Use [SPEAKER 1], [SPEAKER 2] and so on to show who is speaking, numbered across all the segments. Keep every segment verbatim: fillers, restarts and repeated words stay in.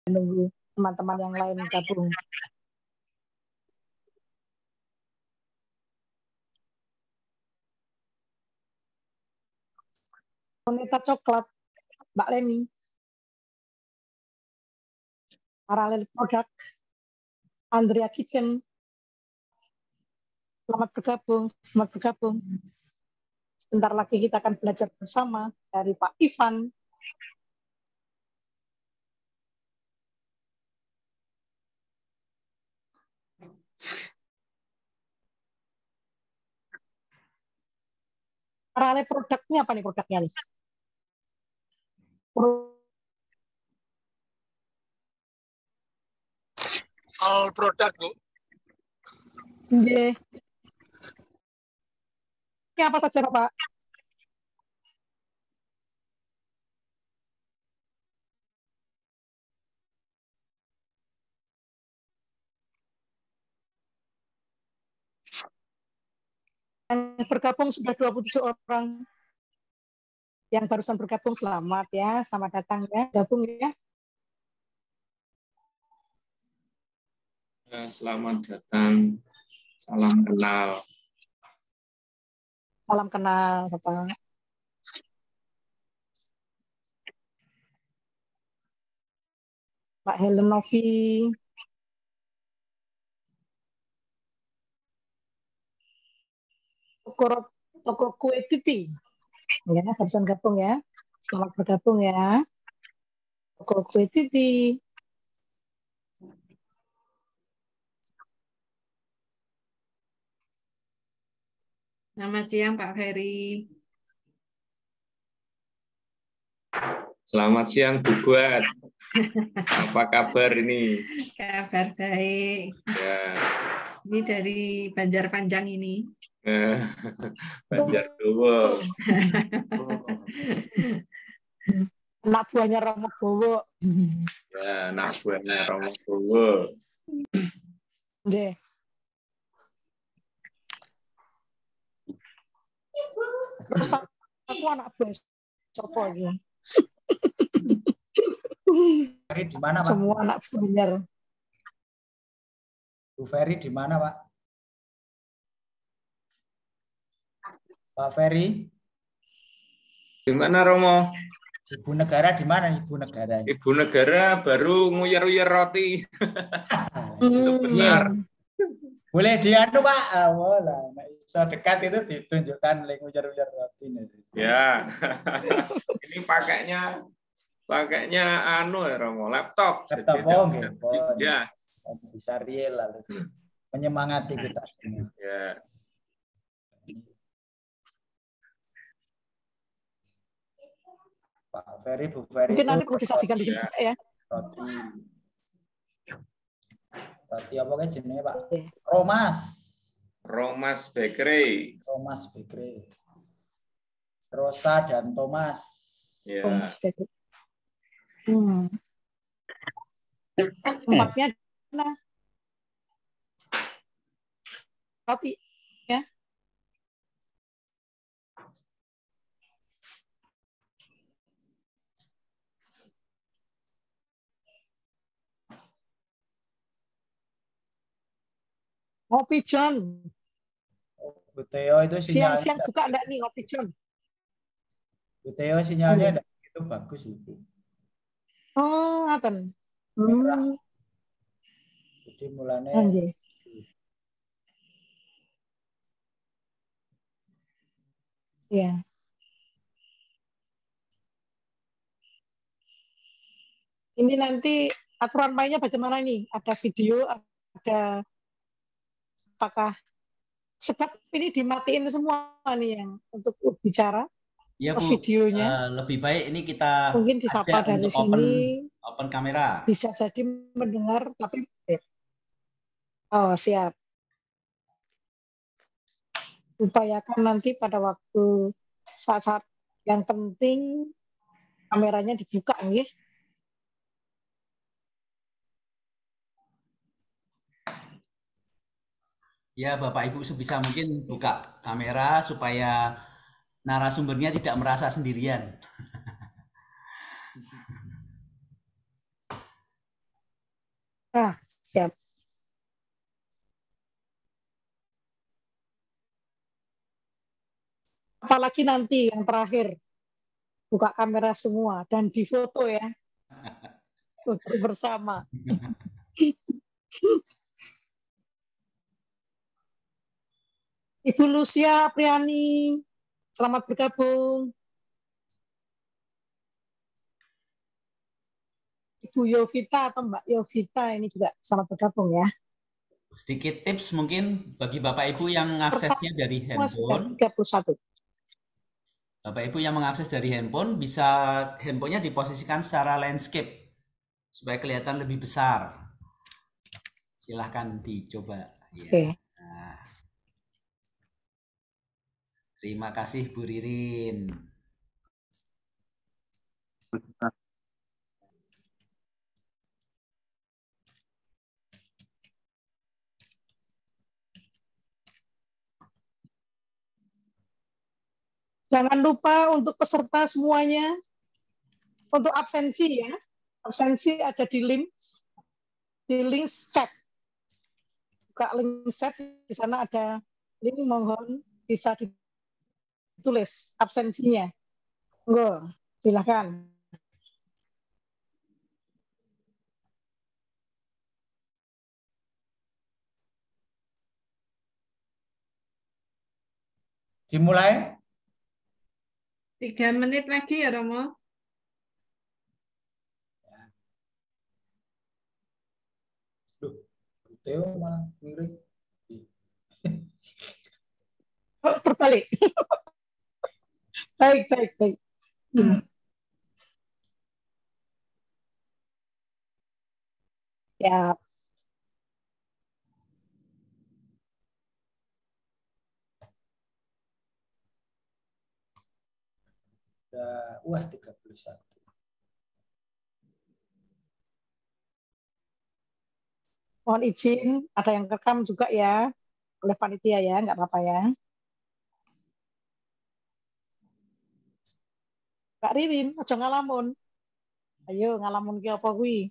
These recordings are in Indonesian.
[SPEAKER 1] nunggu teman-teman yang lain gabung. Wanita coklat, Mbak Leni. Paralel Product, Andrea Kitchen. Selamat bergabung, selamat bergabung. Sebentar lagi kita akan belajar bersama dari Pak Ivan. Paralel produknya apa nih produknya nih?
[SPEAKER 2] All produk, Bu.
[SPEAKER 1] Nggih. Ini apa saja, Pak? Yang bergabung sudah dua puluh tujuh orang. Yang barusan bergabung selamat ya, selamat datang ya, gabung ya.
[SPEAKER 3] Selamat datang, salam kenal.
[SPEAKER 1] Salam kenal, Bapak. Pak Helen Novi. Toko, toko kue Titi. Ya, barusan gabung ya. Selamat bergabung ya. Toko kue Titi.
[SPEAKER 4] Selamat siang Pak Ferry.
[SPEAKER 3] Selamat siang Bu Buat. Apa kabar ini?
[SPEAKER 4] Kabar baik.
[SPEAKER 3] Ya.
[SPEAKER 4] Ini dari Banjarpanjang ini.
[SPEAKER 3] Banjar Dowo.
[SPEAKER 1] Anak buahnya Romo Bowo.
[SPEAKER 3] Ya, anak buahnya Romo Bowo.
[SPEAKER 1] Nggih. Aku anak buah Sopo iki.
[SPEAKER 5] Ferry di mana, Pak?
[SPEAKER 1] Semua anak Banjar.
[SPEAKER 5] Bu Ferry di mana, Pak? Pak Ferry?
[SPEAKER 3] Di mana, Romo?
[SPEAKER 5] Ibu negara di mana, Ibu negara?
[SPEAKER 3] Ibu negara baru nguyar-nguyar roti. Itu benar.
[SPEAKER 5] Boleh dianu, Pak? Ah, boleh. So dekat itu ditunjukkan link nguyar-nguyar roti.
[SPEAKER 3] Ya. Ini pakainya pakainya anu ya, Romo, laptop.
[SPEAKER 5] Laptop, oh, gitu.
[SPEAKER 3] Ya.
[SPEAKER 5] Bisa real lalu. Menyemangati kita semua.
[SPEAKER 3] Ya.
[SPEAKER 5] Pak Ferry, Bu Ferry.
[SPEAKER 1] Mungkin nanti perlu disaksikan di sini juga ya.
[SPEAKER 5] Roti. Roti apa kan jenisnya, Pak? Romas.
[SPEAKER 3] Romas Bakery.
[SPEAKER 5] Romas Bakery. Rosa dan Thomas.
[SPEAKER 3] Ya.
[SPEAKER 1] Thomas Bakery. Hmm. Tempatnya mana? Roti ya. Ngopi John.
[SPEAKER 5] Bu Teo itu sinyalnya
[SPEAKER 1] Siang-siang buka enggak nih Ngopi John?
[SPEAKER 5] Bu Teo sinyalnya enggak itu bagus itu.
[SPEAKER 1] Oh, ngaten.
[SPEAKER 5] Merah.
[SPEAKER 1] Hmm.
[SPEAKER 5] Jadi mulanya
[SPEAKER 1] Anjir. Ya. Ini nanti aturan mainnya bagaimana nih? Ada video, ada apakah sebab ini dimatiin semua nih yang untuk bicara?
[SPEAKER 6] Ya Bu,
[SPEAKER 1] videonya.
[SPEAKER 6] Uh, lebih baik ini kita
[SPEAKER 1] mungkin disapa dari
[SPEAKER 6] untuk
[SPEAKER 1] sini.
[SPEAKER 6] Open, open kamera.
[SPEAKER 1] Bisa jadi mendengar tapi oh siap. Upayakan nanti pada waktu saat-saat yang penting kameranya dibuka nggih.
[SPEAKER 6] Ya Bapak Ibu sebisa mungkin buka kamera supaya narasumbernya tidak merasa sendirian.
[SPEAKER 1] Ah, siap. Apalagi nanti yang terakhir, buka kamera semua dan difoto ya, foto bersama. Ibu Lucia Priani, selamat bergabung. Ibu Yovita atau Mbak Yovita ini juga selamat bergabung ya.
[SPEAKER 6] Sedikit tips mungkin bagi Bapak Ibu yang aksesnya dari handphone.
[SPEAKER 1] tiga puluh satu.
[SPEAKER 6] Bapak Ibu yang mengakses dari handphone, bisa handphonenya diposisikan secara landscape supaya kelihatan lebih besar. Silahkan dicoba. Ya.
[SPEAKER 1] Oke.
[SPEAKER 6] Nah. Terima kasih Bu Ririn.
[SPEAKER 1] Jangan lupa untuk peserta semuanya, untuk absensi ya. Absensi ada di link, di link chat. Buka link chat, di sana ada link, mohon bisa ditulis absensinya. Enggak, silakan.
[SPEAKER 5] Dimulai.
[SPEAKER 4] Tiga menit lagi ya Romo.
[SPEAKER 5] Duh, Teo malah miring.
[SPEAKER 1] Oh, terbalik. Baik, baik, baik. Ya.
[SPEAKER 5] Udah, wah tiga puluh satu.
[SPEAKER 1] Mohon izin, ada yang rekam juga ya, oleh panitia ya, nggak apa-apa ya. Kak Ririn, aja ngalamun. Ayo ngalamun ki apa kuwi?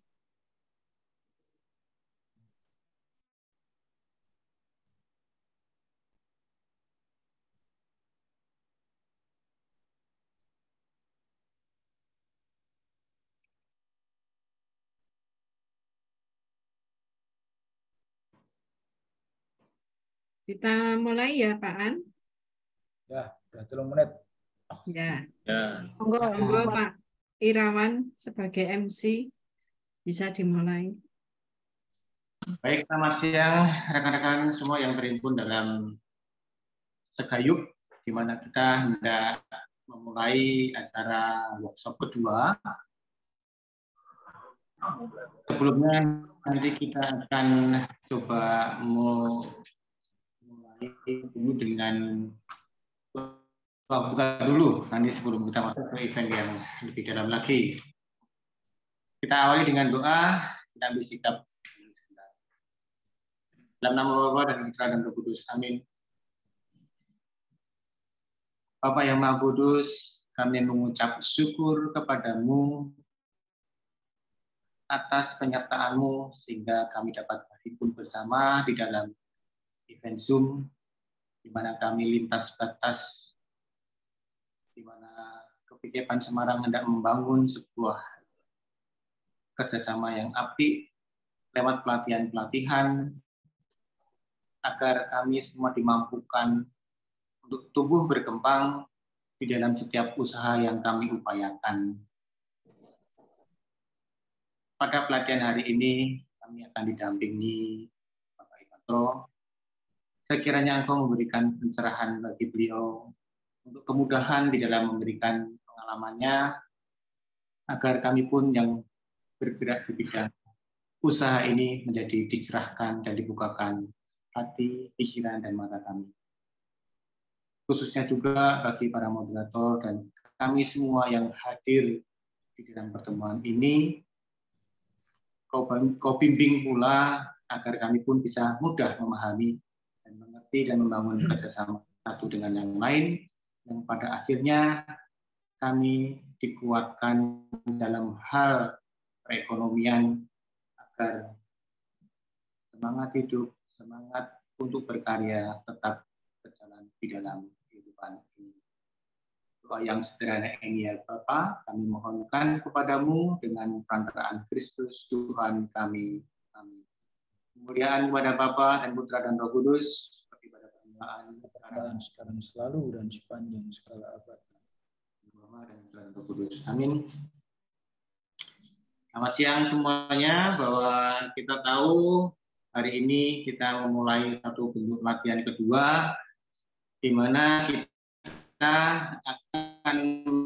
[SPEAKER 4] Kita mulai ya Pak An.
[SPEAKER 5] Ya, udah tiga menit.
[SPEAKER 4] Ya.
[SPEAKER 3] Ya.
[SPEAKER 1] Monggo ya.
[SPEAKER 4] Monggo Pak Irawan sebagai M C bisa dimulai.
[SPEAKER 7] Baik, selamat siang rekan-rekan semua yang terhimpun dalam Segayup, di mana kita hendak memulai acara workshop kedua. Sebelumnya nanti kita akan coba mulai dulu dengan buka dulu nanti sebelum kita masuk ke event yang lebih dalam lagi. Kita awali dengan doa, kita ambil sikap. Dalam nama Bapa dan Putra dan Roh Kudus. Amin. Bapa yang Maha Kudus, kami mengucap syukur kepadamu atas penyertaan-Mu sehingga kami dapat berhimpun bersama di dalam event Zoom, di mana kami lintas batas, di mana K P K PAN Semarang hendak membangun sebuah kerjasama yang apik lewat pelatihan-pelatihan agar kami semua dimampukan untuk tumbuh berkembang di dalam setiap usaha yang kami upayakan. Pada pelatihan hari ini, kami akan didampingi Bapak Ipatro. Sekiranya Engkau memberikan pencerahan bagi beliau untuk kemudahan di dalam memberikan pengalamannya, agar kami pun yang bergerak di bidang usaha ini menjadi dicerahkan dan dibukakan hati, pikiran, dan mata kami. Khususnya juga bagi para moderator dan kami semua yang hadir di dalam pertemuan ini, Kau, kau bimbing pula agar kami pun bisa mudah memahami dan mengerti dan membangun kerjasama satu dengan yang lain, yang pada akhirnya kami dikuatkan dalam hal perekonomian agar semangat hidup, semangat untuk berkarya tetap berjalan di dalam kehidupan ini. Doa yang sederhana ini ya Bapa, kami mohonkan kepadamu dengan perantaraan Kristus Tuhan kami. Amin. Kemuliaan kepada Bapa dan Putra dan Roh Kudus, seperti pada permulaan, sekarang,
[SPEAKER 5] sekarang selalu dan sepanjang segala abad.
[SPEAKER 7] Bapa dan Putra dan Roh Kudus. Amin. Selamat siang semuanya, bahwa kita tahu hari ini kita memulai satu bentuk latihan kedua, di mana kita akan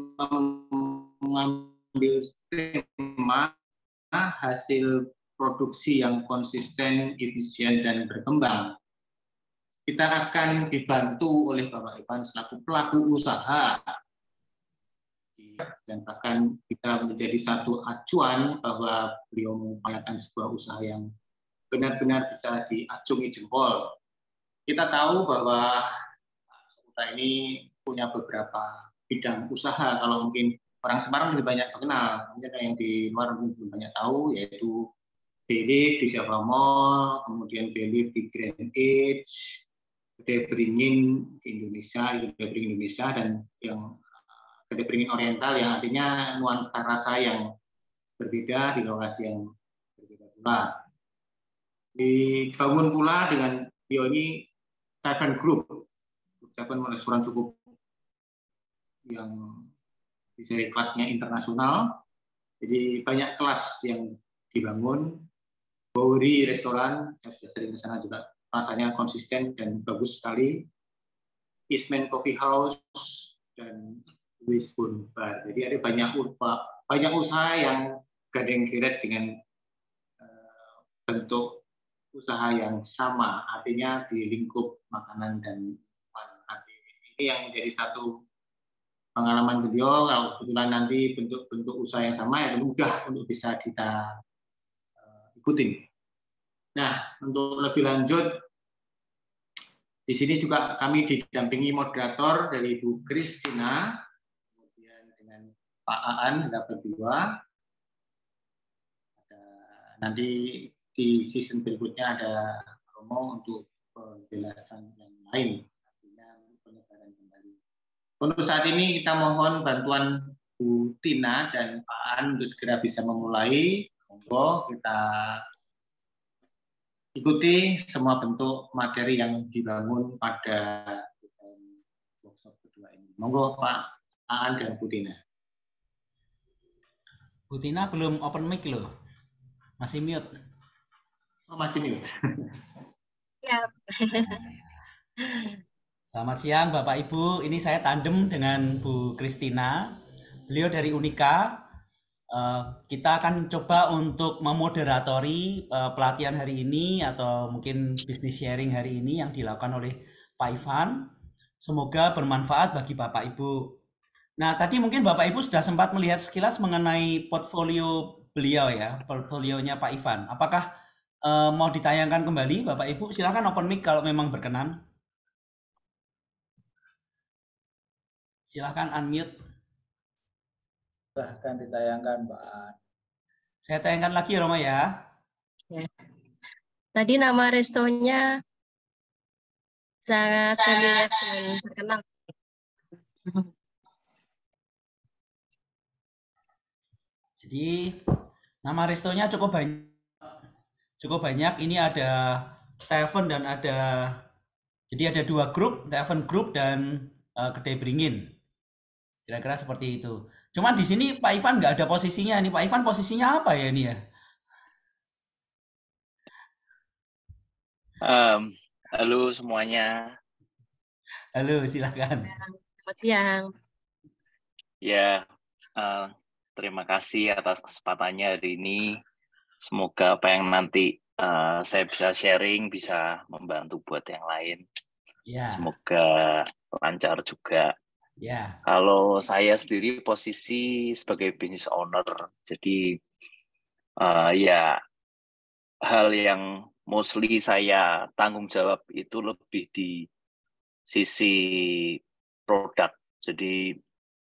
[SPEAKER 7] mengambil tema hasil produksi yang konsisten, efisien, dan berkembang. Kita akan dibantu oleh Bapak Ivan selaku pelaku usaha, dan bahkan kita menjadi satu acuan bahwa beliau mengupayakan sebuah usaha yang benar-benar bisa diacungi jempol. Kita tahu bahwa kita ini punya beberapa bidang usaha. Kalau mungkin orang Semarang lebih banyak mengenal, mungkin yang di luar mungkin belum banyak tahu, yaitu Belief di Java Mall, kemudian Belief di Grand Age, Kedai Beringin Indonesia, Kedai Beringin Indonesia, dan yang Kedai Beringin Oriental yang artinya nuansa rasa yang berbeda di lokasi yang berbeda pula. Dibangun pula dengan Bio ini Seven Group, Seven restoran cukup yang bisa kelasnya internasional. Jadi banyak kelas yang dibangun. Bowery restoran, saya sudah sering ke sana juga, rasanya konsisten dan bagus sekali. Eastman Coffee House dan Wisbon Bar. Jadi ada banyak usaha, banyak usaha yang gandeng geret dengan uh, bentuk usaha yang sama, artinya di lingkup makanan dan minuman. Ini yang menjadi satu pengalaman beliau. Kalau kebetulan nanti bentuk-bentuk usaha yang sama, ya mudah untuk bisa kita ikutin. Nah, untuk lebih lanjut, di sini juga kami didampingi moderator dari Ibu Kristina, kemudian dengan Pak Aan, ada berdua. Ada, nanti di season berikutnya ada promo untuk penjelasan yang lain, artinya penyebaran kembali. Untuk saat ini kita mohon bantuan Bu Tina dan Pak Aan untuk segera bisa memulai. Monggo kita ikuti semua bentuk materi yang dibangun pada workshop kedua ini. Monggo Pak Aan dan Bu Tina.
[SPEAKER 6] Bu Tina belum open mic loh, masih mute.
[SPEAKER 7] Oh, masih mute.
[SPEAKER 8] Ya.
[SPEAKER 6] Selamat siang Bapak Ibu, ini saya tandem dengan Bu Kristina, beliau dari Unika. Uh, kita akan coba untuk memoderatori uh, pelatihan hari ini atau mungkin business sharing hari ini yang dilakukan oleh Pak Ivan. Semoga bermanfaat bagi Bapak Ibu. Nah, tadi mungkin Bapak Ibu sudah sempat melihat sekilas mengenai portfolio beliau ya, portfolionya Pak Ivan. Apakah uh, mau ditayangkan kembali Bapak Ibu? Silakan open mic kalau memang berkenan. Silakan unmute.
[SPEAKER 5] Silahkan ditayangkan, Pak.
[SPEAKER 6] Saya tayangkan lagi, Roma ya.
[SPEAKER 8] Ya. Tadi nama restonya sangat familiar dan terkenal.
[SPEAKER 6] Jadi nama restonya cukup banyak, cukup banyak. Ini ada Tavern dan ada, jadi ada dua grup, Tavern Group dan uh, Kedai Beringin. Kira-kira seperti itu. Cuman di sini Pak Ivan nggak ada posisinya. Ini Pak Ivan posisinya apa ya ini ya?
[SPEAKER 9] Um, halo semuanya.
[SPEAKER 6] Halo, silakan.
[SPEAKER 8] Selamat siang.
[SPEAKER 9] Ya, uh, terima kasih atas kesempatannya hari ini. Semoga apa yang nanti uh, saya bisa sharing bisa membantu buat yang lain.
[SPEAKER 6] Ya.
[SPEAKER 9] Semoga lancar juga.
[SPEAKER 6] Ya.
[SPEAKER 9] Kalau saya sendiri posisi sebagai business owner, jadi uh, ya hal yang mostly saya tanggung jawab itu lebih di sisi produk. Jadi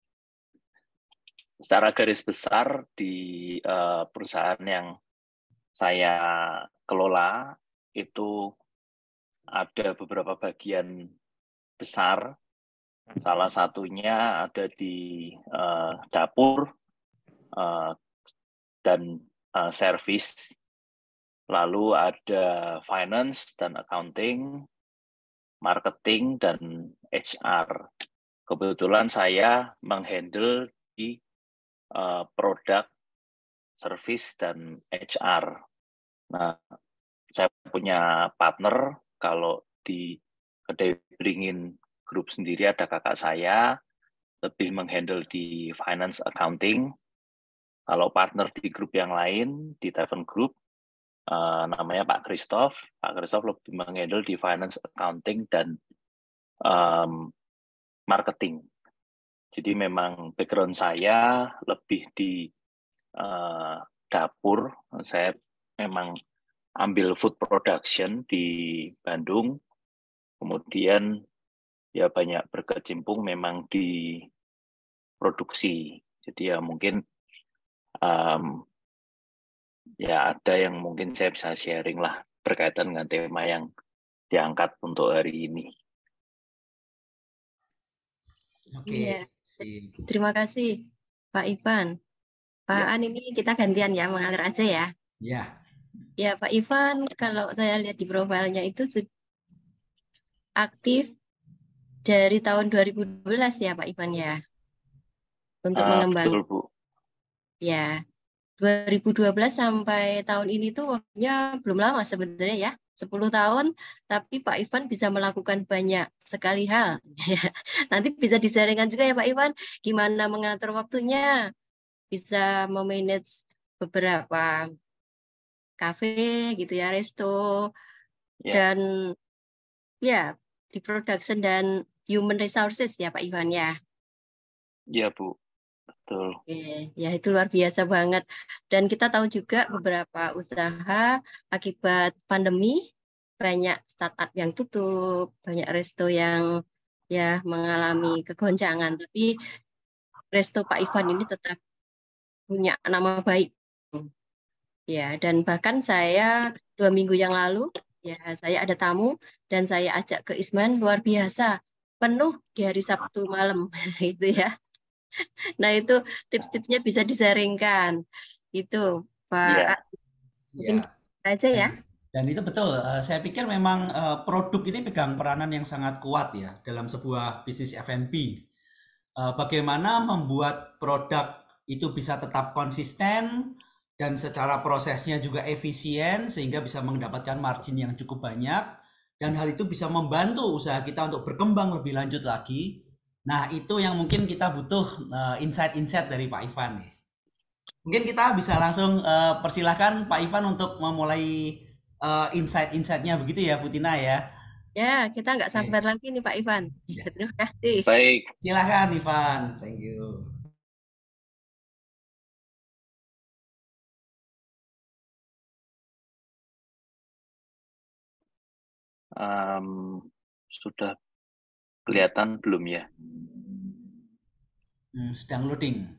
[SPEAKER 9] secara garis besar di uh, perusahaan yang saya kelola itu ada beberapa bagian besar. Salah satunya ada di uh, dapur uh, dan uh, service. Lalu ada finance dan accounting, marketing dan H R. Kebetulan saya menghandle di uh, produk, service dan H R. Nah, saya punya partner. Kalau di kedai beringin grup sendiri ada kakak saya lebih menghandle di finance accounting. Kalau partner di grup yang lain di Tavern Group uh, namanya Pak Christoph. Pak Christoph lebih menghandle di finance accounting dan um, marketing. Jadi memang background saya lebih di uh, dapur. Saya memang ambil food production di Bandung. Kemudian ya banyak berkecimpung memang di produksi. Jadi ya mungkin um, ya ada yang mungkin saya bisa sharing lah berkaitan dengan tema yang diangkat untuk hari ini.
[SPEAKER 6] Oke.
[SPEAKER 8] Iya.
[SPEAKER 6] Si.
[SPEAKER 8] Terima kasih Pak Ivan. Pak
[SPEAKER 9] Ya.
[SPEAKER 8] An ini kita gantian ya, mengalir aja ya.
[SPEAKER 6] Ya.
[SPEAKER 8] Ya Pak Ivan, kalau saya lihat di profilnya itu sudah aktif dari tahun dua ribu dua belas ya Pak Ivan ya. Untuk
[SPEAKER 9] Uh,
[SPEAKER 8] mengembang.
[SPEAKER 9] betul Bu.
[SPEAKER 8] Ya. dua ribu dua belas sampai tahun ini tuh waktunya belum lama sebenarnya ya. sepuluh tahun, tapi Pak Ivan bisa melakukan banyak sekali hal. Nanti bisa disaringkan juga ya Pak Ivan, gimana mengatur waktunya, bisa memanage beberapa kafe gitu ya, resto,
[SPEAKER 9] Ya.
[SPEAKER 8] dan ya di production dan human resources ya Pak Ivan ya.
[SPEAKER 9] Ya Bu, betul.
[SPEAKER 8] Oke, ya itu luar biasa banget. Dan kita tahu juga beberapa usaha akibat pandemi, banyak startup yang tutup, banyak resto yang ya mengalami kegoncangan. Tapi resto Pak Ivan ini tetap punya nama baik. Ya, dan bahkan saya dua minggu yang lalu, ya saya ada tamu dan saya ajak ke Isman, luar biasa, penuh di hari Sabtu malam, itu ya. Nah itu tips-tipsnya bisa disaringkan. Itu Pak.
[SPEAKER 9] Ya.
[SPEAKER 8] Mungkin
[SPEAKER 6] Ya.
[SPEAKER 8] aja ya.
[SPEAKER 6] Dan itu betul. Uh, saya pikir memang uh, produk ini pegang peranan yang sangat kuat ya dalam sebuah bisnis F and B. Uh, bagaimana membuat produk itu bisa tetap konsisten dan secara prosesnya juga efisien sehingga bisa mendapatkan margin yang cukup banyak dan hal itu bisa membantu usaha kita untuk berkembang lebih lanjut lagi. Nah, itu yang mungkin kita butuh uh, insight-insight dari Pak Ivan. Mungkin kita bisa langsung uh, persilahkan Pak Ivan untuk memulai uh, insight-insight-nya begitu ya, Bu Tina ya.
[SPEAKER 8] Ya, kita nggak sabar
[SPEAKER 6] Oke.
[SPEAKER 8] lagi nih Pak Ivan.
[SPEAKER 6] Ya.
[SPEAKER 8] Terima kasih.
[SPEAKER 9] Baik.
[SPEAKER 6] Silakan Ivan. Thank you.
[SPEAKER 9] Um, sudah kelihatan belum ya?
[SPEAKER 6] Hmm, sedang loading.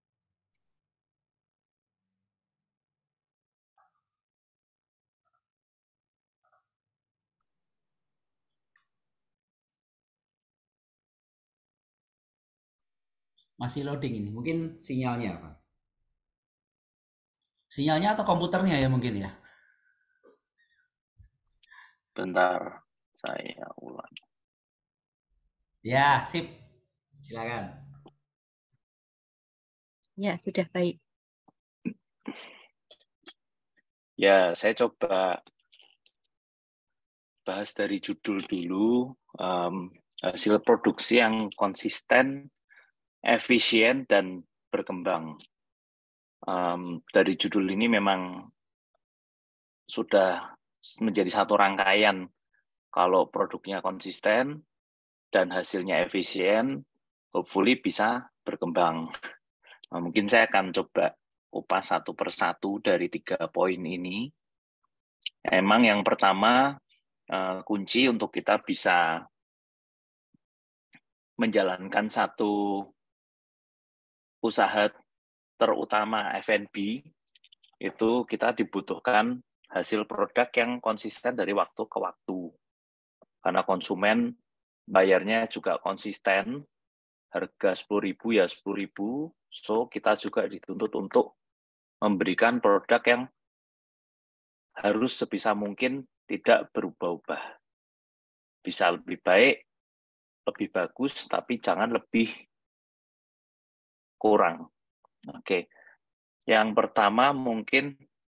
[SPEAKER 6] Masih loading ini. Mungkin sinyalnya apa? Sinyalnya atau komputernya ya mungkin ya?
[SPEAKER 9] Bentar, saya ulang.
[SPEAKER 6] Ya, sip. Silakan.
[SPEAKER 8] Ya, sudah baik.
[SPEAKER 9] Ya, saya coba bahas dari judul dulu. Um, hasil produksi yang konsisten, efisien, dan berkembang. Um, dari judul ini memang sudah menjadi satu rangkaian. Kalau produknya konsisten dan hasilnya efisien, hopefully bisa berkembang. Nah, mungkin saya akan coba kupas satu persatu dari tiga poin ini. Emang yang pertama, uh, kunci untuk kita bisa menjalankan satu usaha terutama F and B, itu kita dibutuhkan hasil produk yang konsisten dari waktu ke waktu. Karena konsumen bayarnya juga konsisten, harga sepuluh ribu ya sepuluh ribu, so kita juga dituntut untuk memberikan produk yang harus sebisa mungkin tidak berubah-ubah. Bisa lebih baik, lebih bagus, tapi jangan lebih kurang. Oke, yang pertama mungkin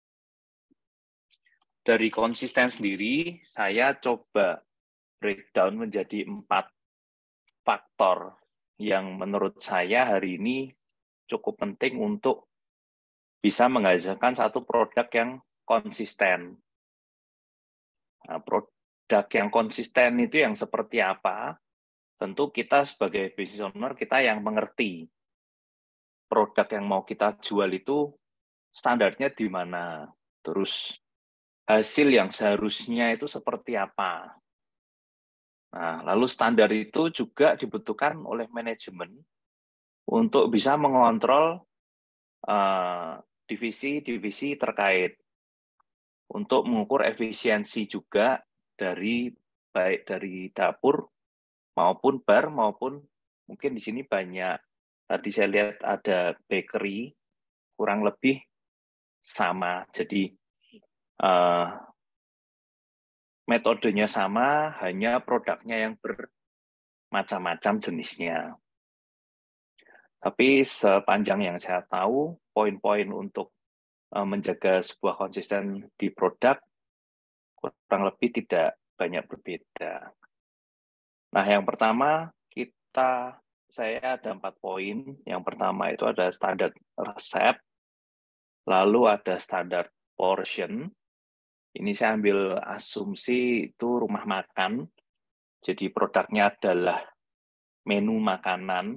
[SPEAKER 9] dari konsisten sendiri, saya coba breakdown menjadi empat faktor yang menurut saya hari ini cukup penting untuk bisa menghasilkan satu produk yang konsisten. Nah, produk yang konsisten itu yang seperti apa? Tentu kita sebagai business owner, kita yang mengerti produk yang mau kita jual itu standarnya di mana. Terus hasil yang seharusnya itu seperti apa. Nah, lalu standar itu juga dibutuhkan oleh manajemen untuk bisa mengontrol uh, divisi-divisi terkait, untuk mengukur efisiensi juga dari baik dari dapur maupun bar maupun mungkin di sini banyak, tadi saya lihat ada bakery, kurang lebih sama. Jadi uh, metodenya sama, hanya produknya yang bermacam-macam jenisnya. Tapi sepanjang yang saya tahu, poin-poin untuk menjaga sebuah konsisten di produk kurang lebih tidak banyak berbeda. Nah, yang pertama kita saya ada empat poin. Yang pertama itu ada standar resep, lalu ada standar portion. Ini saya ambil asumsi itu rumah makan. Jadi produknya adalah menu makanan.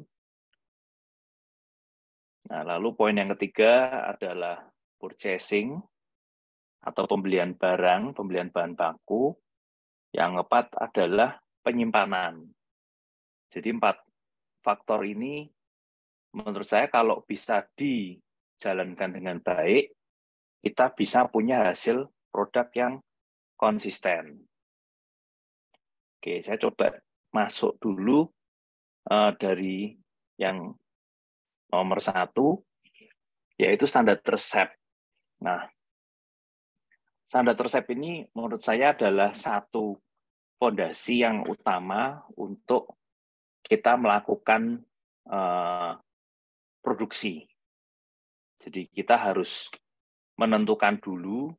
[SPEAKER 9] Nah, lalu poin yang ketiga adalah purchasing atau pembelian barang, pembelian bahan baku. Yang keempat adalah penyimpanan. Jadi empat faktor ini menurut saya kalau bisa dijalankan dengan baik, kita bisa punya hasil produk yang konsisten. Oke, saya coba masuk dulu uh, dari yang nomor satu, yaitu standar resep. Nah, standar resep ini menurut saya adalah satu fondasi yang utama untuk kita melakukan uh, produksi. Jadi kita harus menentukan dulu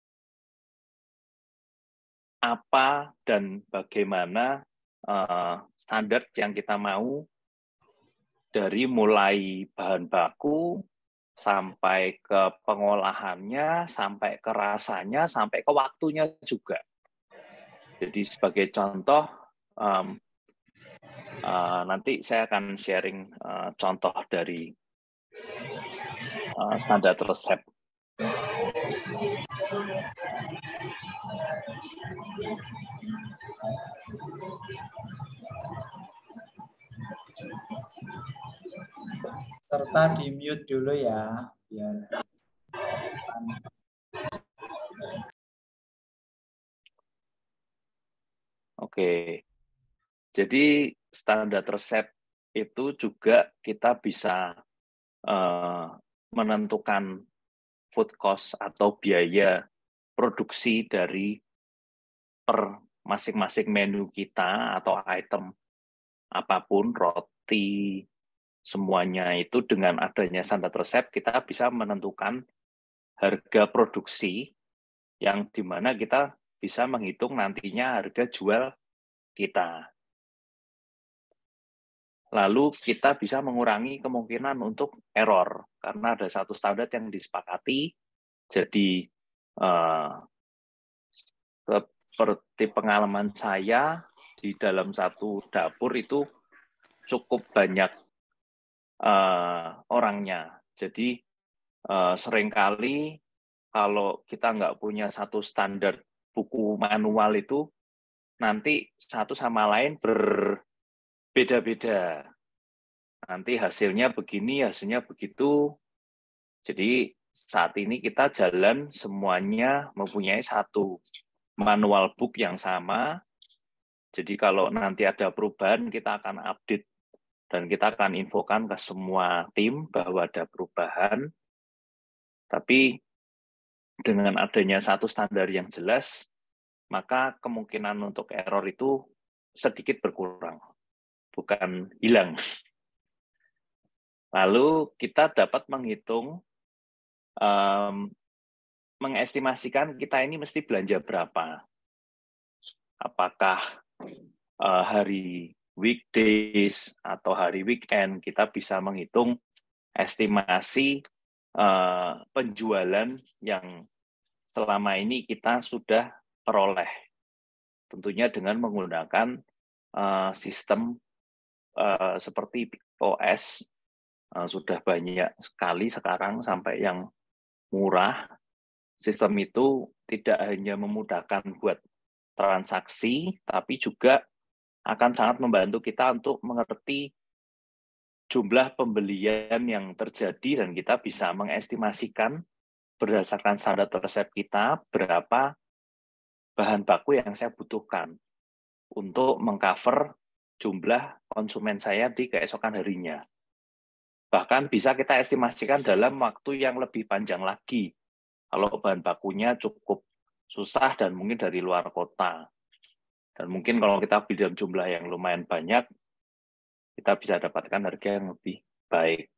[SPEAKER 9] apa dan bagaimana uh, standar yang kita mau dari mulai bahan baku sampai ke pengolahannya, sampai ke rasanya, sampai ke waktunya juga. Jadi sebagai contoh, um, uh, nanti saya akan sharing uh, contoh dari uh, standar resep.
[SPEAKER 5] Serta di mute dulu ya, biar
[SPEAKER 9] Oke, jadi standar resep itu juga kita bisa uh, menentukan food cost atau biaya produksi dari per masing-masing menu kita atau item apapun, roti, semuanya itu dengan adanya standar resep kita bisa menentukan harga produksi yang dimana kita bisa menghitung nantinya harga jual kita. Lalu kita bisa mengurangi kemungkinan untuk error karena ada satu standar yang disepakati. Jadi eh, seperti pengalaman saya di dalam satu dapur itu cukup banyak eh, orangnya. Jadi eh, seringkali kalau kita nggak punya satu standar buku manual itu nanti satu sama lain berbeda-beda. Nanti hasilnya begini, hasilnya begitu. Jadi saat ini kita jalan semuanya mempunyai satu manual book yang sama. Jadi kalau nanti ada perubahan, kita akan update dan kita akan infokan ke semua tim bahwa ada perubahan. Tapi dengan adanya satu standar yang jelas, maka kemungkinan untuk error itu sedikit berkurang, bukan hilang. Lalu kita dapat menghitung, um, mengestimasikan kita ini mesti belanja berapa. Apakah uh, hari weekdays atau hari weekend, kita bisa menghitung estimasi uh, penjualan yang selama ini kita sudah peroleh. Tentunya dengan menggunakan uh, sistem uh, seperti P O S, uh, sudah banyak sekali sekarang sampai yang murah. Sistem itu tidak hanya memudahkan buat transaksi, tapi juga akan sangat membantu kita untuk mengerti jumlah pembelian yang terjadi dan kita bisa mengestimasikan berdasarkan standar resep kita berapa bahan baku yang saya butuhkan untuk mengcover jumlah konsumen saya di keesokan harinya. Bahkan bisa kita estimasikan dalam waktu yang lebih panjang lagi kalau bahan bakunya cukup susah dan mungkin dari luar kota. Dan mungkin kalau kita beli dalam jumlah yang lumayan banyak, kita bisa dapatkan harga yang lebih baik.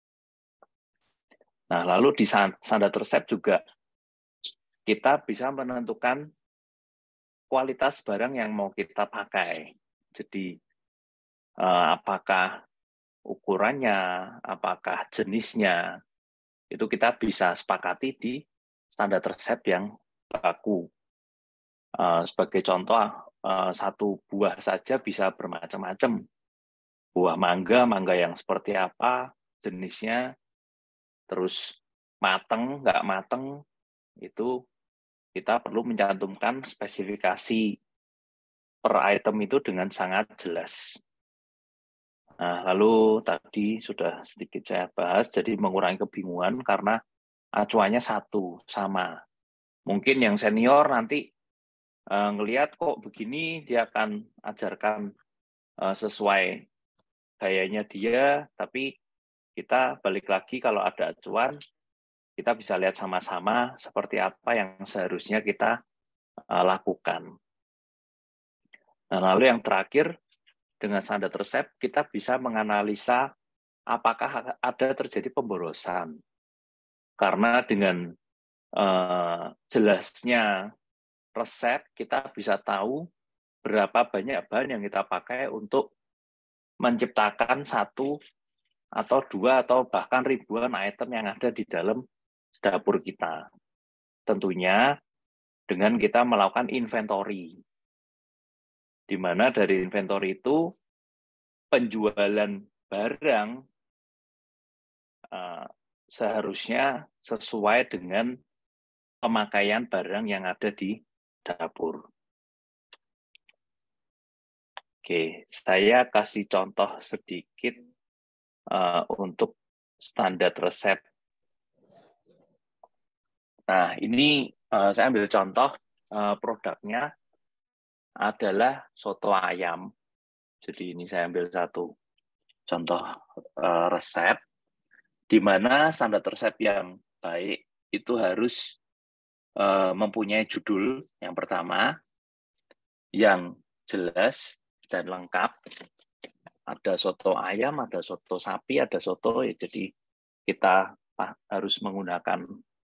[SPEAKER 9] Nah, lalu di standar resep juga kita bisa menentukan kualitas barang yang mau kita pakai. Jadi, apakah ukurannya, apakah jenisnya, itu kita bisa sepakati di standar resep yang baku. Sebagai contoh, satu buah saja bisa bermacam-macam. Buah mangga, mangga yang seperti apa, jenisnya, terus mateng, nggak mateng, itu kita perlu mencantumkan spesifikasi per item itu dengan sangat jelas. Nah, lalu tadi sudah sedikit saya bahas, jadi mengurangi kebingungan karena acuannya satu, sama. Mungkin yang senior nanti uh, ngelihat kok begini, dia akan ajarkan uh, sesuai gayanya dia, tapi kita balik lagi kalau ada acuan, kita bisa lihat sama-sama seperti apa yang seharusnya kita uh, lakukan. Nah, lalu yang terakhir, dengan standar resep, kita bisa menganalisa apakah ada terjadi pemborosan. Karena dengan uh, jelasnya resep, kita bisa tahu berapa banyak bahan yang kita pakai untuk menciptakan satu atau dua atau bahkan ribuan item yang ada di dalam dapur kita. Tentunya dengan kita melakukan inventory, di mana dari inventory itu penjualan barang uh, seharusnya sesuai dengan pemakaian barang yang ada di dapur. Oke, saya kasih contoh sedikit uh, untuk standar resep. Nah, ini uh, saya ambil contoh uh, produknya adalah soto ayam. Jadi ini saya ambil satu contoh uh, resep, di mana standar resep yang baik itu harus uh, mempunyai judul yang pertama, yang jelas dan lengkap. Ada soto ayam, ada soto sapi, ada soto, ya, jadi kita harus menggunakan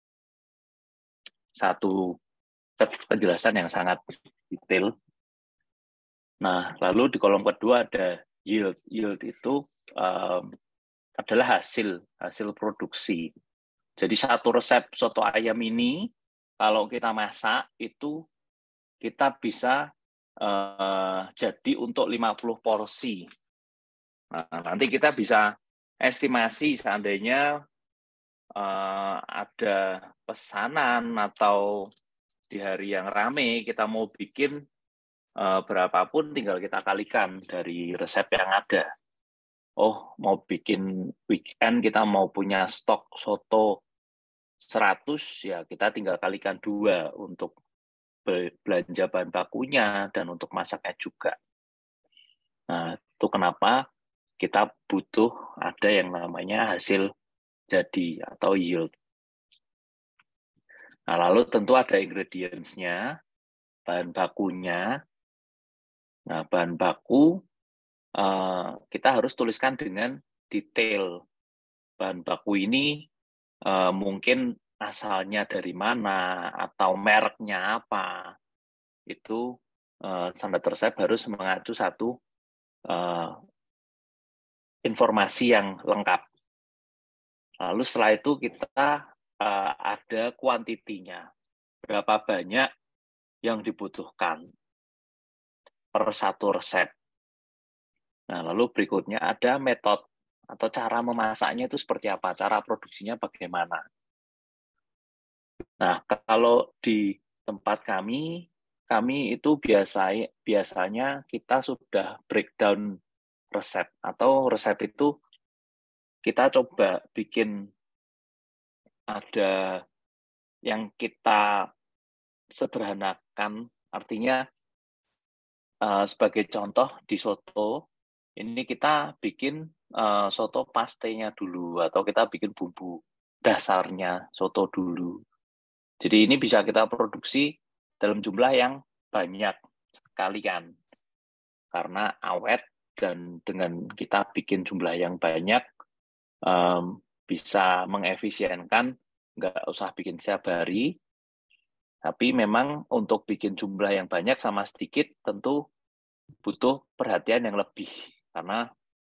[SPEAKER 9] satu penjelasan yang sangat detail. Nah, lalu di kolom kedua ada yield. Yield itu um, adalah hasil, hasil produksi. Jadi satu resep soto ayam ini, kalau kita masak, itu kita bisa uh, jadi untuk lima puluh porsi. Nah, nanti kita bisa estimasi seandainya uh, ada pesanan atau di hari yang rame kita mau bikin uh, berapapun, tinggal kita kalikan dari resep yang ada. Oh, mau bikin weekend, kita mau punya stok soto seratus, ya kita tinggal kalikan dua untuk belanja bahan bakunya dan untuk masaknya juga. Nah, itu kenapa kita butuh ada yang namanya hasil jadi atau yield. Nah, lalu tentu ada ingredients-nya, bahan bakunya. Nah, bahan baku uh, kita harus tuliskan dengan detail. Bahan baku ini uh, mungkin asalnya dari mana atau mereknya apa. Itu uh, standar resep harus mengacu satu uh, informasi yang lengkap. Lalu setelah itu kita uh, ada kuantitinya. Berapa banyak yang dibutuhkan per satu resep. Nah, lalu berikutnya ada metode atau cara memasaknya itu seperti apa, cara produksinya bagaimana. Nah, kalau di tempat kami, kami itu biasa, biasanya kita sudah breakdown resep, atau resep itu kita coba bikin ada yang kita sederhanakan, artinya uh, sebagai contoh di soto, ini kita bikin uh, soto pastenya dulu, atau kita bikin bumbu dasarnya soto dulu. Jadi ini bisa kita produksi dalam jumlah yang banyak sekalian. Karena awet, dan dengan kita bikin jumlah yang banyak, um, bisa mengefisienkan, nggak usah bikin setiap hari. Tapi memang untuk bikin jumlah yang banyak sama sedikit, tentu butuh perhatian yang lebih. Karena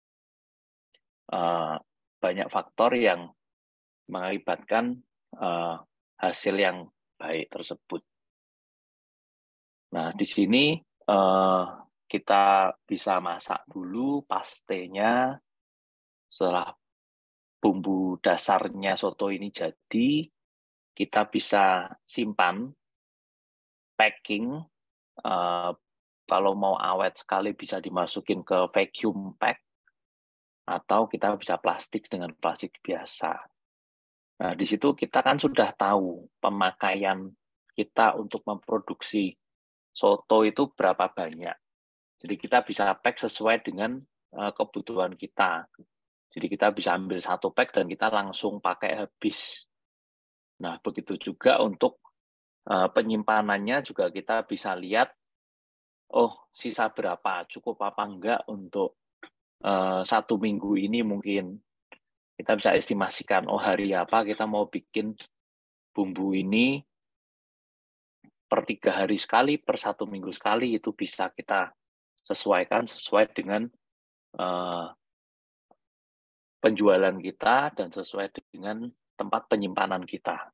[SPEAKER 9] uh, banyak faktor yang mengakibatkan uh, hasil yang baik tersebut. Nah, di sini uh, kita bisa masak dulu pastenya. Setelah bumbu dasarnya soto ini jadi, kita bisa simpan, packing. Uh, kalau mau awet sekali bisa dimasukin ke vacuum pack, atau kita bisa plastik dengan plastik biasa. Nah, di situ kita kan sudah tahu pemakaian kita untuk memproduksi soto itu berapa banyak. Jadi kita bisa pack sesuai dengan uh, kebutuhan kita. Jadi kita bisa ambil satu pack dan kita langsung pakai habis. Nah, begitu juga untuk uh, penyimpanannya juga kita bisa lihat, oh sisa berapa, cukup apa enggak untuk uh, satu minggu ini mungkin. Kita bisa estimasikan, oh hari apa kita mau bikin bumbu ini per tiga hari sekali, per satu minggu sekali, itu bisa kita sesuaikan sesuai dengan uh, penjualan kita dan sesuai dengan tempat penyimpanan kita.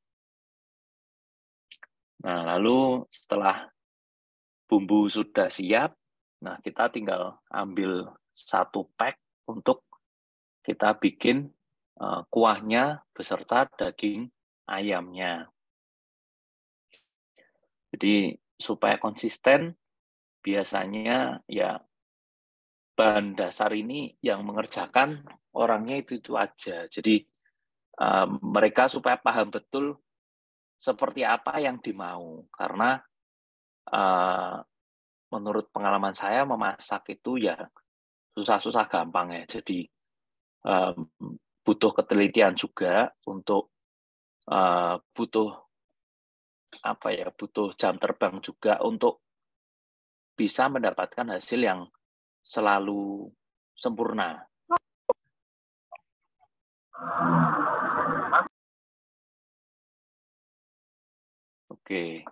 [SPEAKER 9] Nah, lalu setelah bumbu sudah siap, nah kita tinggal ambil satu pack untuk kita bikin uh, kuahnya beserta daging ayamnya. Jadi supaya konsisten, biasanya ya bahan dasar ini yang mengerjakan orangnya itu-itu aja. Jadi um, mereka supaya paham betul seperti apa yang dimau. Karena uh, menurut pengalaman saya memasak itu ya susah-susah gampang ya. Jadi um, butuh ketelitian juga untuk uh, butuh apa ya, butuh jam terbang juga untuk bisa mendapatkan hasil yang selalu sempurna. Oke.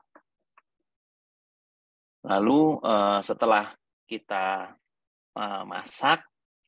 [SPEAKER 9] Lalu uh, setelah kita uh, masak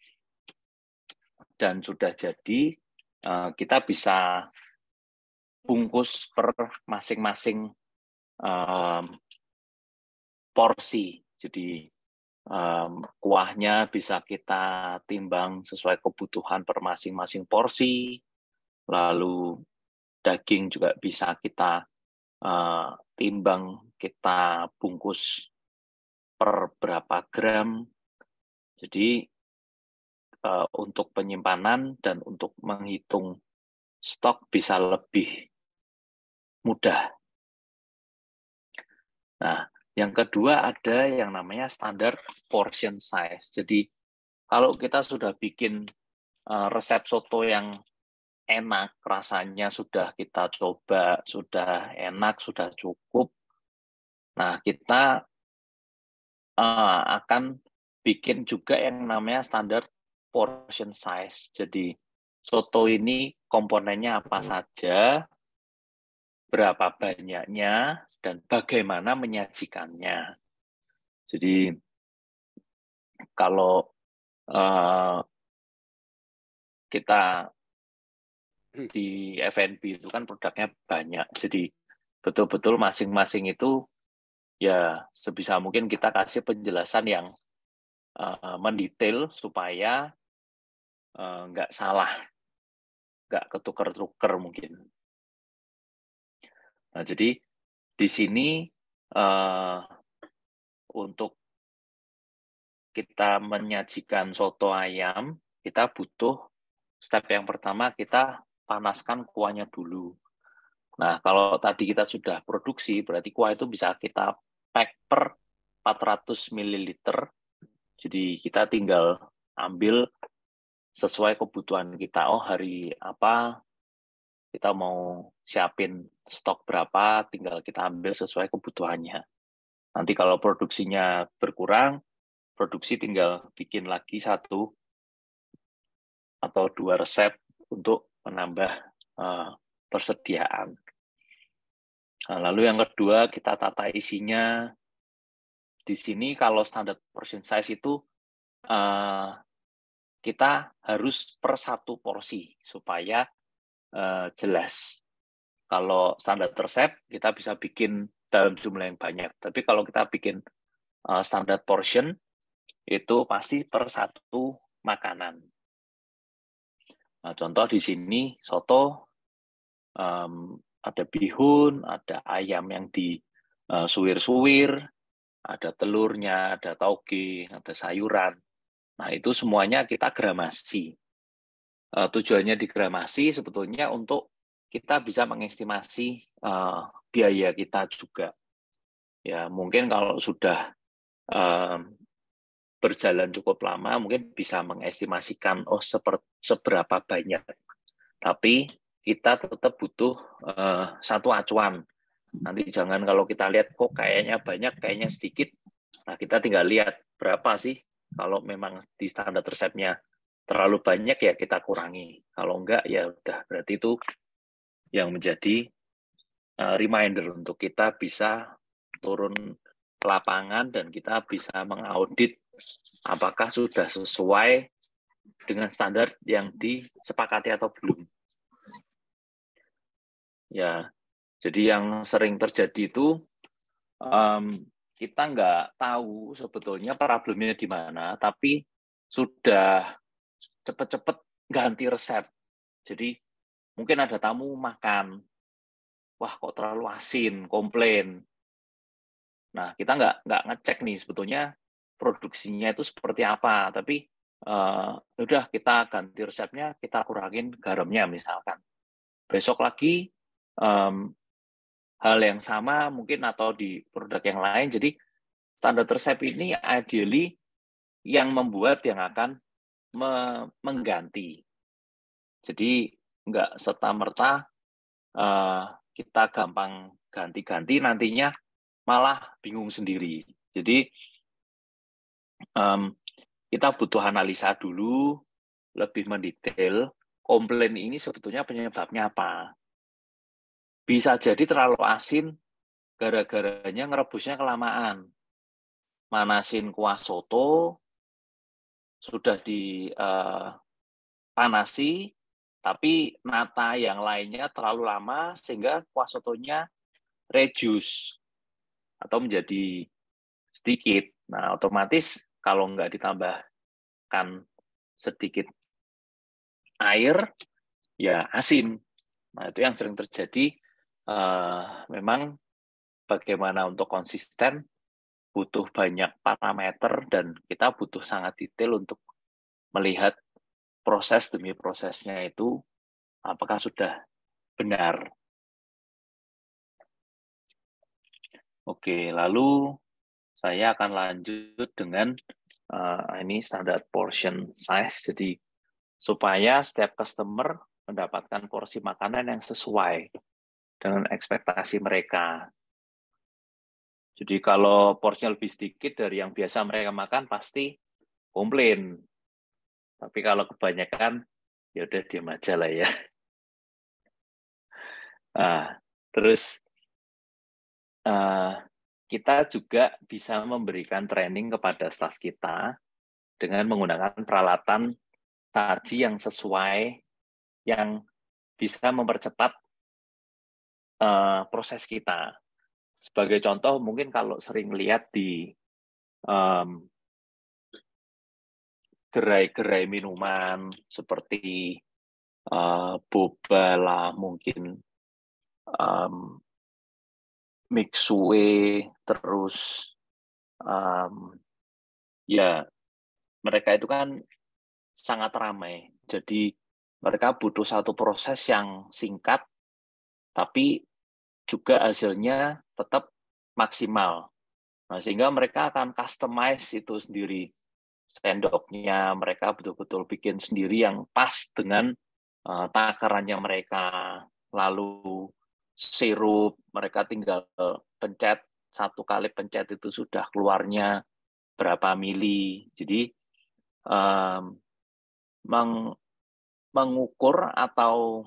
[SPEAKER 9] dan sudah jadi, uh, kita bisa bungkus per masing-masing um, porsi. Jadi um, kuahnya bisa kita timbang sesuai kebutuhan per masing-masing porsi. Lalu daging juga bisa kita uh, timbang, kita bungkus per berapa gram. Jadi uh, untuk penyimpanan dan untuk menghitung stok bisa lebih mudah. Nah, yang kedua ada yang namanya standar portion size. Jadi kalau kita sudah bikin uh, resep soto yang enak, rasanya sudah kita coba, sudah enak, sudah cukup. Nah, kita uh, akan bikin juga yang namanya standar portion size. Jadi soto ini komponennya apa saja, berapa banyaknya, dan bagaimana menyajikannya. Jadi kalau uh, kita di F and B itu kan produknya banyak, jadi betul-betul masing-masing itu ya sebisa mungkin kita kasih penjelasan yang uh, mendetail supaya uh, nggak salah, nggak ketuker-tuker mungkin. Nah, jadi di sini uh, untuk kita menyajikan soto ayam, kita butuh step yang pertama, kita panaskan kuahnya dulu. Nah, kalau tadi kita sudah produksi, berarti kuah itu bisa kita pack per empat ratus mililiter. Jadi kita tinggal ambil sesuai kebutuhan kita. Oh, hari apa kita mau siapin stok berapa, tinggal kita ambil sesuai kebutuhannya. Nanti kalau produksinya berkurang, produksi tinggal bikin lagi satu atau dua resep untuk menambah uh, persediaan. Nah, lalu yang kedua, kita tata isinya. Di sini kalau standar portion size itu uh, kita harus per satu porsi supaya uh, jelas. Kalau standar resep kita bisa bikin dalam jumlah yang banyak. Tapi kalau kita bikin uh, standar portion itu pasti per satu makanan. Nah, contoh di sini soto, um, ada bihun, ada ayam yang disuwir-suwir, uh, ada telurnya, ada tauge, ada sayuran. Nah, itu semuanya kita gramasi. Uh, tujuannya digramasi sebetulnya untuk kita bisa mengestimasi uh, biaya kita juga. Ya, mungkin kalau sudah um, berjalan cukup lama, mungkin bisa mengestimasikan oh seperti seberapa banyak. Tapi kita tetap butuh uh, satu acuan. Nanti jangan kalau kita lihat kok kayaknya banyak, kayaknya sedikit. Nah, kita tinggal lihat berapa sih. Kalau memang di standar resepnya terlalu banyak ya kita kurangi. Kalau enggak ya udah berarti itu yang menjadi uh, reminder untuk kita bisa turun ke lapangan dan kita bisa mengaudit apakah sudah sesuai dengan standar yang disepakati atau belum. Ya, jadi yang sering terjadi itu um, kita nggak tahu sebetulnya problemnya di mana, tapi sudah cepet-cepet ganti resep. Jadi mungkin ada tamu makan, wah kok terlalu asin, komplain. Nah, kita nggak nggak ngecek nih sebetulnya produksinya itu seperti apa, tapi uh, udah kita ganti resepnya, kita kurangin garamnya misalkan. Besok lagi um, hal yang sama mungkin atau di produk yang lain, jadi standar resep ini ideally yang membuat yang akan me mengganti. Jadi nggak serta-merta uh, kita gampang ganti-ganti, nantinya malah bingung sendiri. Jadi um, kita butuh analisa dulu, lebih mendetail, komplain ini sebetulnya penyebabnya apa. Bisa jadi terlalu asin, gara-garanya ngerebusnya kelamaan. Manasin kuah soto, sudah dipanasi, uh, tapi nata yang lainnya terlalu lama, sehingga kuah sotonya reduce, atau menjadi sedikit. Nah, otomatis kalau nggak ditambahkan sedikit air, ya asin. Nah, itu yang sering terjadi. Uh, memang bagaimana untuk konsisten, butuh banyak parameter, dan kita butuh sangat detail untuk melihat proses demi prosesnya itu, apakah sudah benar. Oke, lalu saya akan lanjut dengan uh, ini standard portion size. Jadi supaya setiap customer mendapatkan porsi makanan yang sesuai dengan ekspektasi mereka. Jadi kalau porsinya lebih sedikit dari yang biasa mereka makan, pasti komplain. Tapi kalau kebanyakan, ya udah diam aja lah ya. Nah, terus uh, kita juga bisa memberikan training kepada staf kita dengan menggunakan peralatan saji yang sesuai, yang bisa mempercepat uh, proses kita. Sebagai contoh, mungkin kalau sering lihat di um, gerai-gerai minuman seperti uh, boba lah, mungkin um, mixue, terus um, ya mereka itu kan sangat ramai. Jadi mereka butuh satu proses yang singkat, tapi juga hasilnya tetap maksimal. Nah, sehingga mereka akan customize itu sendiri. Sendoknya mereka betul-betul bikin sendiri yang pas dengan uh, takarannya mereka. Lalu sirup, mereka tinggal pencet, satu kali pencet itu sudah keluarnya berapa mili. Jadi um, meng, mengukur atau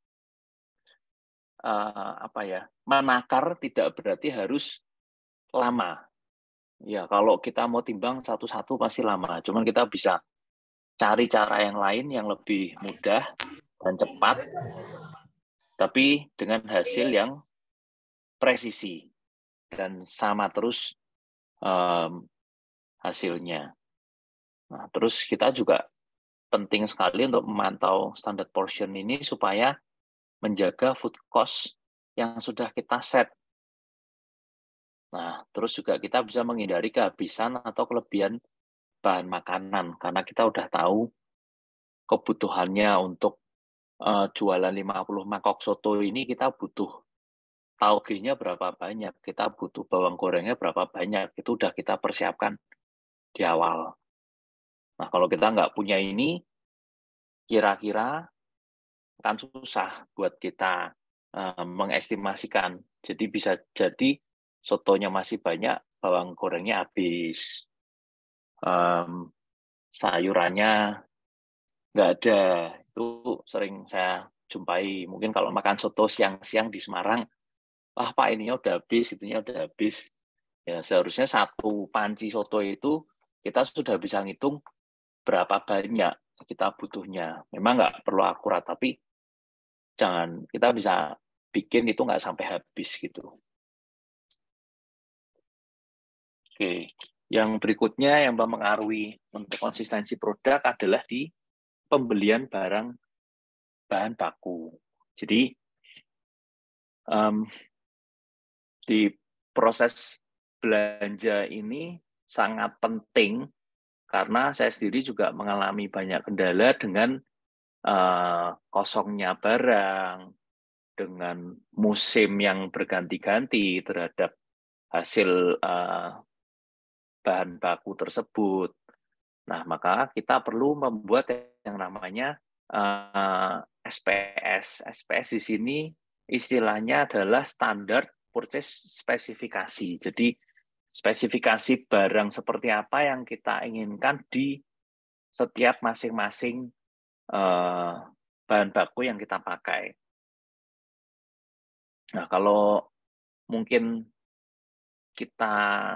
[SPEAKER 9] uh, apa ya, menakar tidak berarti harus lama. Ya, kalau kita mau timbang satu-satu pasti lama. Cuman kita bisa cari cara yang lain yang lebih mudah dan cepat, tapi dengan hasil yang presisi dan sama terus um, hasilnya. Nah, terus kita juga penting sekali untuk memantau standard portion ini supaya menjaga food cost yang sudah kita set. Nah, terus juga kita bisa menghindari kehabisan atau kelebihan bahan makanan, karena kita udah tahu kebutuhannya untuk uh, jualan lima puluh mangkok soto ini, kita butuh tauge-nya berapa banyak, kita butuh bawang gorengnya berapa banyak, itu udah kita persiapkan di awal. Nah, kalau kita nggak punya ini, kira-kira akan susah buat kita uh, mengestimasikan. Jadi bisa jadi sotonya masih banyak, bawang gorengnya habis, um, sayurannya nggak ada. Itu sering saya jumpai. Mungkin kalau makan soto siang-siang di Semarang, wah Pak ininya udah habis, itunya udah habis. Ya seharusnya satu panci soto itu kita sudah bisa ngitung berapa banyak kita butuhnya. Memang nggak perlu akurat, tapi jangan, kita bisa bikin itu nggak sampai habis gitu. Oke, yang berikutnya yang mempengaruhi untuk konsistensi produk adalah di pembelian barang bahan baku. Jadi um, di proses belanja ini sangat penting karena saya sendiri juga mengalami banyak kendala dengan uh, kosongnya barang, dengan musim yang berganti-ganti terhadap hasil uh, bahan baku tersebut. Nah, maka kita perlu membuat yang namanya uh, S P S. S P S di sini istilahnya adalah Standard Purchase Spesifikasi. Jadi, spesifikasi barang seperti apa yang kita inginkan di setiap masing-masing uh, bahan baku yang kita pakai. Nah, kalau mungkin kita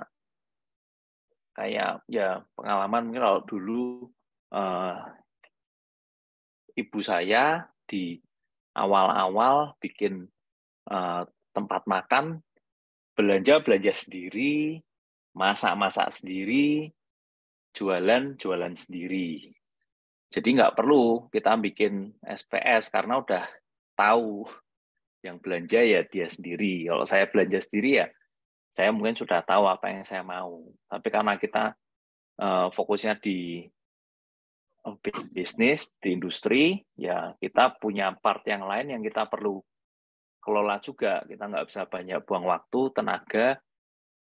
[SPEAKER 9] kayak ya pengalaman, mungkin kalau dulu uh, ibu saya di awal-awal bikin uh, tempat makan, belanja-belanja sendiri, masak-masak sendiri, jualan-jualan sendiri. Jadi nggak perlu kita bikin S P S karena udah tahu yang belanja ya dia sendiri. Kalau saya belanja sendiri ya saya mungkin sudah tahu apa yang saya mau. Tapi karena kita uh, fokusnya di bisnis, di industri, ya kita punya part yang lain yang kita perlu kelola juga. Kita nggak bisa banyak buang waktu, tenaga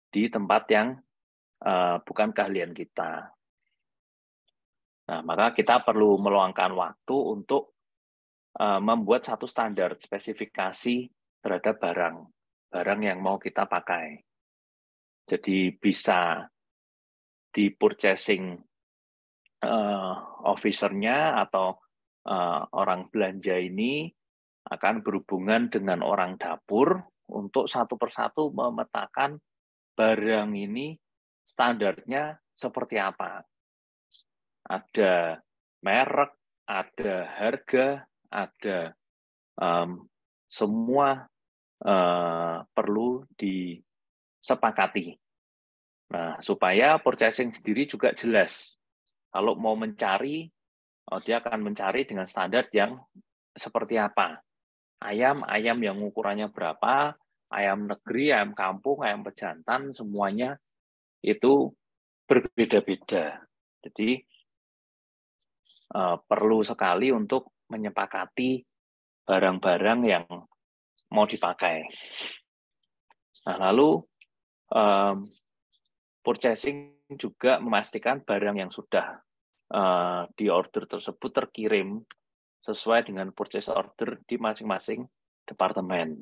[SPEAKER 9] di tempat yang uh, bukan keahlian kita. Nah, maka kita perlu meluangkan waktu untuk uh, membuat satu standar spesifikasi terhadap barang, barang yang mau kita pakai. Jadi bisa di purchasing uh, officer-nya atau uh, orang belanja ini akan berhubungan dengan orang dapur untuk satu persatu memetakan barang ini standarnya seperti apa. Ada merek, ada harga, ada um, semua uh, perlu disepakati. Nah, supaya purchasing sendiri juga jelas. Kalau mau mencari, oh, dia akan mencari dengan standar yang seperti apa. Ayam, ayam yang ukurannya berapa, ayam negeri, ayam kampung, ayam pejantan, semuanya itu berbeda-beda. Jadi uh, perlu sekali untuk menyepakati barang-barang yang mau dipakai. Nah, lalu um, purchasing juga memastikan barang yang sudah uh, di order tersebut terkirim sesuai dengan purchase order di masing-masing departemen.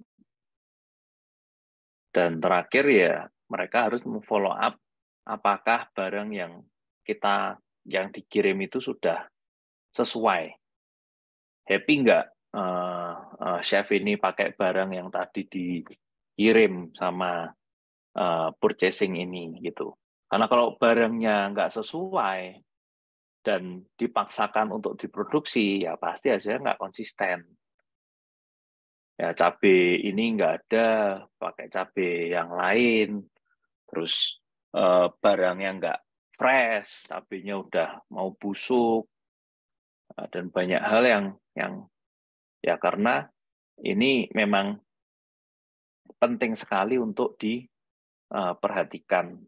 [SPEAKER 9] Dan terakhir ya, mereka harus follow up apakah barang yang kita yang dikirim itu sudah sesuai. Happy nggak uh, uh, chef ini pakai barang yang tadi dikirim sama uh, purchasing ini gitu. Karena kalau barangnya nggak sesuai dan dipaksakan untuk diproduksi, ya pasti hasilnya nggak konsisten. Ya, cabai ini nggak ada, pakai cabai yang lain, terus eh, barangnya nggak fresh, cabainya udah mau busuk, dan banyak hal yang yang ya karena ini memang penting sekali untuk diperhatikan.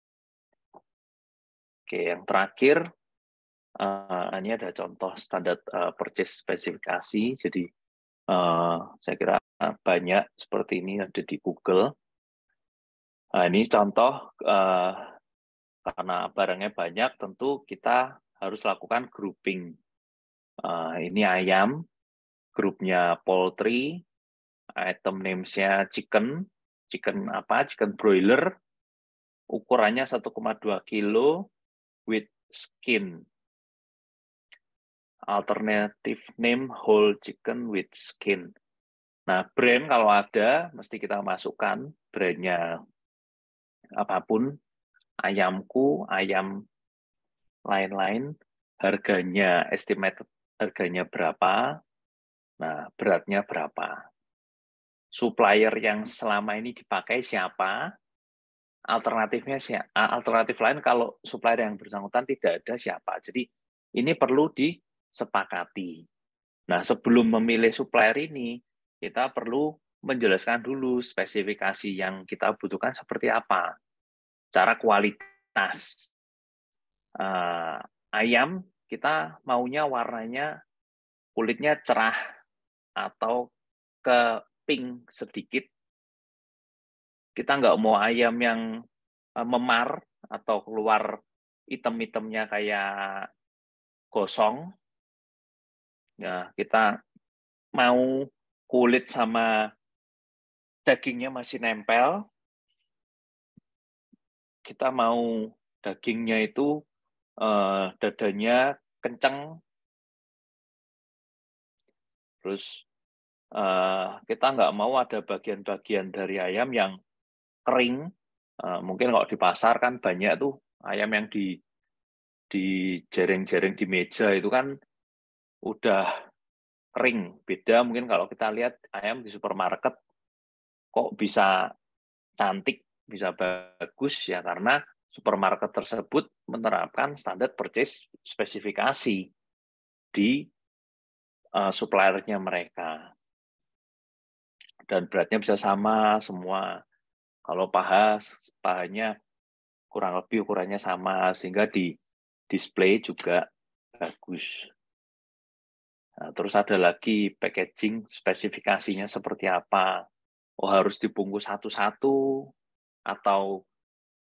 [SPEAKER 9] Oke, yang terakhir Uh, ini ada contoh standar uh, purchase spesifikasi. Jadi uh, saya kira banyak seperti ini ada di Google. Nah, ini contoh uh, karena barangnya banyak, tentu kita harus lakukan grouping. Uh, ini ayam, grupnya poultry, item names-nya chicken, chicken apa? Chicken broiler, ukurannya satu koma dua kilo with skin. Alternative name whole chicken with skin. Nah, brand kalau ada, mesti kita masukkan brandnya apapun, ayamku, ayam lain-lain, harganya, estimated harganya berapa, nah beratnya berapa. Supplier yang selama ini dipakai siapa, alternatifnya siapa, alternatif lain kalau supplier yang bersangkutan tidak ada siapa. Jadi ini perlu di sepakati. Nah, sebelum memilih supplier ini, kita perlu menjelaskan dulu spesifikasi yang kita butuhkan seperti apa. Cara kualitas. Uh, ayam, kita maunya warnanya, kulitnya cerah atau ke pink sedikit. Kita nggak mau ayam yang uh, memar atau keluar item-itemnya kayak gosong. Ya, kita mau kulit sama dagingnya masih nempel. Kita mau dagingnya itu eh, dadanya kenceng. Terus eh, kita nggak mau ada bagian-bagian dari ayam yang kering. Eh, mungkin kalau di pasar kan banyak tuh ayam yang di di jaring-jaring di meja itu kan udah kering. Beda mungkin kalau kita lihat ayam di supermarket kok bisa cantik, bisa bagus ya karena supermarket tersebut menerapkan standar purchase spesifikasi di uh, suppliernya mereka. Dan beratnya bisa sama semua. Kalau paha, pahanya kurang lebih ukurannya sama sehingga di display juga bagus. Nah, terus ada lagi packaging spesifikasinya seperti apa. Oh, harus dibungkus satu-satu atau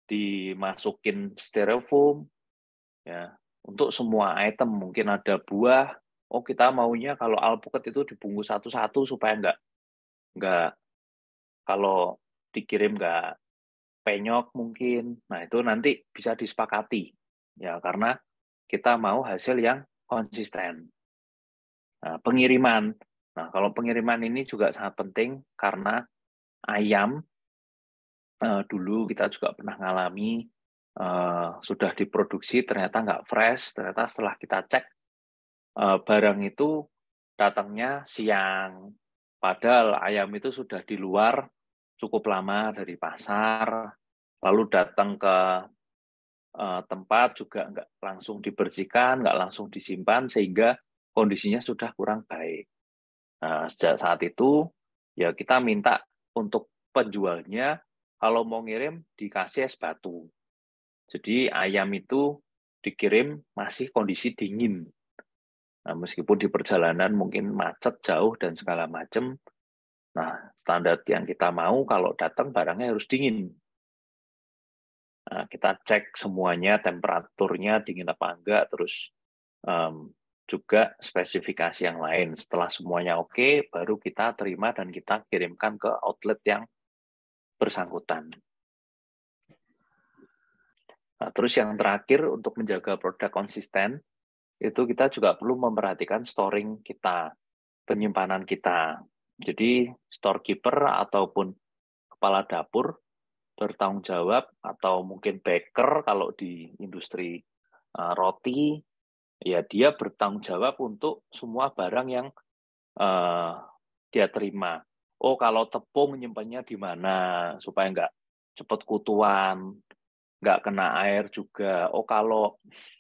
[SPEAKER 9] dimasukin styrofoam, ya untuk semua item. Mungkin ada buah, oh kita maunya kalau alpukat itu dibungkus satu-satu supaya nggak nggak kalau dikirim nggak penyok mungkin. Nah itu nanti bisa disepakati, ya karena kita mau hasil yang konsisten. Nah, pengiriman, nah kalau pengiriman ini juga sangat penting karena ayam eh, dulu kita juga pernah ngalami eh, sudah diproduksi ternyata nggak fresh, ternyata setelah kita cek eh, barang itu datangnya siang, padahal ayam itu sudah di luar cukup lama dari pasar, lalu datang ke eh, tempat juga nggak langsung dibersihkan, nggak langsung disimpan sehingga kondisinya sudah kurang baik. Nah, sejak saat itu ya kita minta untuk penjualnya kalau mau ngirim dikasih es batu. Jadi ayam itu dikirim masih kondisi dingin. Nah, meskipun di perjalanan mungkin macet jauh dan segala macam. Nah, standar yang kita mau kalau datang barangnya harus dingin. Nah, kita cek semuanya, temperaturnya dingin apa enggak, terus um, juga spesifikasi yang lain. Setelah semuanya oke, baru kita terima dan kita kirimkan ke outlet yang bersangkutan. Nah, terus yang terakhir untuk menjaga produk konsisten, itu kita juga perlu memperhatikan storing kita, penyimpanan kita. Jadi storekeeper ataupun kepala dapur bertanggung jawab, atau mungkin baker kalau di industri uh, roti, ya dia bertanggung jawab untuk semua barang yang uh, dia terima. Oh kalau tepung nyimpannya di mana supaya nggak cepat kutuan, nggak kena air juga. Oh kalau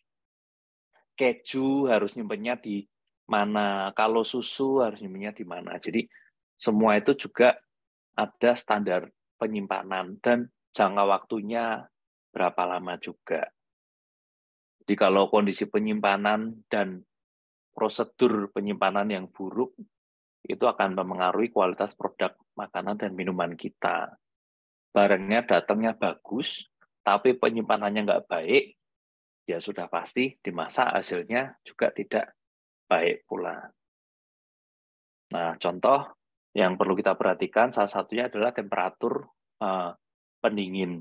[SPEAKER 9] keju harus nyimpannya di mana, kalau susu harus nyimpannya di mana. Jadi semua itu juga ada standar penyimpanan dan jangka waktunya berapa lama juga. Jadi kalau kondisi penyimpanan dan prosedur penyimpanan yang buruk, itu akan mempengaruhi kualitas produk makanan dan minuman kita. Barangnya datangnya bagus, tapi penyimpanannya nggak baik, ya sudah pasti dimasak hasilnya juga tidak baik pula. Nah, contoh yang perlu kita perhatikan salah satunya adalah temperatur uh, pendingin.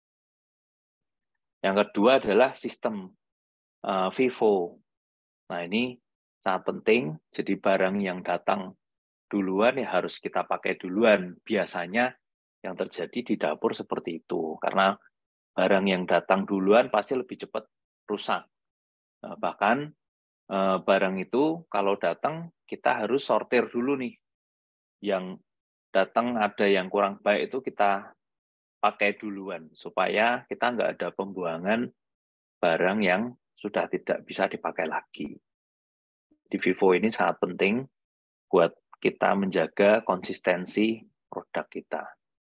[SPEAKER 9] Yang kedua adalah sistem uh, FIFO. Nah, ini sangat penting. Jadi barang yang datang duluan ya harus kita pakai duluan. Biasanya yang terjadi di dapur seperti itu. Karena barang yang datang duluan pasti lebih cepat rusak. Nah, bahkan eh, barang itu kalau datang kita harus sortir dulu nih. Yang datang ada yang kurang baik itu kita pakai duluan. Supaya kita nggak ada pembuangan barang yang sudah tidak bisa dipakai lagi. Di FIFO ini sangat penting buat kita menjaga konsistensi produk kita.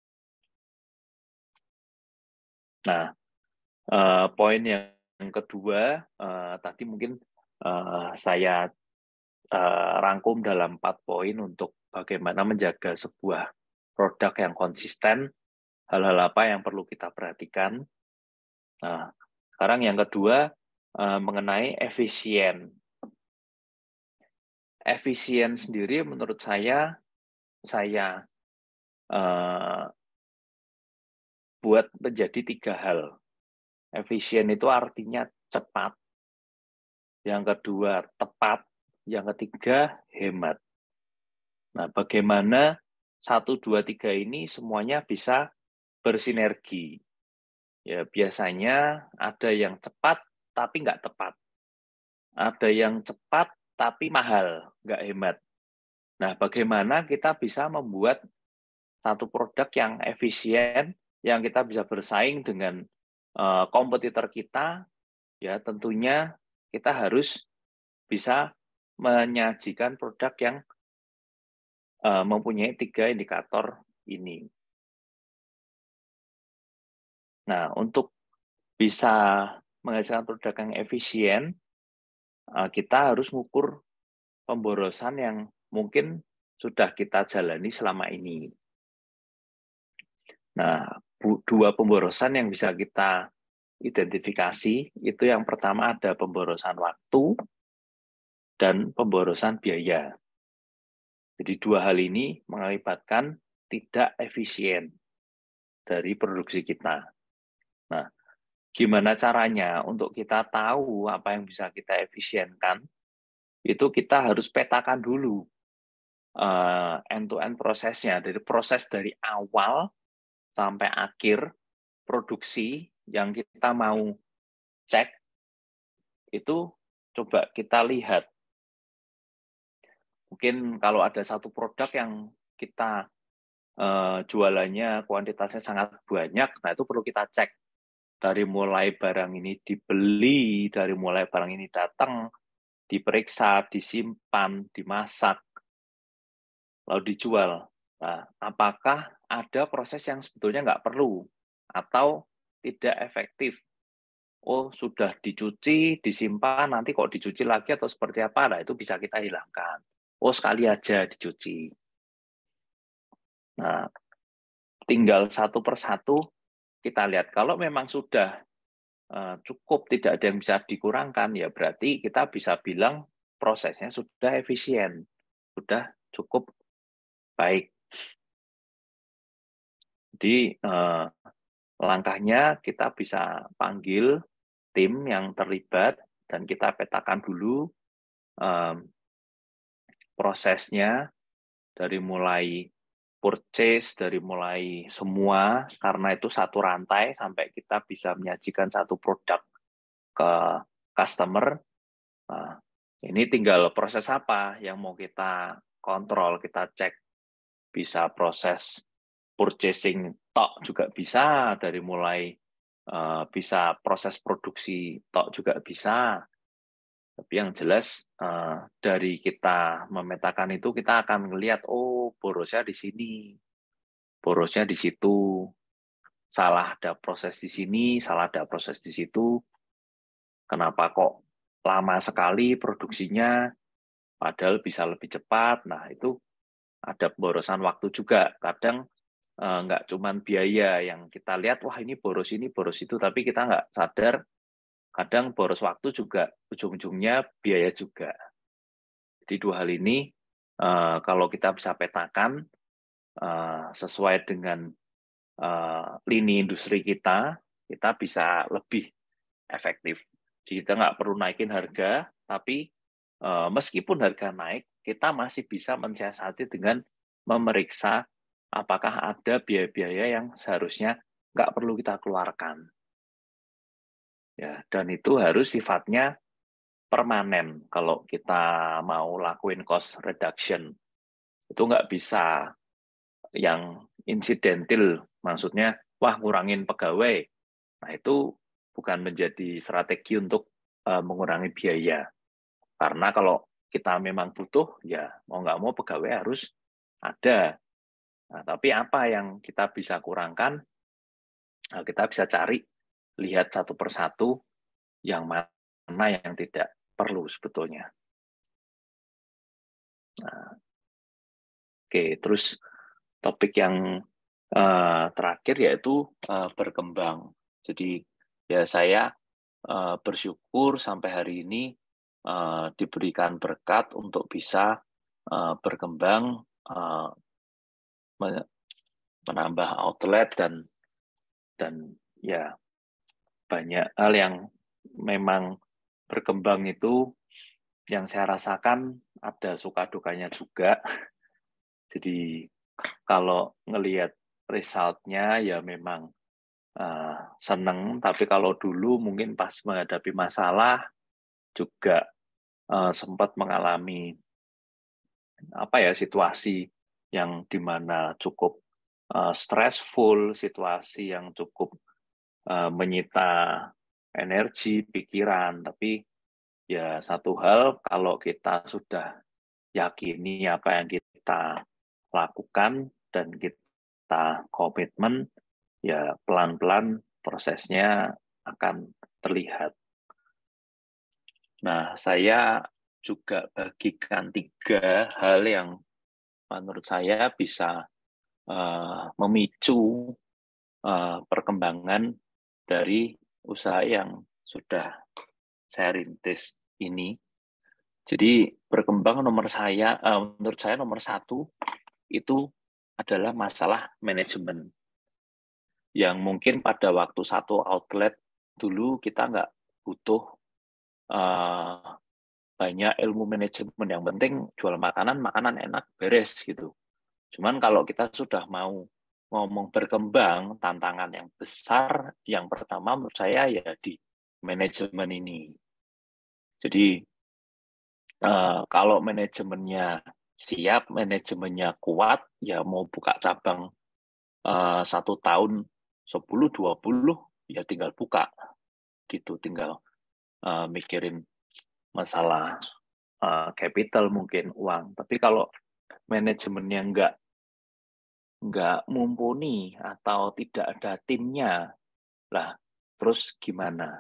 [SPEAKER 9] Nah, eh, poin yang kedua, eh, tadi mungkin eh, saya eh, rangkum dalam empat poin untuk bagaimana menjaga sebuah produk yang konsisten, hal-hal apa yang perlu kita perhatikan. Nah, sekarang yang kedua, eh, mengenai efisien. Efisien sendiri menurut saya, saya eh, buat menjadi tiga hal. Efisien itu artinya cepat. Yang kedua, tepat. Yang ketiga, hemat. Nah, bagaimana satu, dua, tiga ini semuanya bisa bersinergi. Ya, biasanya ada yang cepat tapi nggak tepat. Ada yang cepat tapi mahal, nggak hemat. Nah, bagaimana kita bisa membuat satu produk yang efisien, yang kita bisa bersaing dengan uh, kompetitor kita, ya tentunya kita harus bisa menyajikan produk yang uh, mempunyai tiga indikator ini. Nah, untuk bisa menghasilkan produk yang efisien, uh, kita harus mengukur pemborosan yang mungkin sudah kita jalani selama ini. Nah, dua pemborosan yang bisa kita identifikasi. Itu yang pertama ada pemborosan waktu dan pemborosan biaya. Jadi dua hal ini mengakibatkan tidak efisien dari produksi kita. Nah, gimana caranya untuk kita tahu apa yang bisa kita efisienkan? Itu kita harus petakan dulu uh, end-to-end prosesnya, dari proses dari awal sampai akhir produksi yang kita mau cek, itu coba kita lihat. Mungkin kalau ada satu produk yang kita uh, jualannya kuantitasnya sangat banyak, nah itu perlu kita cek. Dari mulai barang ini dibeli, dari mulai barang ini datang, diperiksa, disimpan, dimasak, lalu dijual. Nah, apakah ada proses yang sebetulnya nggak perlu atau tidak efektif? Oh, sudah dicuci, disimpan, nanti kok dicuci lagi atau seperti apa? Nah, itu bisa kita hilangkan. Oh, sekali aja dicuci. Nah, tinggal satu persatu kita lihat. Kalau memang sudah uh, cukup, tidak ada yang bisa dikurangkan, ya berarti kita bisa bilang prosesnya sudah efisien, sudah cukup baik. Jadi eh, langkahnya kita bisa panggil tim yang terlibat dan kita petakan dulu eh, prosesnya dari mulai purchase, dari mulai semua, karena itu satu rantai sampai kita bisa menyajikan satu produk ke customer. Nah, ini tinggal proses apa yang mau kita kontrol, kita cek. Bisa proses purchasing tok juga bisa, dari mulai uh, bisa proses produksi tok juga bisa. Tapi yang jelas uh, dari kita memetakan itu kita akan melihat, oh borosnya di sini, borosnya di situ, salah ada proses di sini, salah ada proses di situ. Kenapa kok lama sekali produksinya, padahal bisa lebih cepat. Nah itu ada pemborosan waktu juga. Kadang eh, nggak cuman biaya yang kita lihat, wah ini boros ini, boros itu, tapi kita nggak sadar, kadang boros waktu juga ujung-ujungnya biaya juga. Jadi dua hal ini, eh, kalau kita bisa petakan, eh, sesuai dengan eh, lini industri kita, kita bisa lebih efektif. Jadi kita nggak perlu naikin harga, tapi eh, meskipun harga naik, kita masih bisa mensiasati dengan memeriksa apakah ada biaya-biaya yang seharusnya nggak perlu kita keluarkan. Ya, dan itu harus sifatnya permanen. Kalau kita mau lakuin cost reduction, itu nggak bisa yang incidental, maksudnya, wah ngurangin pegawai. Nah itu bukan menjadi strategi untuk uh, mengurangi biaya. Karena kalau kita memang butuh, ya mau nggak mau pegawai harus ada. Nah, tapi apa yang kita bisa kurangkan, nah, kita bisa cari, lihat satu persatu yang mana yang tidak perlu sebetulnya. Nah, oke, terus topik yang uh, terakhir yaitu uh, berkembang. Jadi ya saya uh, bersyukur sampai hari ini uh, diberikan berkat untuk bisa uh, berkembang, uh, menambah outlet dan dan ya banyak hal yang memang berkembang itu yang saya rasakan ada suka dukanya juga. Jadi kalau ngelihat resultnya ya memang uh, seneng, tapi kalau dulu mungkin pas menghadapi masalah juga uh, sempat mengalami apa ya situasi yang dimana cukup uh, stressful, situasi yang cukup uh, menyita energi, pikiran. Tapi ya satu hal, kalau kita sudah yakini apa yang kita lakukan dan kita komitmen, ya pelan-pelan prosesnya akan terlihat. Nah, saya juga bagikan tiga hal yang menurut saya bisa uh, memicu uh, perkembangan dari usaha yang sudah saya rintis ini. Jadi berkembang nomor saya, uh, menurut saya nomor satu itu adalah masalah manajemen. Yang mungkin pada waktu satu outlet dulu kita nggak butuh uh, banyak ilmu manajemen. Yang penting jual makanan, makanan enak, beres gitu. Cuman kalau kita sudah mau ngomong berkembang, tantangan yang besar, yang pertama menurut saya ya di manajemen ini. Jadi Uh, kalau manajemennya siap, manajemennya kuat, ya mau buka cabang uh, satu tahun sepuluh dua puluh ya tinggal buka gitu, tinggal uh, mikirin masalah uh, capital mungkin uang. Tapi kalau manajemennya enggak enggak mumpuni atau tidak ada timnya, lah terus gimana?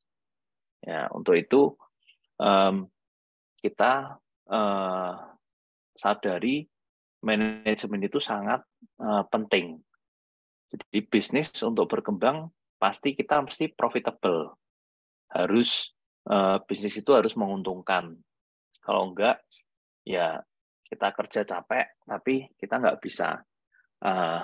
[SPEAKER 9] Ya untuk itu um, kita uh, sadari manajemen itu sangat uh, penting. Jadi bisnis untuk berkembang pasti kita mesti profitable. Harus uh, bisnis itu harus menguntungkan. Kalau enggak, ya kita kerja capek, tapi kita nggak bisa uh,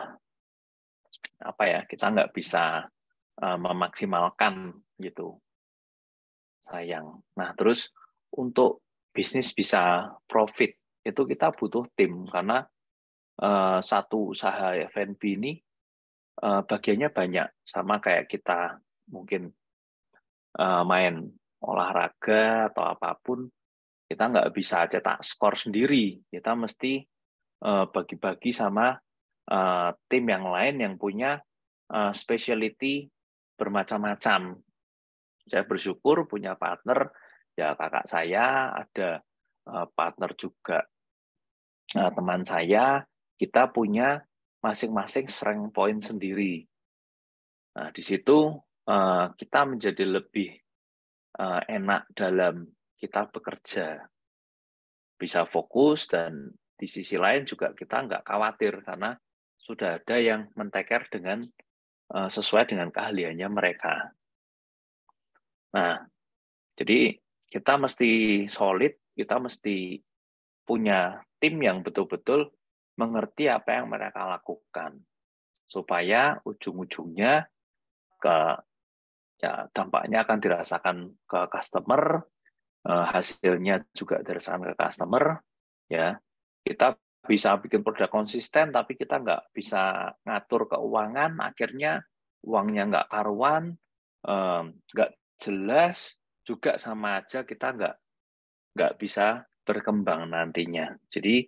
[SPEAKER 9] apa ya? Kita nggak bisa uh, memaksimalkan gitu. Sayang. Nah terus untuk bisnis bisa profit itu kita butuh tim karena uh, satu usaha F and B ini uh, bagiannya banyak sama kayak kita mungkin uh, main olahraga atau apapun kita nggak bisa cetak skor sendiri, kita mesti uh, bagi-bagi sama uh, tim yang lain yang punya uh, specialty bermacam-macam. Saya bersyukur punya partner. Ya kakak saya, ada uh, partner juga uh, teman saya, kita punya masing-masing strength point sendiri. Nah, di situ uh, kita menjadi lebih uh, enak dalam kita bekerja. Bisa fokus dan di sisi lain juga kita nggak khawatir karena sudah ada yang men-take-care dengan uh, sesuai dengan keahliannya mereka. Nah, jadi kita mesti solid, kita mesti punya tim yang betul-betul mengerti apa yang mereka lakukan. Supaya ujung-ujungnya ke ya dampaknya akan dirasakan ke customer, hasilnya juga dirasakan ke customer, ya. Kita bisa bikin produk konsisten, tapi kita nggak bisa ngatur keuangan, akhirnya uangnya nggak karuan, nggak jelas, juga sama aja kita nggak nggak bisa berkembang nantinya. Jadi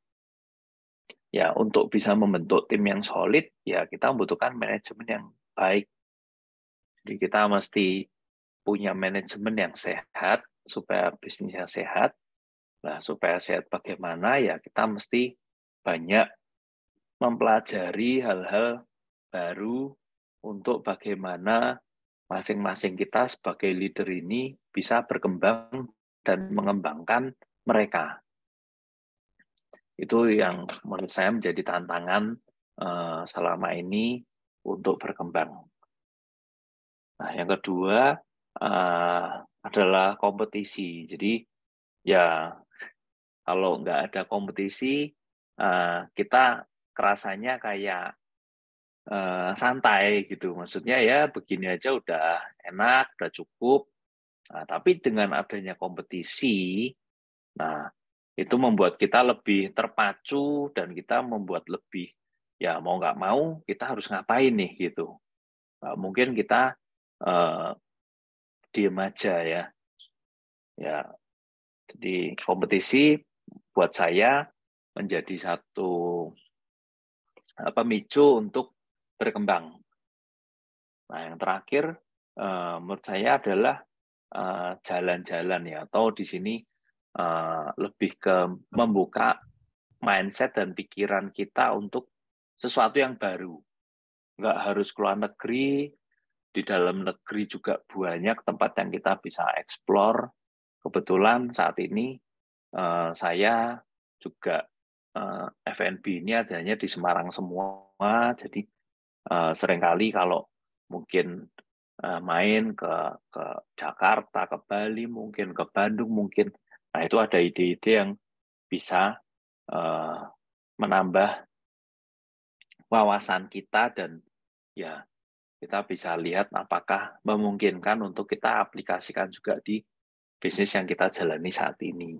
[SPEAKER 9] ya untuk bisa membentuk tim yang solid, ya kita membutuhkan manajemen yang baik. Jadi kita mesti punya manajemen yang sehat supaya bisnisnya sehat. Nah, supaya sehat bagaimana ya kita mesti banyak mempelajari hal-hal baru untuk bagaimana masing-masing kita sebagai leader ini bisa berkembang dan mengembangkan mereka. Itu yang menurut saya menjadi tantangan uh, selama ini untuk berkembang. Nah, yang kedua uh, adalah kompetisi. Jadi ya kalau nggak ada kompetisi, uh, kita kerasanya kayak uh, santai gitu. Maksudnya ya begini aja udah enak, udah cukup. Nah, tapi dengan adanya kompetisi, nah itu membuat kita lebih terpacu dan kita membuat lebih ya mau nggak mau kita harus ngapain nih gitu. Nah, mungkin kita uh, diem aja ya. Ya, jadi kompetisi buat saya menjadi satu pemicu untuk berkembang. Nah, yang terakhir uh, menurut saya adalah jalan-jalan uh, ya, atau di sini uh, lebih ke membuka mindset dan pikiran kita untuk sesuatu yang baru. Nggak harus keluar negeri, di dalam negeri juga banyak tempat yang kita bisa explore. Kebetulan saat ini uh, saya juga uh, F and B ini adanya di Semarang semua, jadi uh, seringkali kalau mungkin uh, main ke ke Jakarta, ke Bali, mungkin ke Bandung, mungkin, nah itu ada ide-ide yang bisa uh, menambah wawasan kita dan ya kita bisa lihat apakah memungkinkan untuk kita aplikasikan juga di bisnis yang kita jalani saat ini.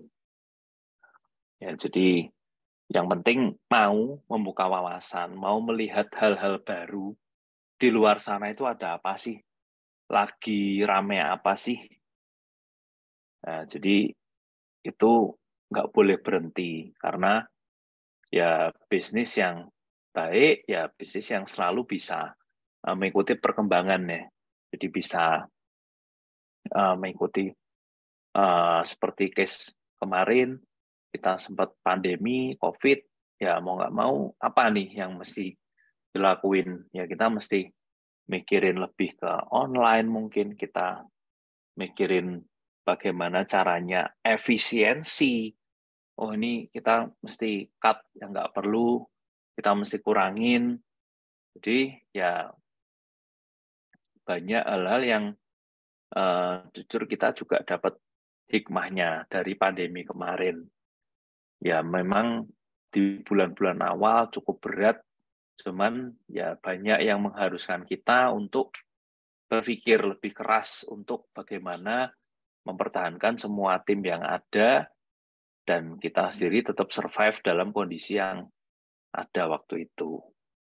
[SPEAKER 9] Ya, jadi yang penting mau membuka wawasan, mau melihat hal-hal baru di luar sana itu ada apa sih, lagi rame apa sih. Nah, jadi itu nggak boleh berhenti karena ya bisnis yang baik, ya bisnis yang selalu bisa uh, mengikuti perkembangan ya. Jadi bisa uh, mengikuti uh, seperti case kemarin, kita sempat pandemi, COVID, ya mau nggak mau, apa nih yang mesti dilakuin? Ya kita mesti mikirin lebih ke online mungkin, kita mikirin bagaimana caranya efisiensi. Oh ini kita mesti cut yang nggak perlu, kita mesti kurangin. Jadi ya banyak hal-hal yang uh, jujur kita juga dapat hikmahnya dari pandemi kemarin. Ya memang di bulan-bulan awal cukup berat, cuman ya banyak yang mengharuskan kita untuk berpikir lebih keras untuk bagaimana mempertahankan semua tim yang ada dan kita sendiri tetap survive dalam kondisi yang ada waktu itu.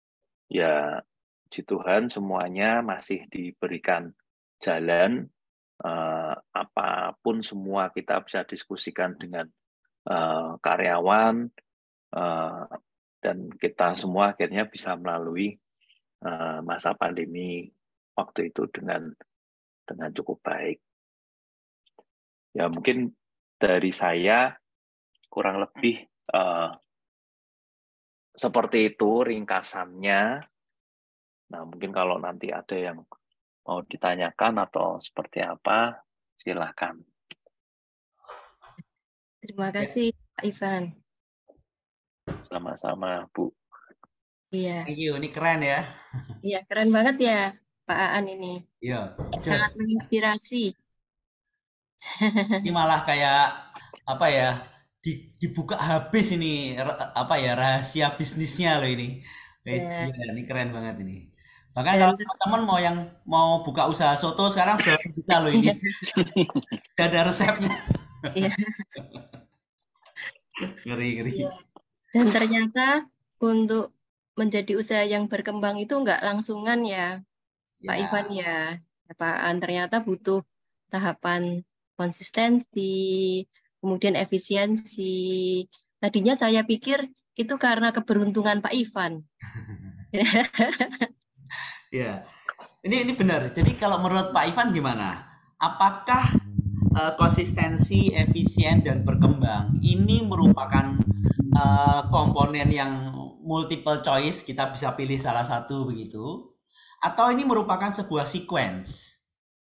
[SPEAKER 9] Ya puji Tuhan semuanya masih diberikan jalan, eh, apapun semua kita bisa diskusikan dengan Uh, karyawan uh, dan kita semua akhirnya bisa melalui uh, masa pandemi waktu itu dengan dengan cukup baik. Ya mungkin dari saya kurang lebih uh, seperti itu ringkasannya. Nah mungkin kalau nanti ada yang mau ditanyakan atau seperti apa, silakan.
[SPEAKER 8] Terima kasih Pak Ivan.
[SPEAKER 9] Sama-sama Bu.
[SPEAKER 8] Iya.
[SPEAKER 6] Thank you, ini keren ya.
[SPEAKER 8] Iya keren banget ya Pak Aan ini.
[SPEAKER 6] Iya.
[SPEAKER 8] Sangat menginspirasi.
[SPEAKER 6] Ini malah kayak apa ya? Dibuka habis ini apa ya rahasia bisnisnya loh ini.
[SPEAKER 8] Yeah.
[SPEAKER 6] Iya, ini keren banget ini. Bahkan kalau teman-teman mau yang mau buka usaha soto sekarang sudah bisa loh ini. Udah ada resepnya.
[SPEAKER 8] Iya.
[SPEAKER 6] Ngeri-ngeri.
[SPEAKER 8] Ya. Dan ternyata untuk menjadi usaha yang berkembang itu enggak langsungan ya, ya. Pak Ivan ya. Pak An ternyata butuh tahapan konsistensi, kemudian efisiensi. Tadinya saya pikir itu karena keberuntungan Pak Ivan.
[SPEAKER 6] Ya. Ini ini benar. Jadi kalau menurut Pak Ivan gimana? Apakah uh, konsistensi, efisien dan berkembang ini merupakan uh, komponen yang multiple choice, kita bisa pilih salah satu begitu, atau ini merupakan sebuah sequence?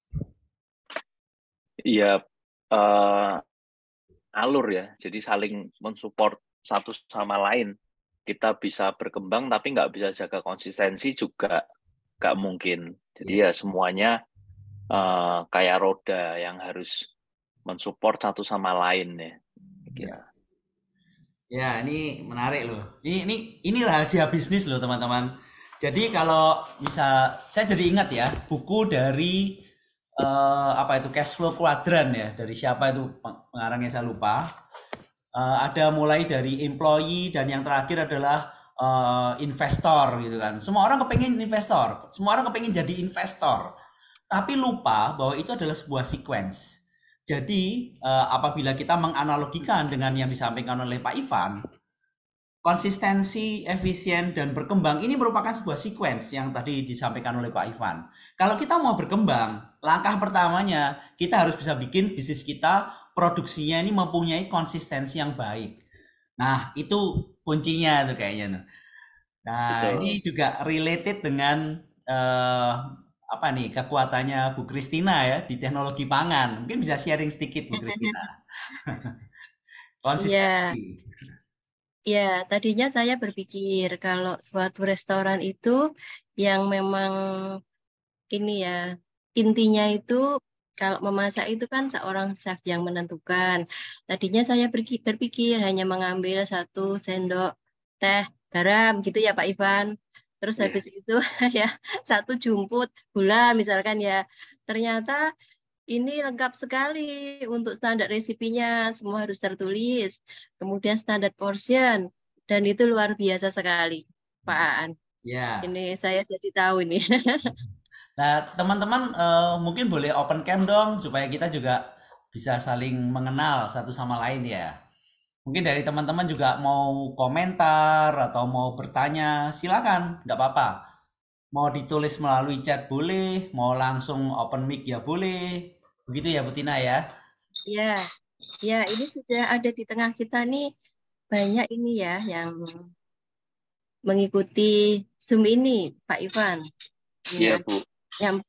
[SPEAKER 9] Iya, uh, alur ya. Jadi saling mensupport satu sama lain. Kita bisa berkembang tapi nggak bisa jaga konsistensi juga nggak mungkin. Jadi yes. ya semuanya uh, kayak roda yang harus mensupport satu sama lain ya.
[SPEAKER 6] Ya. Ya, ini menarik loh. Ini ini ini rahasia bisnis loh teman-teman. Jadi kalau bisa, saya jadi ingat ya buku dari uh, apa itu Cash Flow Quadrant ya, dari siapa itu pengarangnya saya lupa. Uh, ada mulai dari employee dan yang terakhir adalah uh, investor gitu kan. Semua orang kepengen investor, semua orang kepengen jadi investor, tapi lupa bahwa itu adalah sebuah sequence. Jadi uh, apabila kita menganalogikan dengan yang disampaikan oleh Pak Ivan, konsistensi, efisien, dan berkembang ini merupakan sebuah sequence yang tadi disampaikan oleh Pak Ivan. Kalau kita mau berkembang, langkah pertamanya kita harus bisa bikin bisnis kita, produksinya ini mempunyai konsistensi yang baik. Nah, itu kuncinya tuh kayaknya. Nah, betul. Ini juga related dengan uh, apa nih kekuatannya Bu Christina ya di teknologi pangan. Mungkin bisa sharing sedikit Bu Christina. Konsistensi.
[SPEAKER 8] Ya, tadinya saya berpikir kalau suatu restoran itu yang memang ini ya, intinya itu kalau memasak itu kan seorang chef yang menentukan. Tadinya saya berki- berpikir hanya mengambil satu sendok teh garam gitu ya Pak Ivan. Terus
[SPEAKER 9] Iya.
[SPEAKER 8] habis itu ya satu jumput gula misalkan ya. Ternyata ini lengkap sekali untuk standar resipinya, semua harus tertulis. Kemudian standar portion, dan itu luar biasa sekali, Pak Aan.
[SPEAKER 6] Ya.
[SPEAKER 8] Ini saya jadi tahu ini.
[SPEAKER 6] Nah, teman-teman eh, mungkin boleh open cam dong supaya kita juga bisa saling mengenal satu sama lain ya. Mungkin dari teman-teman juga mau komentar atau mau bertanya, silakan, nggak apa-apa. Mau ditulis melalui chat boleh, mau langsung open mic ya boleh. Begitu ya Bu Tina ya.
[SPEAKER 8] Ya, ya ini sudah ada di tengah kita nih, banyak ini ya yang mengikuti Zoom ini, Pak Ivan.
[SPEAKER 9] Iya, Bu.
[SPEAKER 8] Yang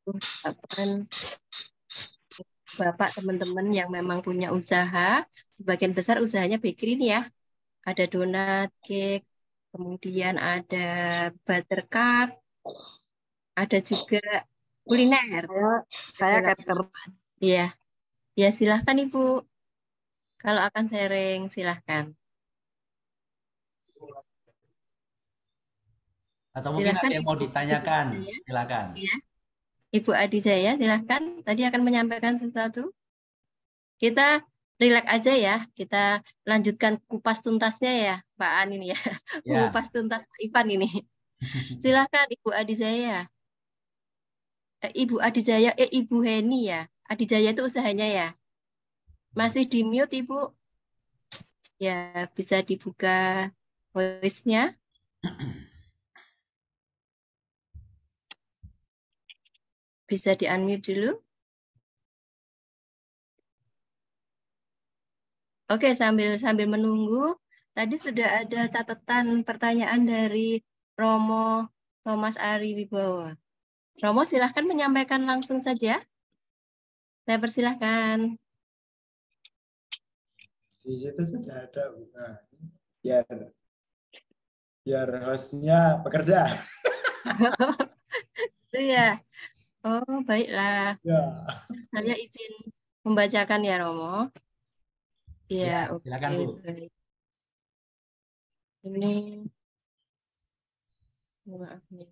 [SPEAKER 8] Bapak teman-teman yang memang punya usaha, sebagian besar usahanya bakery ini ya. Ada donat, cake, kemudian ada buttercup, ada juga kuliner.
[SPEAKER 1] Saya cater.
[SPEAKER 8] Iya, ya silahkan Ibu. Kalau akan sharing, silahkan.
[SPEAKER 6] Atau mungkin
[SPEAKER 8] Silahkan
[SPEAKER 6] ada yang mau
[SPEAKER 8] Ibu,
[SPEAKER 6] ditanyakan,
[SPEAKER 8] Ibu Adijaya.
[SPEAKER 6] silakan.
[SPEAKER 8] Ya. Ibu Adijaya, silahkan. Tadi akan menyampaikan sesuatu. Kita relax aja ya. Kita lanjutkan kupas tuntasnya ya, Pak An ini ya.
[SPEAKER 6] Ya.
[SPEAKER 8] Kupas tuntas Pak Ivan ini. Silahkan Ibu Adijaya. Eh, Ibu Adijaya, eh Ibu Heni ya. Adijaya itu usahanya ya. Masih di mute Ibu. Ya, bisa dibuka voice-nya. Bisa di-unmute dulu. Oke, sambil sambil menunggu, tadi sudah ada catatan pertanyaan dari Romo Thomas Ari Wibowo. Romo, silahkan menyampaikan langsung saja. Saya persilahkan.
[SPEAKER 5] Di situ sudah ada, bukan? Biar biar hostnya bekerja.
[SPEAKER 8] Itu ya. Oh, baiklah.
[SPEAKER 5] Ya.
[SPEAKER 8] Saya izin membacakan ya, Romo.
[SPEAKER 6] Ya,
[SPEAKER 8] Ya,
[SPEAKER 6] silakan
[SPEAKER 8] oke.
[SPEAKER 6] Bu.
[SPEAKER 8] Baik. Ini maaf nih.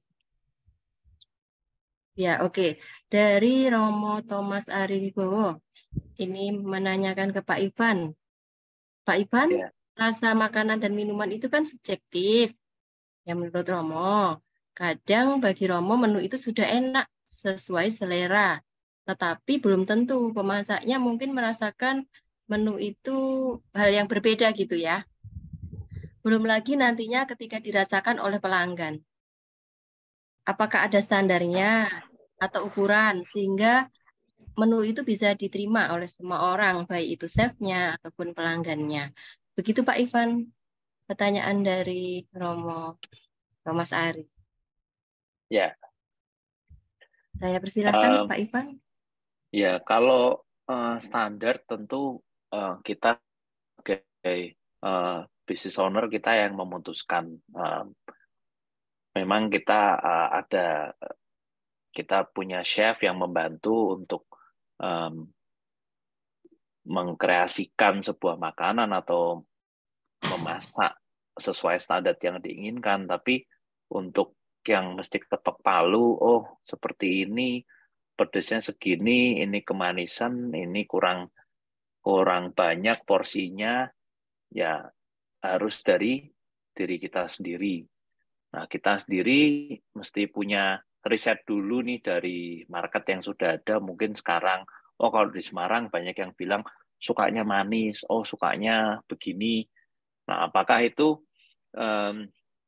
[SPEAKER 8] Ya, oke. Dari Romo Thomas Ari Wibowo. Ini menanyakan ke Pak Ivan. Pak Ivan,
[SPEAKER 9] Ya.
[SPEAKER 8] rasa makanan dan minuman itu kan subjektif. Ya menurut Romo, kadang bagi Romo menu itu sudah enak sesuai selera. Tetapi belum tentu pemasaknya mungkin merasakan menu itu hal yang berbeda gitu ya. Belum lagi nantinya ketika dirasakan oleh pelanggan. Apakah ada standarnya atau ukuran sehingga menu itu bisa diterima oleh semua orang, baik itu chefnya ataupun pelanggannya. Begitu Pak Ivan, pertanyaan dari Romo Thomas Ari.
[SPEAKER 9] Ya.
[SPEAKER 8] Saya persilahkan
[SPEAKER 9] Um,
[SPEAKER 8] Pak Ivan.
[SPEAKER 9] Ya, kalau uh, standar tentu uh, kita sebagai uh, business owner kita yang memutuskan. Uh, memang kita uh, ada kita punya chef yang membantu untuk um, mengkreasikan sebuah makanan atau memasak sesuai standar yang diinginkan. Tapi untuk yang mesti ketok palu, oh seperti ini, pedasnya segini, ini kemanisan, ini kurang kurang banyak porsinya, ya harus dari diri kita sendiri. Nah, kita sendiri mesti punya riset dulu nih dari market yang sudah ada. Mungkin sekarang, oh kalau di Semarang banyak yang bilang sukanya manis, oh sukanya begini. Nah, apakah itu um,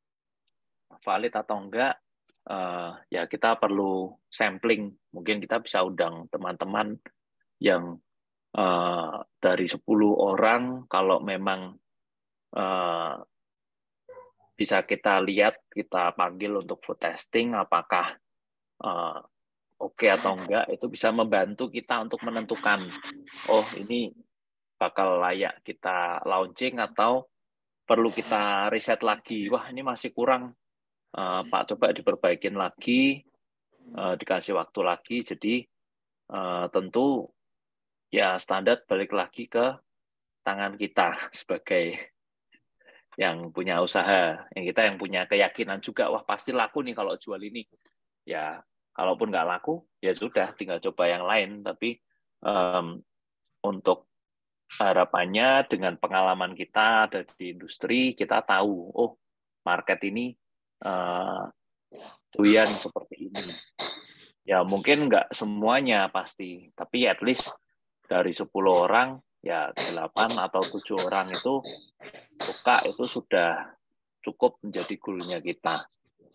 [SPEAKER 9] valid atau enggak? Uh, ya kita perlu sampling. Mungkin kita bisa undang teman-teman yang uh, dari sepuluh orang, kalau memang uh, bisa kita lihat, kita panggil untuk food testing, apakah uh, oke okay atau enggak, itu bisa membantu kita untuk menentukan, oh ini bakal layak kita launching atau perlu kita riset lagi. Wah, ini masih kurang. Uh, Pak, coba diperbaikin lagi, uh, dikasih waktu lagi. Jadi uh, tentu ya standar balik lagi ke tangan kita sebagai yang punya usaha, yang kita yang punya keyakinan juga, wah pasti laku nih kalau jual ini. Ya, kalaupun nggak laku, ya sudah, tinggal coba yang lain. Tapi um, untuk harapannya dengan pengalaman kita ada di industri, kita tahu, oh market ini uh, doyan seperti ini. Ya mungkin nggak semuanya pasti, tapi at least dari sepuluh orang, ya delapan atau tujuh orang itu suka, itu sudah cukup menjadi goalnya kita.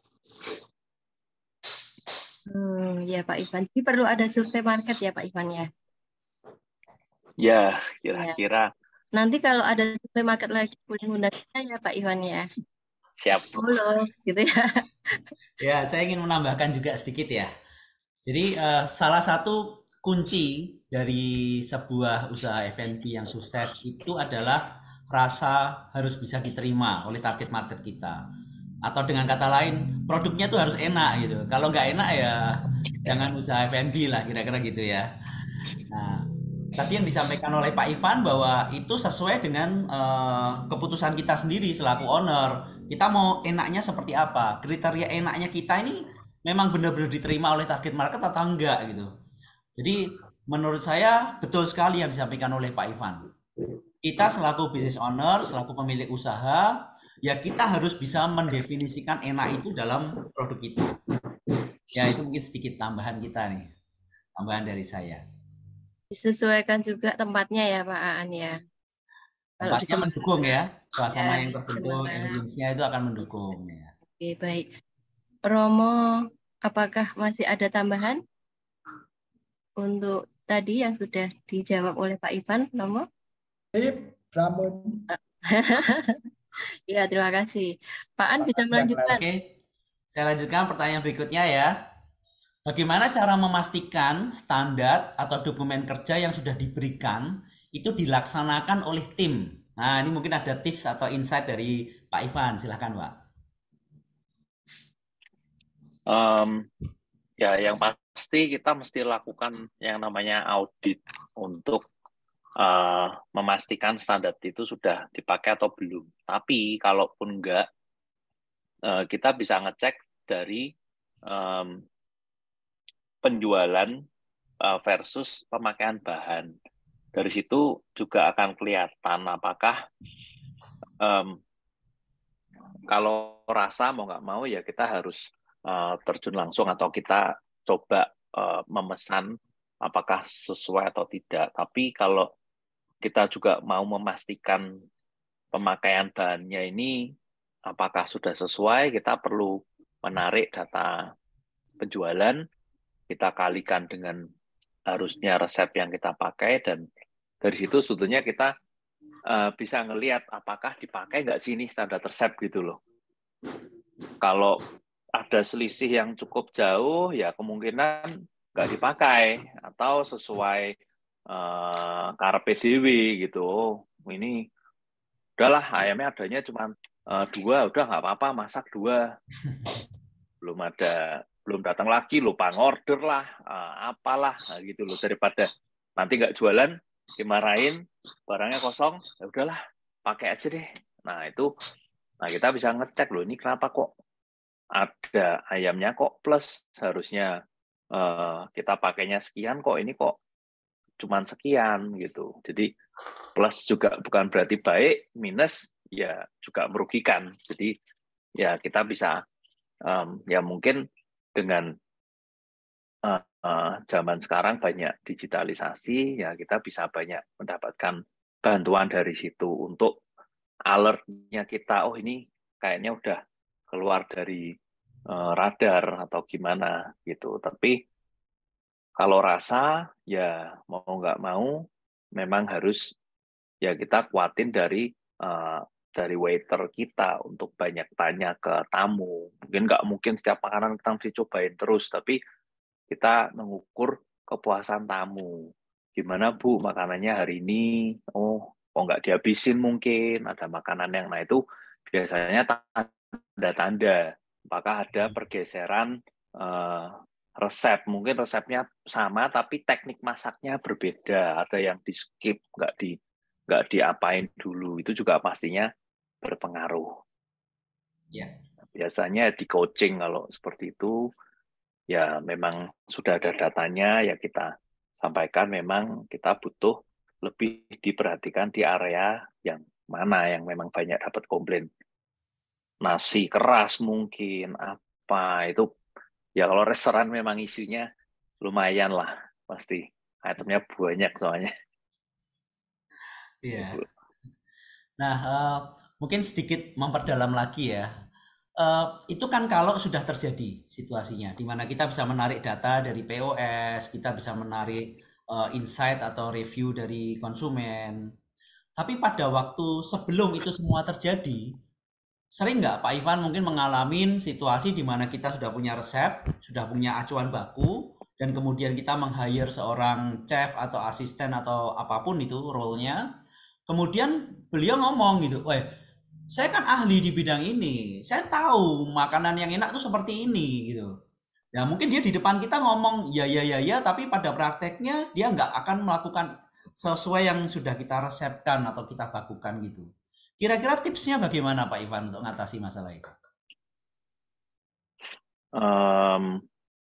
[SPEAKER 8] Hmm, ya Pak Ivan. Jadi perlu ada survei market ya Pak Ivan ya?
[SPEAKER 9] Ya, kira-kira.
[SPEAKER 8] Nanti kalau ada survei market lagi, boleh undang kita ya Pak Ivan ya?
[SPEAKER 9] Siap.
[SPEAKER 8] Halo, gitu ya.
[SPEAKER 6] Ya, saya ingin menambahkan juga sedikit ya. Jadi uh, salah satu kunci dari sebuah usaha F and B yang sukses itu adalah rasa harus bisa diterima oleh target market kita. Atau dengan kata lain, produknya tuh harus enak gitu. Kalau nggak enak ya jangan usaha F and B lah, kira-kira gitu ya. Nah, tadi yang disampaikan oleh Pak Ivan bahwa itu sesuai dengan uh, keputusan kita sendiri selaku owner. Kita mau enaknya seperti apa? Kriteria enaknya kita ini memang benar-benar diterima oleh target market atau enggak gitu. Jadi menurut saya betul sekali yang disampaikan oleh Pak Ivan. Kita selaku business owner, selaku pemilik usaha, ya kita harus bisa mendefinisikan enak itu dalam produk itu. Ya itu mungkin sedikit tambahan kita nih, tambahan dari saya.
[SPEAKER 8] Disesuaikan juga tempatnya ya Pak Aan ya. Kalau
[SPEAKER 6] Tempatnya mendukung ya, suasana
[SPEAKER 8] ya,
[SPEAKER 6] yang terbentuk, ambience-nya itu akan mendukung ya.
[SPEAKER 8] Oke, baik. Romo, apakah masih ada tambahan untuk tadi yang sudah dijawab oleh Pak Ivan, Romo?
[SPEAKER 5] Sip, sampun.
[SPEAKER 8] Ya, terima kasih. Pak An bisa melanjutkan.
[SPEAKER 6] Oke, saya lanjutkan pertanyaan berikutnya ya. Bagaimana cara memastikan standar atau dokumen kerja yang sudah diberikan itu dilaksanakan oleh tim? Nah, ini mungkin ada tips atau insight dari Pak Ivan. Silahkan, Pak.
[SPEAKER 9] Um, ya, yang pasti kita mesti lakukan yang namanya audit untuk uh, memastikan standar itu sudah dipakai atau belum. Tapi kalaupun enggak, uh, kita bisa ngecek dari um, penjualan uh, versus pemakaian bahan. Dari situ juga akan kelihatan apakah um, kalau rasa mau nggak mau ya kita harus uh, terjun langsung atau kita coba uh, memesan apakah sesuai atau tidak. Tapi kalau kita juga mau memastikan pemakaian bahannya ini apakah sudah sesuai, kita perlu menarik data penjualan, kita kalikan dengan harusnya resep yang kita pakai, dan dari situ sebetulnya kita uh, bisa ngelihat apakah dipakai nggak sih ini standar resep gitu loh. Kalau ada selisih yang cukup jauh, ya kemungkinan nggak dipakai atau sesuai uh, karepe dewe gitu. Oh, ini udahlah ayamnya adanya cuma uh, dua, udah nggak apa-apa masak dua. Belum ada, belum datang lagi, lupa ngorder lah, uh, apalah gitu loh, daripada nanti nggak jualan dimarahin, barangnya kosong, ya udahlah pakai aja deh. Nah itu, nah kita bisa ngecek loh ini kenapa kok ada ayamnya kok plus, harusnya uh, kita pakainya sekian kok ini kok cuman sekian gitu. Jadi plus juga bukan berarti baik, minus ya juga merugikan. Jadi ya kita bisa um, ya mungkin dengan uh, uh, zaman sekarang banyak digitalisasi, ya kita bisa banyak mendapatkan bantuan dari situ untuk alertnya kita, oh ini kayaknya udah keluar dari uh, radar atau gimana gitu. Tapi kalau rasa ya mau nggak mau memang harus ya kita kuatin dari uh, dari waiter kita untuk banyak tanya ke tamu. Mungkin nggak mungkin setiap makanan kita mesti cobain terus, tapi kita mengukur kepuasan tamu. Gimana Bu makanannya hari ini? Oh kok nggak dihabisin mungkin, ada makanan yang, nah itu biasanya tanda-tanda apakah ada pergeseran uh, resep, mungkin resepnya sama tapi teknik masaknya berbeda, ada yang di skip, nggak di nggak diapain dulu, itu juga pastinya berpengaruh.
[SPEAKER 6] Ya.
[SPEAKER 9] Biasanya di coaching kalau seperti itu ya memang sudah ada datanya, ya kita sampaikan memang kita butuh lebih diperhatikan di area yang mana yang memang banyak dapat komplain. Nasi keras mungkin, apa, itu ya kalau restoran memang isunya lumayan lah, pasti. Itemnya banyak soalnya.
[SPEAKER 6] Iya. Nah, uh, mungkin sedikit memperdalam lagi ya. Uh, itu kan kalau sudah terjadi situasinya, di mana kita bisa menarik data dari P O S, kita bisa menarik uh, insight atau review dari konsumen. Tapi pada waktu sebelum itu semua terjadi, sering nggak Pak Ivan mungkin mengalami situasi di mana kita sudah punya resep, sudah punya acuan baku, dan kemudian kita meng-hire seorang chef atau asisten atau apapun itu role-nya, kemudian beliau ngomong gitu, weh, saya kan ahli di bidang ini, saya tahu makanan yang enak tuh seperti ini gitu. Ya mungkin dia di depan kita ngomong ya ya ya ya, tapi pada prakteknya dia nggak akan melakukan sesuai yang sudah kita resepkan atau kita bakukan gitu. Kira-kira tipsnya bagaimana Pak Ivan untuk mengatasi masalah itu?
[SPEAKER 9] Um,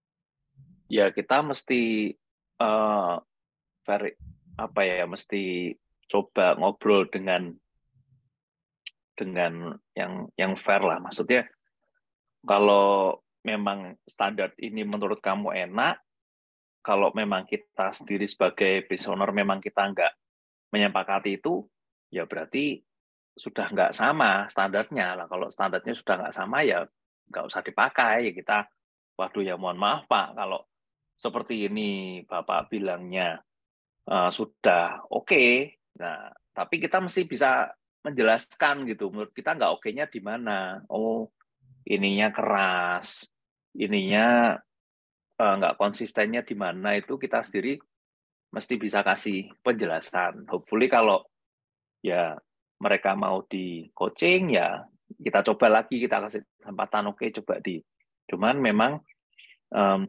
[SPEAKER 9] ya kita mesti uh, very, apa ya, mesti coba ngobrol dengan dengan yang yang fair lah. Maksudnya kalau memang standar ini menurut kamu enak, kalau memang kita sendiri sebagai business owner memang kita nggak menyepakati itu, ya berarti sudah nggak sama standarnya lah. Kalau standarnya sudah nggak sama ya nggak usah dipakai. Ya kita, waduh ya mohon maaf Pak, kalau seperti ini Bapak bilangnya uh, sudah oke. Okay. Nah, tapi kita mesti bisa menjelaskan gitu, menurut kita nggak oke-nya di mana. Oh, ininya keras, ininya uh, nggak konsistennya di mana, itu kita sendiri mesti bisa kasih penjelasan. Hopefully kalau ya mereka mau di coaching, ya kita coba lagi, kita kasih kesempatan, oke coba di. Cuman memang um,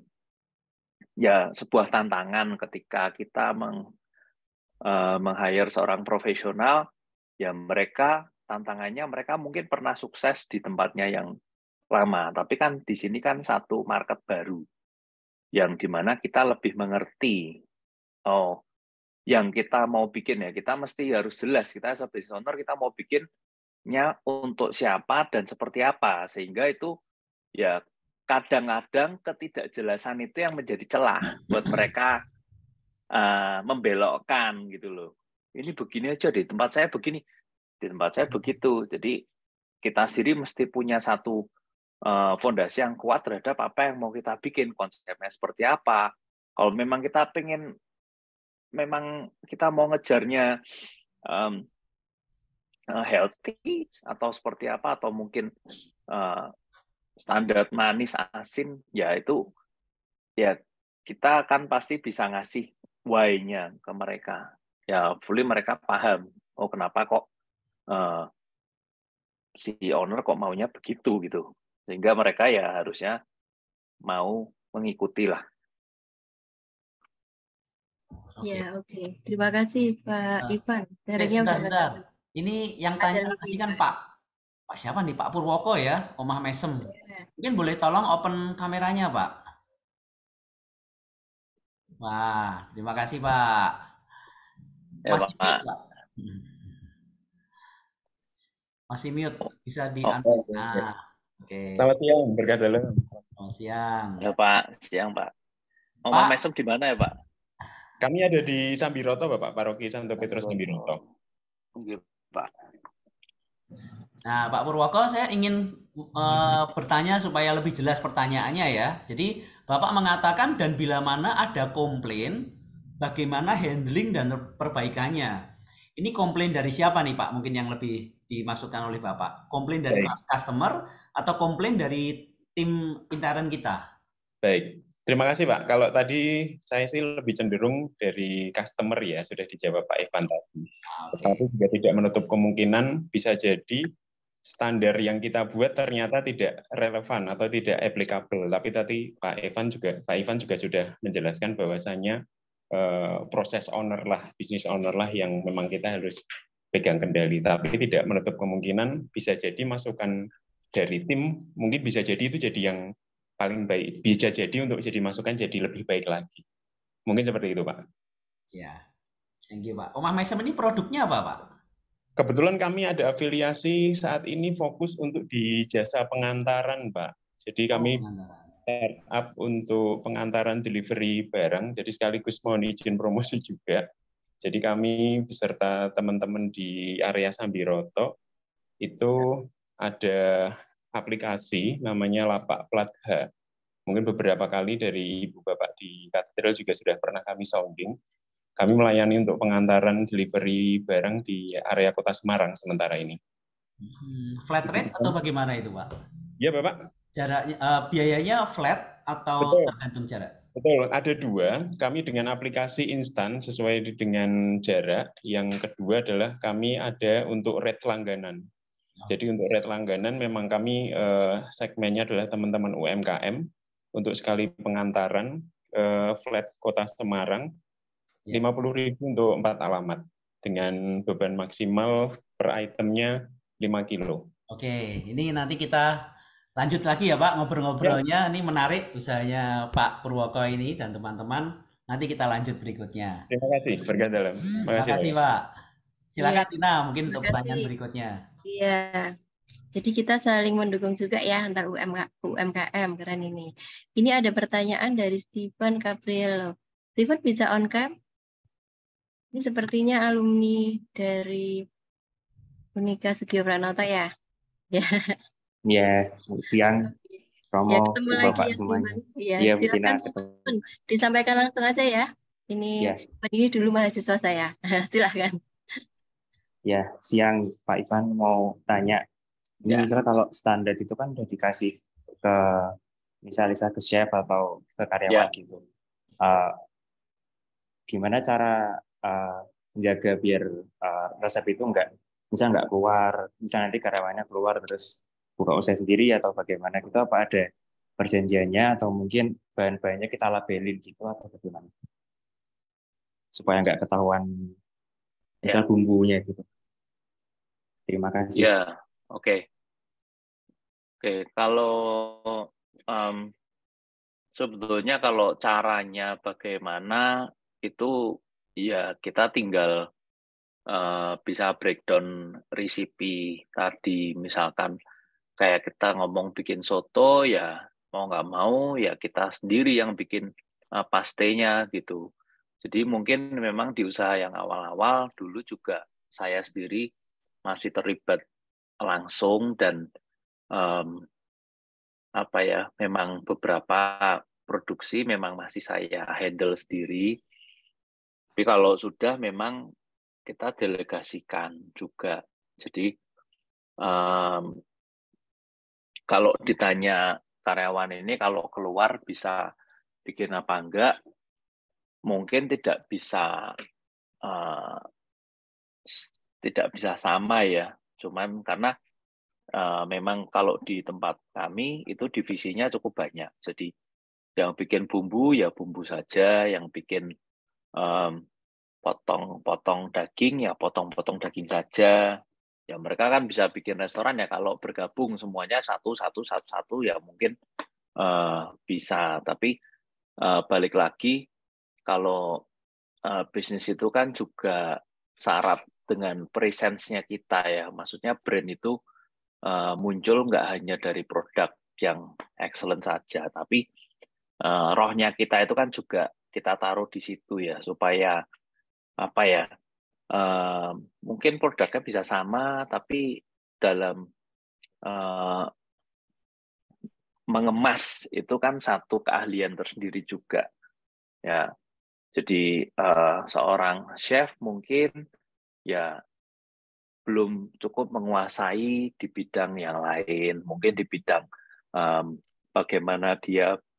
[SPEAKER 9] ya sebuah tantangan ketika kita meng, uh, meng-hire seorang profesional, ya mereka tantangannya mereka mungkin pernah sukses di tempatnya yang lama, tapi kan di sini kan satu market baru yang dimana kita lebih mengerti. Oh, yang kita mau bikin ya kita mesti harus jelas, kita as a business owner kita mau bikinnya untuk siapa dan seperti apa, sehingga itu ya kadang-kadang ketidakjelasan itu yang menjadi celah buat mereka uh, membelokkan gitu loh. Ini begini aja di tempat saya begini, di tempat saya begitu. Jadi kita sendiri mesti punya satu uh, fondasi yang kuat terhadap apa yang mau kita bikin, konsepnya seperti apa. Kalau memang kita pengen, memang kita mau ngejarnya um, uh, healthy atau seperti apa, atau mungkin uh, standar manis asin, ya itu ya kita kan pasti bisa ngasih why-nya ke mereka. Ya fully mereka paham, oh kenapa kok uh, si owner kok maunya begitu gitu, sehingga mereka ya harusnya mau mengikuti lah.
[SPEAKER 8] Okay. Ya oke, okay. Terima kasih Pak nah, Ivan.
[SPEAKER 6] Sharingnya eh, bentar, Ini yang tanya tadi kan Pak Pak siapa nih, Pak Purwoko ya, Omah Mesem. Mungkin boleh tolong open kameranya Pak. Wah, terima kasih Pak. Masih ya, mute, Pak. Masih mute, bisa di
[SPEAKER 3] oh,
[SPEAKER 6] unmute.
[SPEAKER 3] Okay.
[SPEAKER 6] Nah, oke. Okay.
[SPEAKER 3] Selamat siang, berkat dalam.
[SPEAKER 6] Selamat siang.
[SPEAKER 9] Ya Pak, siang Pak. Omah Mesem di mana ya Pak?
[SPEAKER 3] Kami ada di Sambiroto, Bapak, Paroki Santo Petrus Sambiroto.
[SPEAKER 9] Pak.
[SPEAKER 6] Nah, Pak Purwoko, saya ingin uh, bertanya supaya lebih jelas pertanyaannya ya. Jadi, Bapak mengatakan dan bila mana ada komplain, bagaimana handling dan perbaikannya. Ini komplain dari siapa nih Pak? Mungkin yang lebih dimaksudkan oleh Bapak. Komplain dari Baik. customer atau komplain dari tim intern kita?
[SPEAKER 3] Baik. Terima kasih Pak. Kalau tadi saya sih lebih cenderung dari customer ya, sudah dijawab Pak Evan tadi. Tetapi juga tidak menutup kemungkinan bisa jadi standar yang kita buat ternyata tidak relevan atau tidak applicable. Tapi tadi Pak Evan juga Pak Ivan juga sudah menjelaskan bahwasanya eh, proses owner lah, bisnis owner lah yang memang kita harus pegang kendali. Tapi tidak menutup kemungkinan bisa jadi masukan dari tim mungkin bisa jadi itu jadi yang paling baik, bisa jadi untuk jadi masukan jadi lebih baik lagi. Mungkin seperti itu, Pak.
[SPEAKER 6] Ya, thank you, Pak. Omah Mesem ini produknya apa, Pak?
[SPEAKER 3] Kebetulan kami ada afiliasi saat ini fokus untuk di jasa pengantaran, Pak. Jadi kami
[SPEAKER 6] Oh,
[SPEAKER 3] startup untuk pengantaran delivery barang, jadi sekaligus mohon izin promosi juga. Jadi kami beserta teman-teman di area Sambiroto itu ada aplikasi namanya Lapak Plat H. Mungkin beberapa kali dari Ibu Bapak di katedral juga sudah pernah kami sounding. Kami melayani untuk pengantaran delivery barang di area Kota Semarang sementara ini.
[SPEAKER 6] Hmm, flat rate atau bagaimana itu, Pak?
[SPEAKER 3] Iya, Bapak.
[SPEAKER 6] Jaraknya, uh, biayanya flat atau
[SPEAKER 3] Betul.
[SPEAKER 6] tergantung jarak?
[SPEAKER 3] Betul, ada dua. Kami dengan aplikasi instan sesuai dengan jarak. Yang kedua adalah kami ada untuk rate langganan. Jadi untuk rate langganan memang kami eh, segmennya adalah teman-teman U M K M untuk sekali pengantaran eh, flat Kota Semarang lima puluh ribu untuk empat alamat dengan beban maksimal per itemnya lima kilo.
[SPEAKER 6] Oke, ini nanti kita lanjut lagi ya Pak ngobrol-ngobrolnya. Ini menarik usahanya Pak Purwoko ini dan teman-teman. Nanti kita lanjut berikutnya.
[SPEAKER 3] Terima kasih, berkat dalam.
[SPEAKER 6] Terima kasih Pak. Silakan
[SPEAKER 8] Iya.
[SPEAKER 6] Tina, mungkin untuk
[SPEAKER 8] Terima
[SPEAKER 6] pertanyaan
[SPEAKER 8] kasih.
[SPEAKER 6] berikutnya.
[SPEAKER 8] Iya. Jadi kita saling mendukung juga ya antar U M K M, keren ini. Ini ada pertanyaan dari Steven Gabrielo. Steven bisa on cam? Ini sepertinya alumni dari Unika Sugio Pranoto ya? Ya.
[SPEAKER 10] Ya, siang Romo,
[SPEAKER 8] Ya, ketemu lagi
[SPEAKER 10] Bapak
[SPEAKER 8] ya,
[SPEAKER 10] semuanya.
[SPEAKER 8] Iya,
[SPEAKER 10] Iya,
[SPEAKER 8] silakan
[SPEAKER 10] Betina,
[SPEAKER 8] Steven. Disampaikan langsung aja ya. Ini
[SPEAKER 10] ya.
[SPEAKER 8] ini dulu mahasiswa saya. Silakan.
[SPEAKER 10] Ya, siang Pak Ivan mau tanya. Ini
[SPEAKER 6] Ya.
[SPEAKER 10] misalnya kalau standar itu kan udah dikasih ke misalnya ke chef atau ke karyawan
[SPEAKER 9] Ya.
[SPEAKER 10] gitu. Uh, gimana cara uh, menjaga biar uh, resep itu enggak bisa nggak keluar, misalnya nanti karyawannya keluar terus buka usaha sendiri atau bagaimana gitu, apa ada perjanjiannya atau mungkin bahan-bahannya kita labelin gitu atau bagaimana supaya nggak ketahuan misal bumbunya gitu. Terima kasih.
[SPEAKER 9] Ya, oke. Okay. Oke, okay. Kalau um, sebetulnya kalau caranya bagaimana itu ya kita tinggal uh, bisa breakdown resipi tadi, misalkan kayak kita ngomong bikin soto ya mau nggak mau ya kita sendiri yang bikin uh, pastenya gitu. Jadi mungkin memang di usaha yang awal-awal dulu juga saya sendiri masih terlibat langsung dan um, apa ya memang beberapa produksi memang masih saya handle sendiri. Tapi kalau sudah memang kita delegasikan juga. Jadi um, kalau ditanya karyawan ini kalau keluar bisa bikin apa enggak, mungkin tidak bisa uh, tidak bisa sama ya. Cuman karena uh, memang kalau di tempat kami itu divisinya cukup banyak. Jadi yang bikin bumbu ya bumbu saja, yang bikin um, potong-potong daging ya potong-potong daging saja. Ya mereka kan bisa bikin restoran ya kalau bergabung semuanya satu satu satu satu ya mungkin uh, bisa. Tapi uh, balik lagi kalau uh, bisnis itu kan juga syarat dengan presence-nya kita ya. Maksudnya brand itu uh, muncul nggak hanya dari produk yang excellent saja, tapi uh, rohnya kita itu kan juga kita taruh di situ ya supaya apa ya uh, mungkin produknya bisa sama tapi dalam uh, mengemas itu kan satu keahlian tersendiri juga ya. Jadi uh, seorang chef mungkin ya belum cukup menguasai di bidang yang lain, mungkin di bidang um, bagaimana dia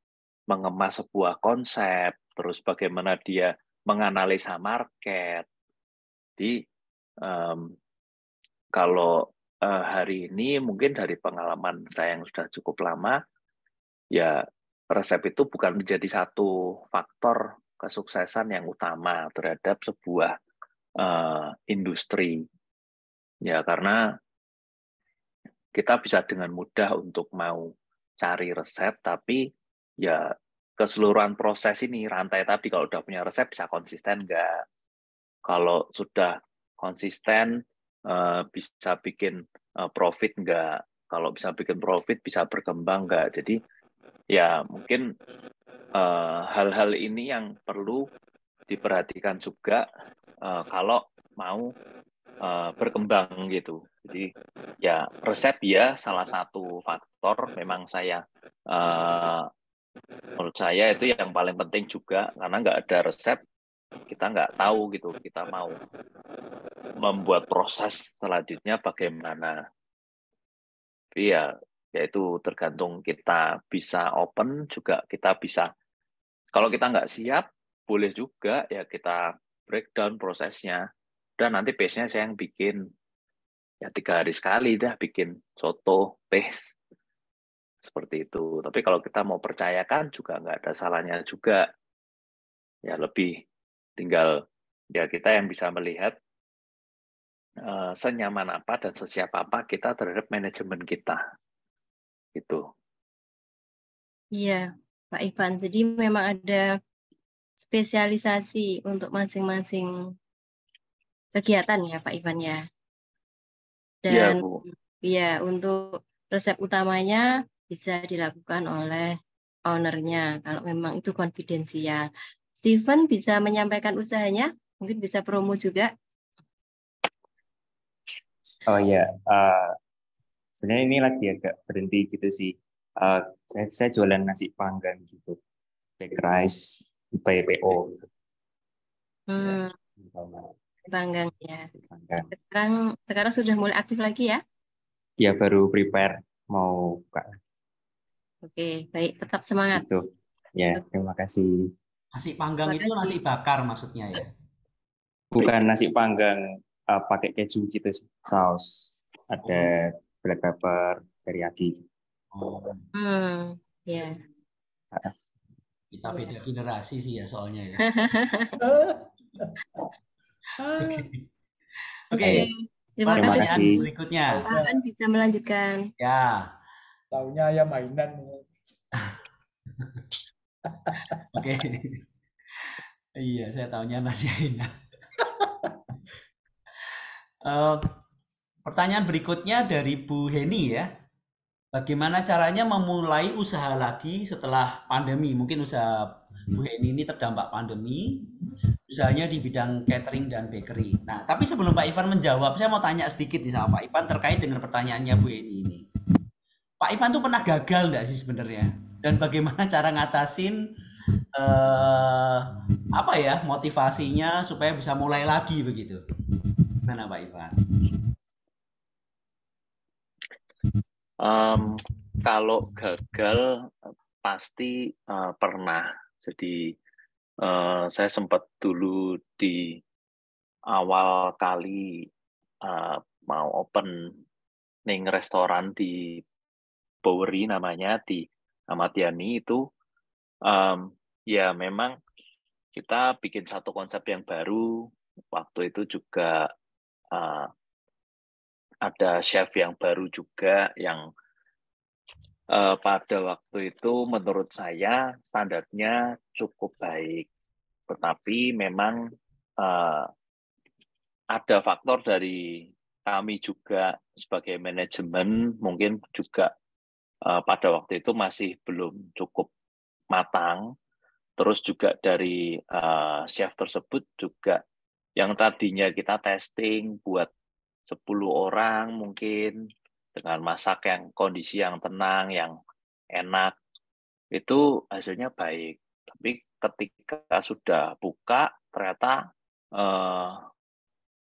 [SPEAKER 9] mengemas sebuah konsep, terus bagaimana dia menganalisa market. Jadi um, kalau uh, hari ini mungkin dari pengalaman saya yang sudah cukup lama, ya resep itu bukan menjadi satu faktor kesuksesan yang utama terhadap sebuah uh, industri. Ya karena kita bisa dengan mudah untuk mau cari resep, tapi ya keseluruhan proses ini, rantai tadi kalau udah punya resep bisa konsisten nggak? Kalau sudah konsisten uh, bisa bikin uh, profit nggak? Kalau bisa bikin profit bisa berkembang nggak? Jadi ya mungkin hal-hal uh, ini yang perlu diperhatikan juga uh, kalau mau uh, berkembang gitu. Jadi ya resep ya salah satu faktor. Memang saya uh, menurut saya itu yang paling penting juga, karena nggak ada resep kita nggak tahu gitu kita mau membuat proses selanjutnya bagaimana. Tapi ya, ya itu tergantung kita bisa open juga, kita bisa kalau kita nggak siap boleh juga ya kita breakdown prosesnya. Dan nanti pace-nya saya yang bikin ya tiga hari sekali dah bikin soto pace seperti itu. Tapi kalau kita mau percayakan juga nggak ada salahnya juga. Ya lebih tinggal ya kita yang bisa melihat uh, senyaman apa dan sesiap apa kita terhadap manajemen kita. Itu.
[SPEAKER 8] Iya, Pak Ivan. Jadi memang ada spesialisasi untuk masing-masing kegiatan ya, Pak Ivan ya.
[SPEAKER 9] Iya,
[SPEAKER 8] Dan
[SPEAKER 9] Bu.
[SPEAKER 8] ya untuk resep utamanya bisa dilakukan oleh ownernya kalau memang itu konfidensial. Steven bisa menyampaikan usahanya, mungkin bisa promo juga.
[SPEAKER 10] Oh ya, uh, sebenarnya ini lagi agak berhenti gitu sih. Uh, saya, saya jualan nasi panggang gitu, baked rice, by P O.
[SPEAKER 8] Hmm,
[SPEAKER 10] Ya,
[SPEAKER 8] panggang ya.
[SPEAKER 10] panggang.
[SPEAKER 8] Sekarang sekarang sudah mulai aktif lagi ya?
[SPEAKER 10] Ya baru prepare mau buka.
[SPEAKER 8] Oke, baik, tetap semangat.
[SPEAKER 10] Gitu. Ya, terima kasih.
[SPEAKER 6] Nasi panggang
[SPEAKER 8] Terima
[SPEAKER 6] itu
[SPEAKER 8] kasih.
[SPEAKER 6] nasi bakar maksudnya ya?
[SPEAKER 10] Bukan nasi panggang uh, pakai keju gitu, saus. Ada black pepper, teriyaki.
[SPEAKER 6] Oh,
[SPEAKER 8] Hmm, ya.
[SPEAKER 6] kita
[SPEAKER 8] Ya.
[SPEAKER 6] beda generasi sih ya soalnya ya. Oke. Oke.
[SPEAKER 8] Oke, terima
[SPEAKER 10] Terima
[SPEAKER 8] kasih.
[SPEAKER 10] kasih.
[SPEAKER 6] Berikutnya.
[SPEAKER 8] Pak An bisa melanjutkan.
[SPEAKER 6] Ya.
[SPEAKER 5] Taunya ya mainan.
[SPEAKER 6] Oke. Iya, saya tahunya nasi Aina. uh, pertanyaan berikutnya dari Bu Heni ya. Bagaimana caranya memulai usaha lagi setelah pandemi? Mungkin usaha Bu Heni ini terdampak pandemi, usahanya di bidang catering dan bakery. Nah, tapi sebelum Pak Ivan menjawab, saya mau tanya sedikit nih sama Pak Ivan terkait dengan pertanyaannya Bu Heni ini. Pak Ivan tuh pernah gagal nggak sih sebenarnya? Dan bagaimana cara ngatasin eh, apa ya motivasinya supaya bisa mulai lagi begitu? Gimana Pak Ivan?
[SPEAKER 9] Um, kalau gagal pasti uh, pernah. Jadi uh, saya sempat dulu di awal kali uh, mau opening restoran di Bowery namanya di Ahmad Yani itu, um, ya memang kita bikin satu konsep yang baru. Waktu itu juga uh, ada chef yang baru juga yang uh, pada waktu itu menurut saya standarnya cukup baik. Tetapi memang uh, ada faktor dari kami juga sebagai manajemen mungkin juga uh, pada waktu itu masih belum cukup matang. Terus juga dari uh, chef tersebut juga yang tadinya kita testing buat sepuluh orang mungkin dengan masak yang kondisi yang tenang, yang enak, itu hasilnya baik. Tapi ketika sudah buka, ternyata uh,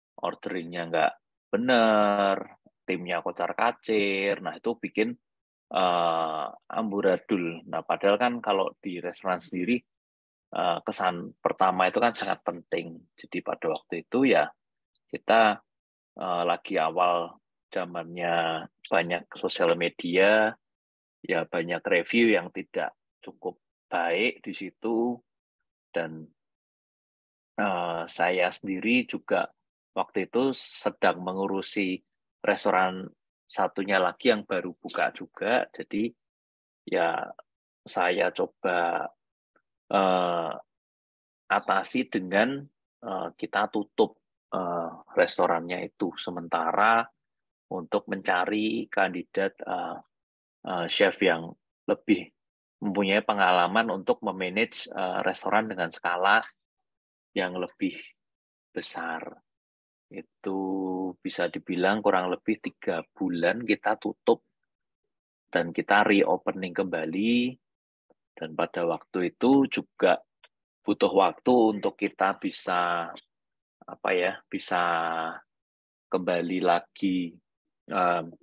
[SPEAKER 9] orderingnya nggak benar, timnya kocar-kacir, nah itu bikin uh, amburadul. Nah, padahal kan kalau di restoran sendiri uh, kesan pertama itu kan sangat penting. Jadi pada waktu itu ya kita uh, lagi awal zamannya banyak sosial media, ya banyak review yang tidak cukup baik di situ, dan uh, saya sendiri juga waktu itu sedang mengurusi restoran satunya lagi yang baru buka juga, jadi ya saya coba uh, atasi dengan uh, kita tutup uh, restorannya itu sementara untuk mencari kandidat uh, uh, chef yang lebih mempunyai pengalaman untuk memanage uh, restoran dengan skala yang lebih besar. Itu bisa dibilang kurang lebih tiga bulan kita tutup dan kita reopening kembali, dan pada waktu itu juga butuh waktu untuk kita bisa apa ya bisa kembali lagi um,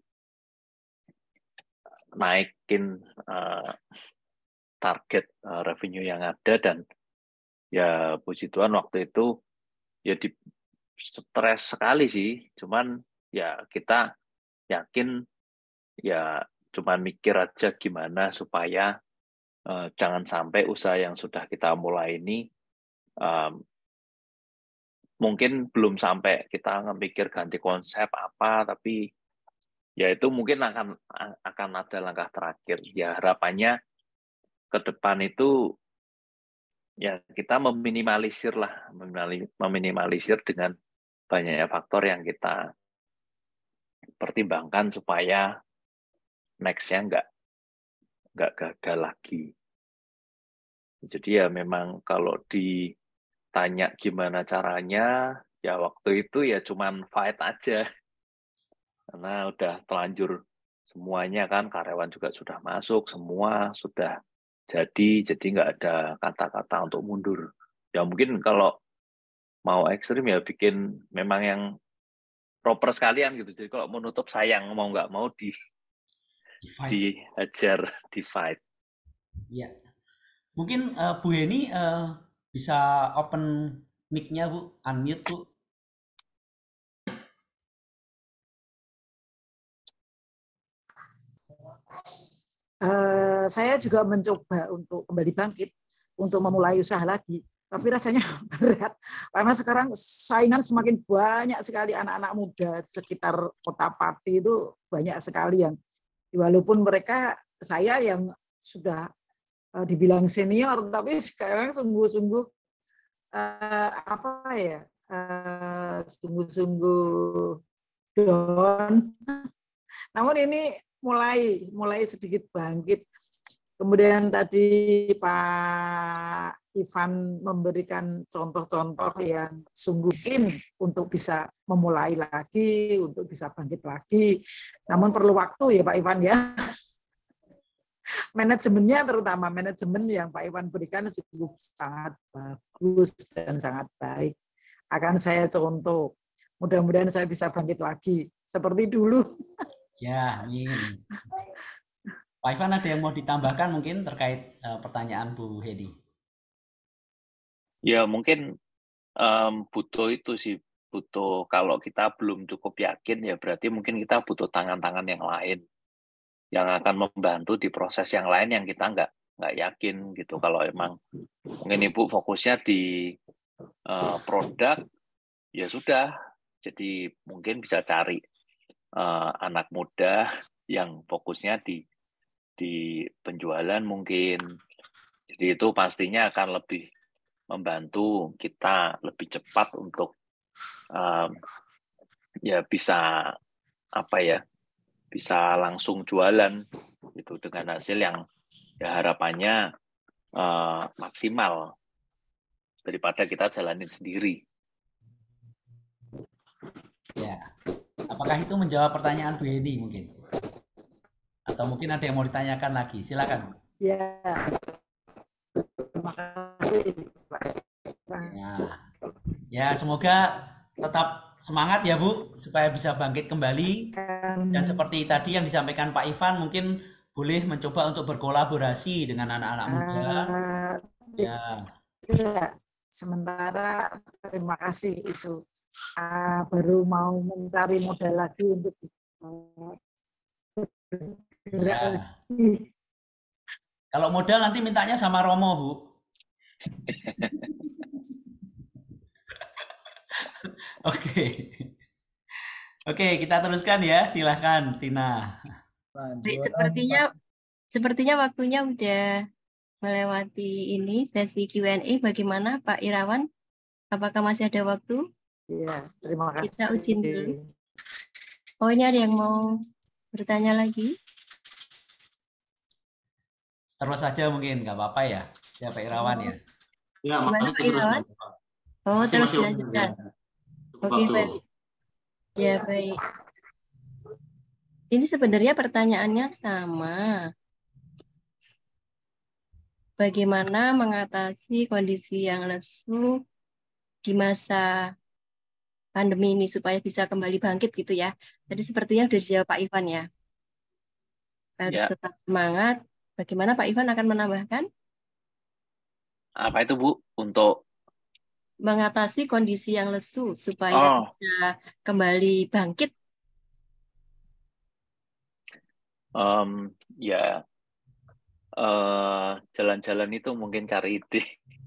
[SPEAKER 9] naikin uh, target uh, revenue yang ada, dan ya puji Tuhan waktu itu ya di stres sekali sih, cuman ya kita yakin ya cuman mikir aja gimana supaya uh, jangan sampai usaha yang sudah kita mulai ini um, mungkin belum sampai kita ngemikir ganti konsep apa, tapi ya itu mungkin akan akan ada langkah terakhir. Ya harapannya ke depan itu ya kita meminimalisir lah, meminimalisir dengan banyaknya faktor yang kita pertimbangkan supaya next-nya nggak nggak gagal lagi. Jadi ya memang kalau ditanya gimana caranya, ya waktu itu ya cuman fight aja. Karena udah telanjur semuanya kan, karyawan juga sudah masuk, semua sudah jadi, jadi nggak ada kata-kata untuk mundur. Ya mungkin kalau mau ekstrim ya bikin memang yang proper sekalian gitu. Jadi kalau mau nutup sayang, mau nggak mau di dihajar, di fight.
[SPEAKER 6] Ya, mungkin uh, Bu Heni uh, bisa open mic-nya Bu, unmute Bu.
[SPEAKER 11] Uh, saya juga mencoba untuk kembali bangkit, untuk memulai usaha lagi. Tapi rasanya berat, karena sekarang saingan semakin banyak sekali anak-anak muda sekitar Kota Pati itu banyak sekali yang, walaupun mereka saya yang sudah uh, dibilang senior, tapi sekarang sungguh-sungguh uh, apa ya, uh, sungguh-sungguh down. Namun ini mulai mulai sedikit bangkit. Kemudian tadi Pak Ivan memberikan contoh-contoh yang sungguh mungkin untuk bisa memulai lagi, untuk bisa bangkit lagi. Namun perlu waktu ya Pak Ivan ya. Manajemennya, terutama manajemen yang Pak Ivan berikan cukup sangat bagus dan sangat baik. Akan saya contoh. Mudah-mudahan saya bisa bangkit lagi seperti dulu.
[SPEAKER 6] Ya, amin. Pak Ivan ada yang mau ditambahkan mungkin terkait uh, pertanyaan Bu Hedi?
[SPEAKER 9] Ya mungkin um, butuh itu sih, butuh kalau kita belum cukup yakin ya berarti mungkin kita butuh tangan-tangan yang lain yang akan membantu di proses yang lain yang kita nggak nggak yakin gitu. Kalau emang mungkin Ibu fokusnya di uh, produk, ya sudah. Jadi mungkin bisa cari uh, anak muda yang fokusnya di di penjualan mungkin. Jadi itu pastinya akan lebih membantu kita lebih cepat untuk um, ya bisa apa ya bisa langsung jualan itu dengan hasil yang ya harapannya uh, maksimal daripada kita jalanin sendiri.
[SPEAKER 6] Ya, apakah itu menjawab pertanyaan Bu Hedi mungkin? Atau mungkin ada yang mau ditanyakan lagi? Silakan.
[SPEAKER 11] Ya, terima kasih Pak.
[SPEAKER 6] Ya. Ya, semoga tetap semangat ya Bu, supaya bisa bangkit kembali. Dan seperti tadi yang disampaikan Pak Ivan, mungkin boleh mencoba untuk berkolaborasi dengan anak-anak muda.
[SPEAKER 11] Uh,
[SPEAKER 6] Ya.
[SPEAKER 11] Ya, sementara terima kasih itu uh, baru mau mencari modal lagi untuk uh,
[SPEAKER 6] Ya. Kalau modal nanti mintanya sama Romo, Bu. Oke. Oke, kita teruskan ya. Silahkan, Tina.
[SPEAKER 5] Lanjut.
[SPEAKER 8] Sepertinya sepertinya waktunya udah melewati ini sesi Q and A. Bagaimana Pak Irawan? Apakah masih ada waktu?
[SPEAKER 11] Iya, terima kasih.
[SPEAKER 8] Kita ujiin dulu. Oh, ini ada yang mau bertanya lagi?
[SPEAKER 6] Terus saja mungkin, nggak apa-apa ya. Ya, Pak Irawan ya.
[SPEAKER 7] Ya,
[SPEAKER 8] Gimana Pak Irawan? Oh,
[SPEAKER 7] Masih-
[SPEAKER 8] terus
[SPEAKER 7] masih
[SPEAKER 8] dilanjutkan.
[SPEAKER 7] Cukup
[SPEAKER 8] Oke,
[SPEAKER 7] waktu.
[SPEAKER 8] baik. Ya, baik. Ini sebenarnya pertanyaannya sama. Bagaimana mengatasi kondisi yang lesu di masa pandemi ini supaya bisa kembali bangkit gitu ya. Tadi sepertinya sudah dijawab Pak Ivan ya. Harus
[SPEAKER 9] Ya.
[SPEAKER 8] tetap semangat. Bagaimana Pak Ivan akan menambahkan?
[SPEAKER 9] Apa itu Bu? Untuk
[SPEAKER 8] Mengatasi kondisi yang lesu supaya
[SPEAKER 9] Oh.
[SPEAKER 8] bisa kembali bangkit.
[SPEAKER 9] um, ya eh, jalan-jalan itu mungkin cari ide.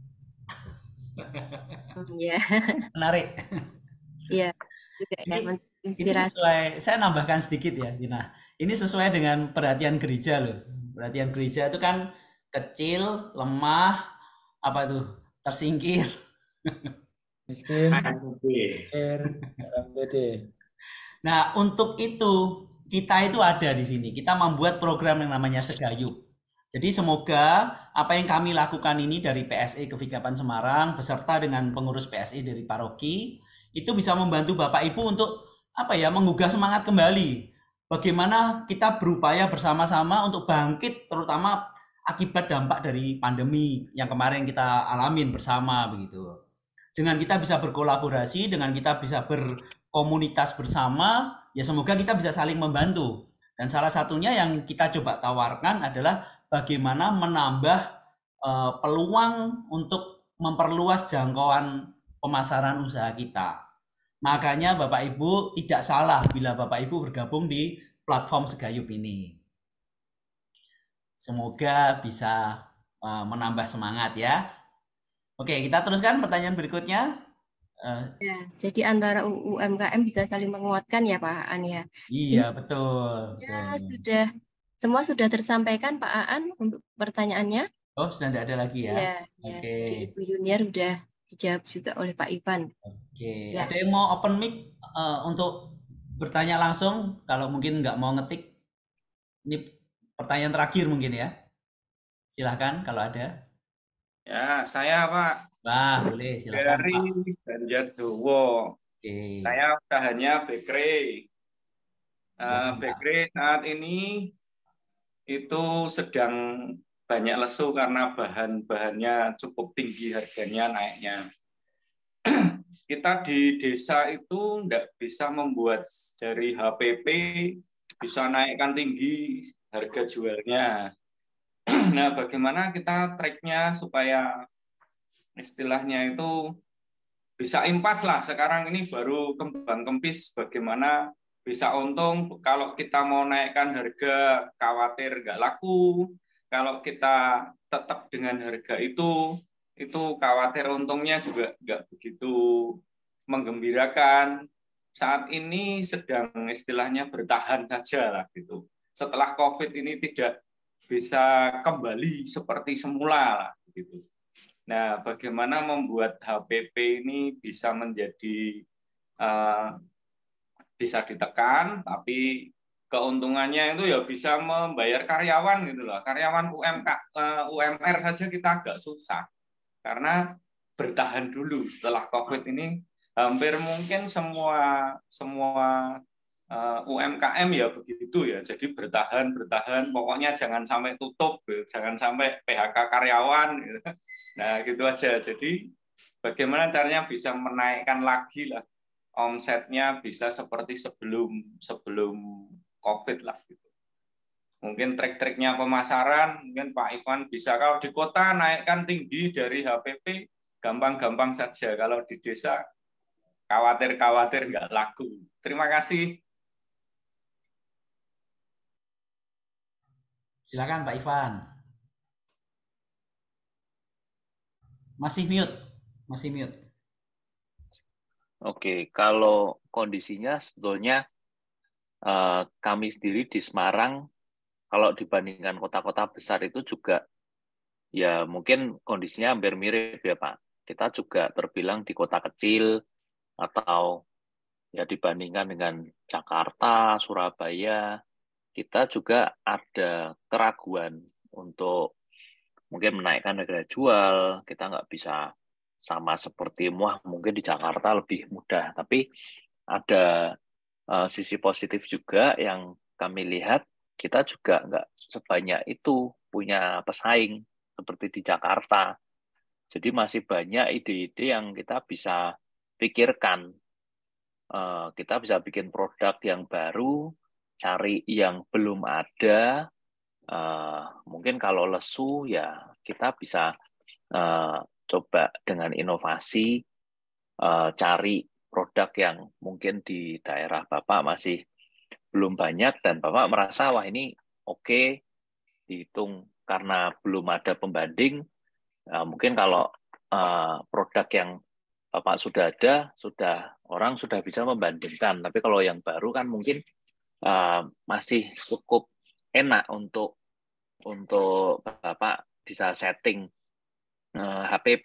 [SPEAKER 8] Hmm, ya,
[SPEAKER 6] Menarik.
[SPEAKER 8] iya juga ya.
[SPEAKER 6] Ini, ini
[SPEAKER 8] Menginspirasi.
[SPEAKER 6] sesuai, saya nambahkan sedikit ya, Tina. Ini sesuai dengan perhatian gereja loh. Perhatian gereja itu kan kecil, lemah, apa tuh, tersingkir.
[SPEAKER 5] Miskin, miskin, dalam B D.
[SPEAKER 6] Nah, untuk itu kita itu ada di sini. Kita membuat program yang namanya Segayup. Jadi semoga apa yang kami lakukan ini dari P S I Kevikapan Semarang beserta dengan pengurus P S I dari paroki itu bisa membantu Bapak Ibu untuk apa ya, menggugah semangat kembali. Bagaimana kita berupaya bersama-sama untuk bangkit terutama akibat dampak dari pandemi yang kemarin kita alamin bersama begitu. Dengan kita bisa berkolaborasi, dengan kita bisa berkomunitas bersama, ya semoga kita bisa saling membantu. Dan salah satunya yang kita coba tawarkan adalah bagaimana menambah uh, peluang untuk memperluas jangkauan pemasaran usaha kita. Makanya Bapak Ibu tidak salah bila Bapak Ibu bergabung di platform Segayup ini. Semoga bisa uh, menambah semangat ya. Oke, kita teruskan pertanyaan berikutnya. Uh,
[SPEAKER 8] Ya, jadi antara U M K M bisa saling menguatkan ya Pak Aan ya.
[SPEAKER 6] Iya, betul.
[SPEAKER 8] Ya,
[SPEAKER 6] betul.
[SPEAKER 8] sudah semua sudah tersampaikan Pak Aan untuk pertanyaannya.
[SPEAKER 6] Oh, sudah tidak ada lagi ya?
[SPEAKER 8] Ya,
[SPEAKER 6] Oke.
[SPEAKER 8] ya. Jadi Ibu Yuniar sudah dijawab juga oleh Pak Ivan.
[SPEAKER 6] Oke.
[SPEAKER 8] Ya.
[SPEAKER 6] Ada yang mau open mic uh, untuk bertanya langsung? Kalau mungkin nggak mau ngetik, ini pertanyaan terakhir mungkin ya. Silahkan kalau ada.
[SPEAKER 12] Ya, saya Pak.
[SPEAKER 6] Wah, boleh. Silahkan
[SPEAKER 12] Dari
[SPEAKER 6] Pak.
[SPEAKER 12] Banjardowo.
[SPEAKER 6] Oke.
[SPEAKER 12] Saya usahanya bakery. Uh, bakery saat ini itu sedang banyak lesu karena bahan-bahannya cukup tinggi harganya naiknya. Kita di desa itu tidak bisa membuat dari H P P bisa naikkan tinggi harga jualnya. Nah, bagaimana kita tracknya supaya istilahnya itu bisa impas lah. Sekarang ini baru kembang kempis bagaimana bisa untung. Kalau kita mau naikkan harga khawatir nggak laku. Kalau kita tetap dengan harga itu, itu khawatir untungnya juga nggak begitu menggembirakan. Saat ini sedang istilahnya bertahan saja lah gitu. Setelah COVID ini tidak bisa kembali seperti semula lah gitu. Nah, bagaimana membuat H P P ini bisa menjadi uh, bisa ditekan, tapi keuntungannya itu ya bisa membayar karyawan gitu loh. Karyawan U M K, uh, U M R saja kita agak susah karena bertahan dulu setelah COVID ini hampir mungkin semua semua uh, U M K M ya begitu ya. Jadi bertahan bertahan, pokoknya jangan sampai tutup, jangan sampai P H K karyawan. Gitu. Nah gitu aja. Jadi bagaimana caranya bisa menaikkan lagi lah omsetnya bisa seperti sebelum sebelum COVID lah gitu. Mungkin trik-triknya pemasaran, mungkin Pak Ivan bisa. Kalau di kota naikkan tinggi dari H P P, gampang-gampang saja. Kalau di desa, khawatir-khawatir nggak laku. Terima kasih.
[SPEAKER 6] Silakan Pak Ivan. Masih mute, masih mute.
[SPEAKER 9] Oke, kalau kondisinya sebetulnya eh, kami sendiri di Semarang, kalau dibandingkan kota-kota besar itu juga ya mungkin kondisinya hampir mirip ya Pak. Kita juga terbilang di kota kecil atau ya dibandingkan dengan Jakarta, Surabaya, kita juga ada keraguan untuk mungkin menaikkan harga jual. Kita nggak bisa sama seperti wah mungkin di Jakarta lebih mudah, tapi ada uh, sisi positif juga yang kami lihat, kita juga nggak sebanyak itu punya pesaing seperti di Jakarta. Jadi masih banyak ide-ide yang kita bisa pikirkan. Uh, kita bisa bikin produk yang baru, cari yang belum ada. Uh, mungkin kalau lesu ya kita bisa uh, coba dengan inovasi, uh, cari produk yang mungkin di daerah Bapak masih belum banyak dan Bapak merasa wah ini oke, okay, dihitung karena belum ada pembanding. Uh, mungkin kalau uh, produk yang Bapak sudah ada, sudah orang sudah bisa membandingkan. Tapi kalau yang baru kan mungkin uh, masih cukup enak untuk untuk Bapak bisa setting uh, H P P.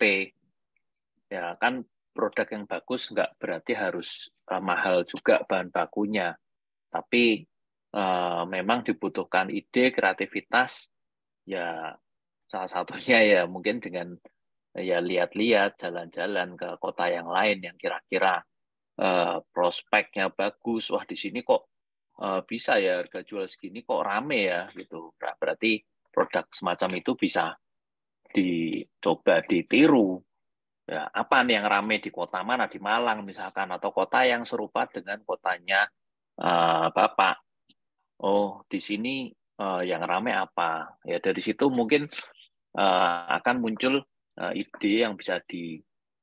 [SPEAKER 9] Ya kan produk yang bagus nggak berarti harus uh, mahal juga bahan bakunya. Tapi uh, memang dibutuhkan ide, kreativitas. Ya salah satunya ya mungkin dengan ya lihat-lihat, jalan-jalan ke kota yang lain yang kira-kira uh, prospeknya bagus. Wah di sini kok uh, bisa ya harga jual segini kok rame ya gitu. Berarti produk semacam itu bisa dicoba ditiru. Ya, apa nih yang rame di kota mana, di Malang misalkan, atau kota yang serupa dengan kotanya uh, Bapak. Oh di sini uh, yang rame apa? Ya dari situ mungkin uh, akan muncul uh, ide yang bisa di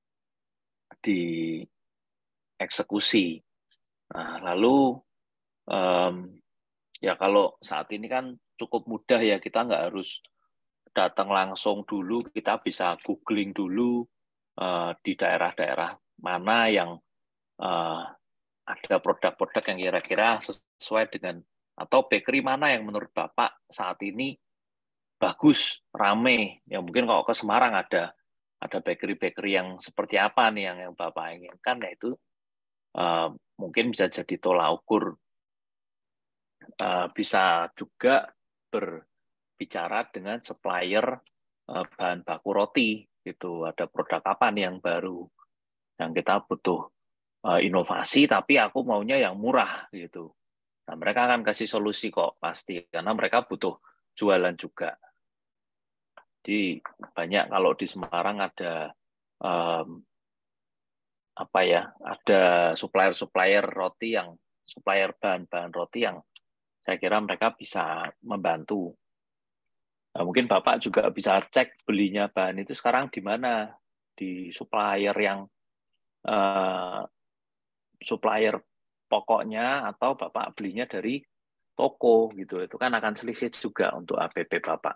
[SPEAKER 9] dieksekusi. Nah, lalu um, ya kalau saat ini kan cukup mudah ya, kita nggak harus datang langsung dulu, kita bisa googling dulu uh, di daerah-daerah mana yang uh, ada produk-produk yang kira-kira sesuai dengan, atau bakery mana yang menurut Bapak saat ini bagus, rame. Ya mungkin kalau ke Semarang ada ada bakery-bakery yang seperti apa nih yang, yang Bapak inginkan, yaitu uh, mungkin bisa jadi tolak ukur. Uh, bisa juga berbicara dengan supplier uh, bahan baku roti, gitu. Ada produk apa nih yang baru, yang kita butuh uh, inovasi, tapi aku maunya yang murah, gitu. Nah, mereka akan kasih solusi kok, pasti. Karena mereka butuh jualan juga. Jadi banyak kalau di Semarang ada um, apa ya, ada supplier-supplier roti yang supplier bahan-bahan roti yang saya kira mereka bisa membantu. Nah, mungkin Bapak juga bisa cek belinya bahan itu sekarang di mana, di supplier yang uh, supplier pokoknya, atau Bapak belinya dari toko gitu. Itu kan akan selisih juga untuk A P P Bapak.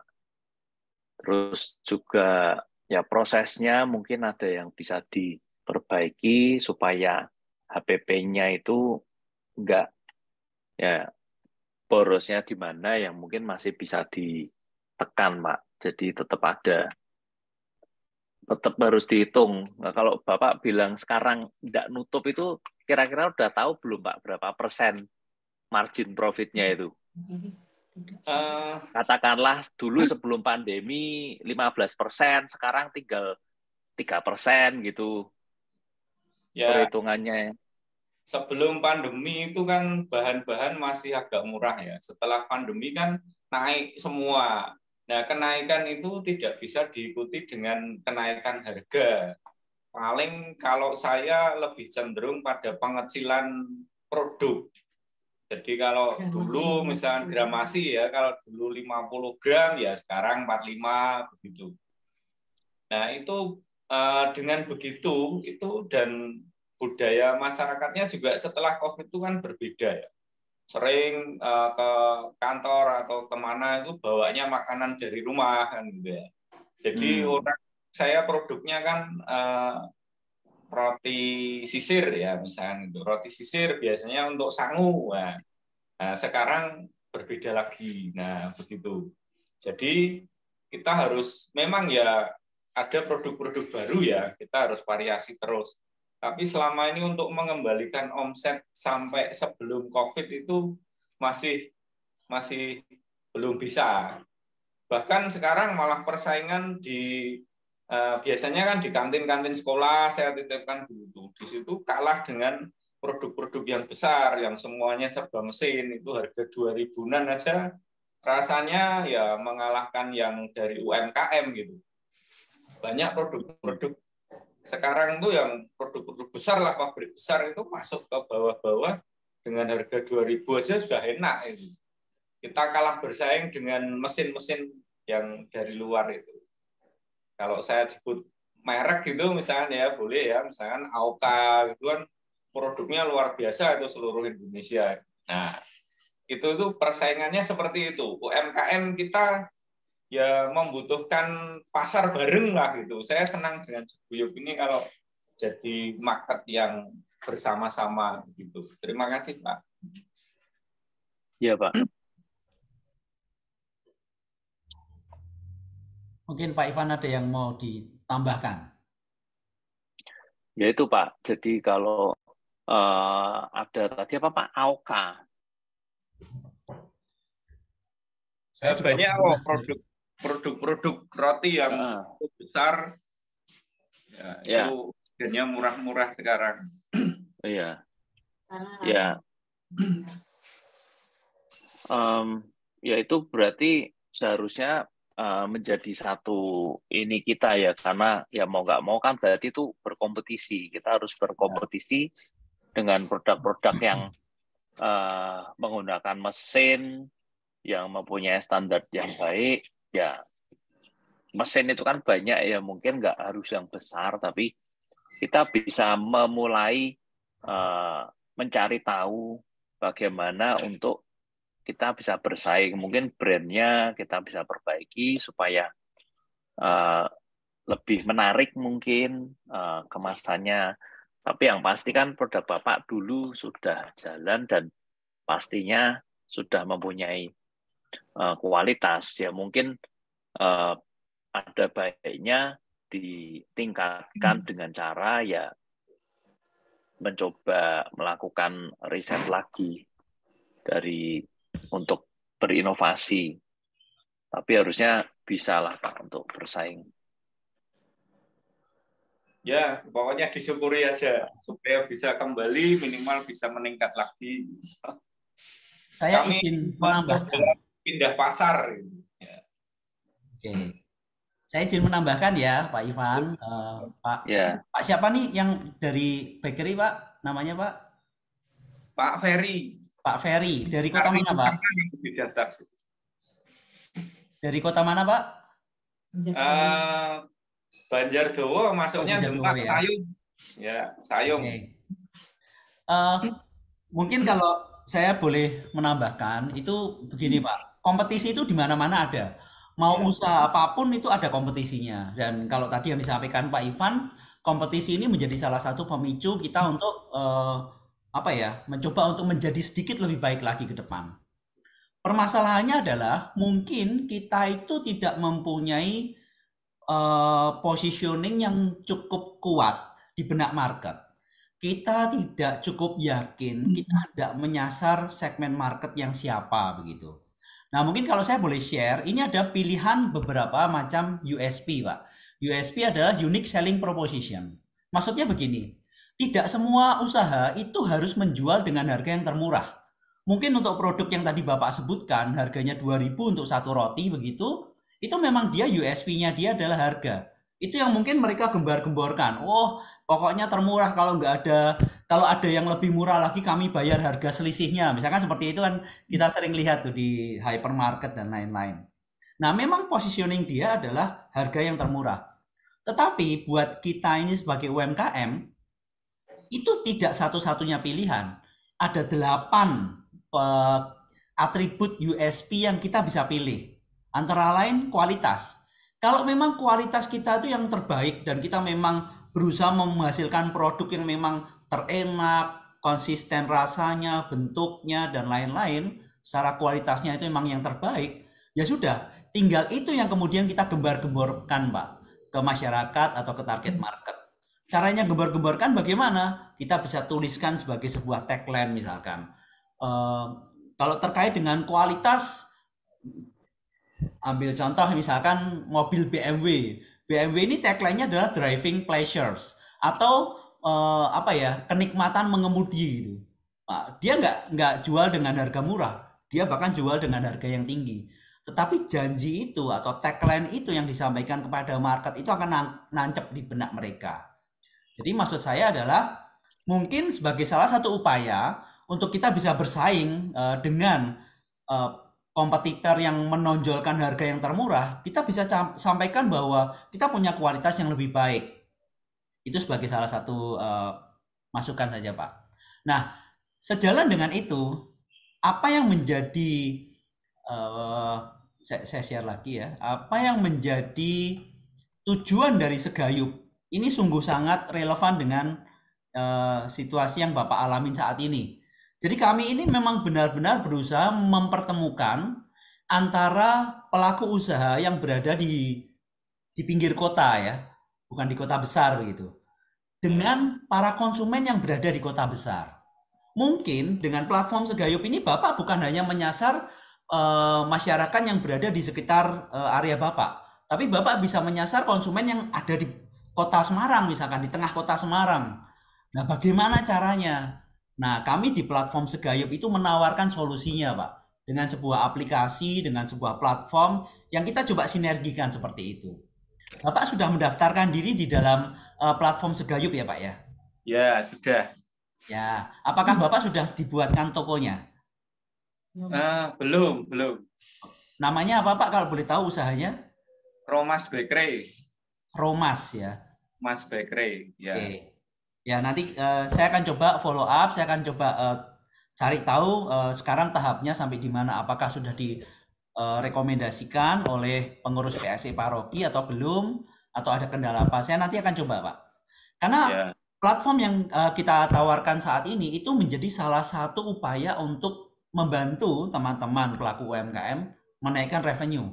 [SPEAKER 9] Terus juga ya prosesnya mungkin ada yang bisa diperbaiki supaya H P P-nya itu enggak ya borosnya di mana yang mungkin masih bisa ditekan, Pak. Jadi tetap ada. Tetap harus dihitung. Nah, kalau Bapak bilang sekarang enggak nutup itu kira-kira udah tahu belum, Pak, berapa persen margin profit-nya itu? Uh, Katakanlah dulu sebelum pandemi lima belas persen, sekarang tinggal tiga persen gitu. Ya, perhitungannya.
[SPEAKER 12] Sebelum pandemi itu kan bahan-bahan masih agak murah ya. Setelah pandemi kan naik semua. Nah, kenaikan itu tidak bisa diikuti dengan kenaikan harga. Paling kalau saya lebih cenderung pada pengecilan produk. Jadi kalau dulu misalnya gramasi ya, kalau dulu lima puluh gram ya sekarang empat puluh lima begitu. Nah, itu eh, dengan begitu itu dan budaya masyarakatnya juga setelah Covid itu kan berbeda ya. Sering eh, ke kantor atau kemana itu bawanya makanan dari rumah kan gitu ya. Jadi hmm. orang saya produknya kan eh, roti sisir ya misalnya itu roti sisir biasanya untuk sangu. Nah, nah sekarang berbeda lagi. Nah begitu. Jadi kita harus memang ya ada produk-produk baru ya kita harus variasi terus. Tapi selama ini untuk mengembalikan omset sampai sebelum Covid itu masih masih belum bisa. Bahkan sekarang malah persaingan di Uh, biasanya kan di kantin-kantin sekolah saya titipkan dulu di situ kalah dengan produk-produk yang besar yang semuanya serba mesin itu harga dua ribuan aja rasanya ya mengalahkan yang dari U M K M gitu. Banyak produk-produk sekarang tuh yang produk-produk besar lah pabrik besar itu masuk ke bawah-bawah dengan harga dua ribu aja sudah enak ini. Kita kalah bersaing dengan mesin-mesin yang dari luar itu. Kalau saya sebut merek gitu misalnya ya boleh ya misalkan A O K gitu kan produknya luar biasa itu seluruh Indonesia. Nah itu itu persaingannya seperti itu. U M K M kita ya membutuhkan pasar bareng lah gitu. Saya senang dengan Cibuyut ini kalau jadi market yang bersama-sama gitu. Terima kasih Pak.
[SPEAKER 9] Ya Pak.
[SPEAKER 6] Mungkin Pak Ivan ada yang mau ditambahkan.
[SPEAKER 9] Ya itu Pak. Jadi kalau uh, ada tadi apa Pak A O K.
[SPEAKER 12] Saya banyak oh, produk produk-produk roti yang uh. besar. Ya, ya. Itu harganya murah-murah sekarang.
[SPEAKER 9] Iya. Ya. Um, ya itu berarti seharusnya menjadi satu ini kita ya karena ya mau nggak mau kan berarti itu berkompetisi, kita harus berkompetisi dengan produk-produk yang uh, menggunakan mesin yang mempunyai standar yang baik ya. Mesin itu kan banyak ya, mungkin nggak harus yang besar tapi kita bisa memulai uh, mencari tahu bagaimana untuk kita bisa bersaing, mungkin brandnya kita bisa perbaiki supaya uh, lebih menarik mungkin uh, kemasannya. Tapi yang pasti kan produk Bapak dulu sudah jalan dan pastinya sudah mempunyai uh, kualitas. Ya mungkin uh, ada baiknya ditingkatkan dengan cara ya mencoba melakukan riset lagi dari untuk berinovasi, tapi harusnya bisalah Pak untuk bersaing.
[SPEAKER 12] Ya, pokoknya disyukuri aja supaya bisa kembali minimal bisa meningkat lagi.
[SPEAKER 6] Saya
[SPEAKER 12] Kami
[SPEAKER 6] izin menambahkan
[SPEAKER 12] pindah pasar.
[SPEAKER 6] Ya. Oke, saya izin menambahkan ya Pak Ivan, uh, Pak.
[SPEAKER 9] Ya.
[SPEAKER 6] Pak siapa nih yang dari bakery Pak? Namanya Pak?
[SPEAKER 12] Pak Ferry.
[SPEAKER 6] Pak Ferry, dari kota mana Pak? Dari kota mana Pak?
[SPEAKER 12] Uh, Banjardowo, masuknya oh, Demak, ya. Sayung. Ya, Sayung. Okay.
[SPEAKER 6] Uh, mungkin kalau saya boleh menambahkan, itu begini Pak, kompetisi itu di mana-mana ada. Mau ya. Usaha apapun itu ada kompetisinya. Dan kalau tadi yang disampaikan Pak Ivan, kompetisi ini menjadi salah satu pemicu kita untuk uh, apa ya, mencoba untuk menjadi sedikit lebih baik lagi ke depan. Permasalahannya adalah mungkin kita itu tidak mempunyai uh, positioning yang cukup kuat di benak market. Kita tidak cukup yakin, kita tidak menyasar segmen market yang siapa begitu. Nah mungkin kalau saya boleh share, ini ada pilihan beberapa macam U S P Pak. U S P adalah Unique Selling Proposition. Maksudnya begini, tidak semua usaha itu harus menjual dengan harga yang termurah. Mungkin untuk produk yang tadi Bapak sebutkan, harganya dua ribu untuk satu roti begitu, itu memang dia U S P-nya dia adalah harga. Itu yang mungkin mereka gembar-gemborkan. Oh, pokoknya termurah kalau nggak ada kalau ada yang lebih murah lagi kami bayar harga selisihnya. Misalkan seperti itu kan kita sering lihat tuh di hypermarket dan lain-lain. Nah, memang positioning dia adalah harga yang termurah. Tetapi buat kita ini sebagai U M K M, itu tidak satu-satunya pilihan. Ada delapan uh, atribut U S P yang kita bisa pilih. Antara lain kualitas. Kalau memang kualitas kita itu yang terbaik dan kita memang berusaha menghasilkan produk yang memang terenak, konsisten rasanya, bentuknya, dan lain-lain, secara kualitasnya itu memang yang terbaik, ya sudah, tinggal itu yang kemudian kita gembar-gemborkan, Pak, ke masyarakat atau ke target market. Caranya gembar-gemborkan bagaimana? Kita bisa tuliskan sebagai sebuah tagline misalkan. Uh, kalau terkait dengan kualitas, ambil contoh misalkan mobil B M W. B M W ini tagline-nya adalah driving pleasures atau uh, apa ya, kenikmatan mengemudi gitu. Nah, dia nggak nggak jual dengan harga murah, dia bahkan jual dengan harga yang tinggi. Tetapi janji itu atau tagline itu yang disampaikan kepada market itu akan nancep di benak mereka. Jadi maksud saya adalah mungkin sebagai salah satu upaya untuk kita bisa bersaing uh, dengan uh, kompetitor yang menonjolkan harga yang termurah, kita bisa sampaikan bahwa kita punya kualitas yang lebih baik. Itu sebagai salah satu uh, masukan saja, Pak. Nah, sejalan dengan itu, apa yang menjadi, uh, saya, saya share lagi ya, apa yang menjadi tujuan dari Segayup, ini sungguh sangat relevan dengan uh, situasi yang Bapak alamin saat ini. Jadi kami ini memang benar-benar berusaha mempertemukan antara pelaku usaha yang berada di di pinggir kota ya, bukan di kota besar begitu, dengan para konsumen yang berada di kota besar. Mungkin dengan platform Segayup ini Bapak bukan hanya menyasar uh, masyarakat yang berada di sekitar uh, area Bapak, tapi Bapak bisa menyasar konsumen yang ada di kota Semarang misalkan, di tengah kota Semarang. Nah, bagaimana caranya? Nah, kami di platform Segayup itu menawarkan solusinya, Pak. Dengan sebuah aplikasi, dengan sebuah platform yang kita coba sinergikan seperti itu. Bapak sudah mendaftarkan diri di dalam uh, platform Segayup ya, Pak ya?
[SPEAKER 12] Ya, sudah.
[SPEAKER 6] Ya, apakah Bapak sudah dibuatkan tokonya?
[SPEAKER 12] Uh, belum, belum.
[SPEAKER 6] Namanya apa, Pak, kalau boleh tahu usahanya?
[SPEAKER 12] Romas Bakery.
[SPEAKER 6] Romas ya?
[SPEAKER 12] Mas Bakery, ya.
[SPEAKER 6] Oke. Ya, nanti uh, saya akan coba follow up, saya akan coba uh, cari tahu uh, sekarang tahapnya sampai di mana, apakah sudah direkomendasikan uh, oleh pengurus P S I paroki atau belum, atau ada kendala apa. Saya nanti akan coba, Pak. Karena yeah. platform yang uh, kita tawarkan saat ini itu menjadi salah satu upaya untuk membantu teman-teman pelaku U M K M menaikkan revenue.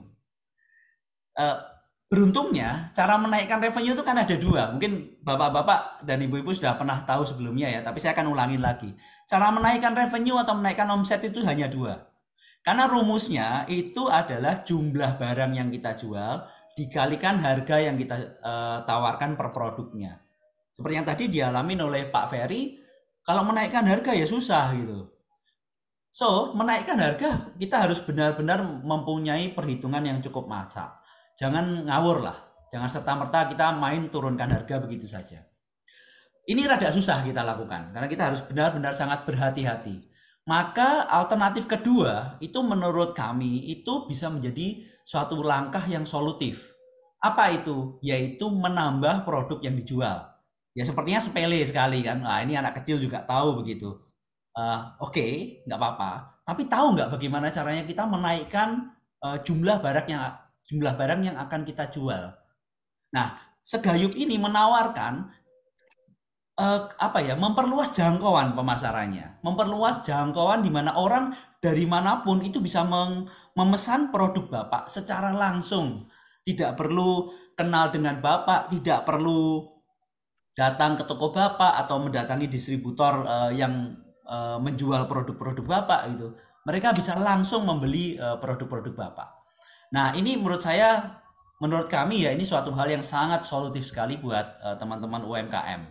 [SPEAKER 6] Uh, Beruntungnya, cara menaikkan revenue itu kan ada dua. Mungkin bapak-bapak dan ibu-ibu sudah pernah tahu sebelumnya ya, tapi saya akan ulangin lagi. Cara menaikkan revenue atau menaikkan omset itu hanya dua. Karena rumusnya itu adalah jumlah barang yang kita jual dikalikan harga yang kita uh, tawarkan per produknya. Seperti yang tadi dialami oleh Pak Ferry, kalau menaikkan harga ya susah gitu. So, menaikkan harga kita harus benar-benar mempunyai perhitungan yang cukup masak. Jangan ngawur lah, jangan serta-merta kita main turunkan harga begitu saja. Ini rada susah kita lakukan, karena kita harus benar-benar sangat berhati-hati. Maka alternatif kedua, itu menurut kami, itu bisa menjadi suatu langkah yang solutif. Apa itu? Yaitu menambah produk yang dijual. Ya sepertinya sepele sekali kan, nah ini anak kecil juga tahu begitu. Uh, Oke, okay, nggak apa-apa. Tapi tahu nggak bagaimana caranya kita menaikkan uh, jumlah barang yang jumlah barang yang akan kita jual. Nah, Segayup ini menawarkan eh, apa ya, memperluas jangkauan pemasarannya, memperluas jangkauan di mana orang dari manapun itu bisa memesan produk Bapak secara langsung, tidak perlu kenal dengan Bapak, tidak perlu datang ke toko Bapak atau mendatangi distributor eh, yang eh, menjual produk-produk Bapak gitu. Mereka bisa langsung membeli eh, produk-produk Bapak. Nah, ini menurut saya, menurut kami ya, ini suatu hal yang sangat solutif sekali buat uh, teman-teman U M K M.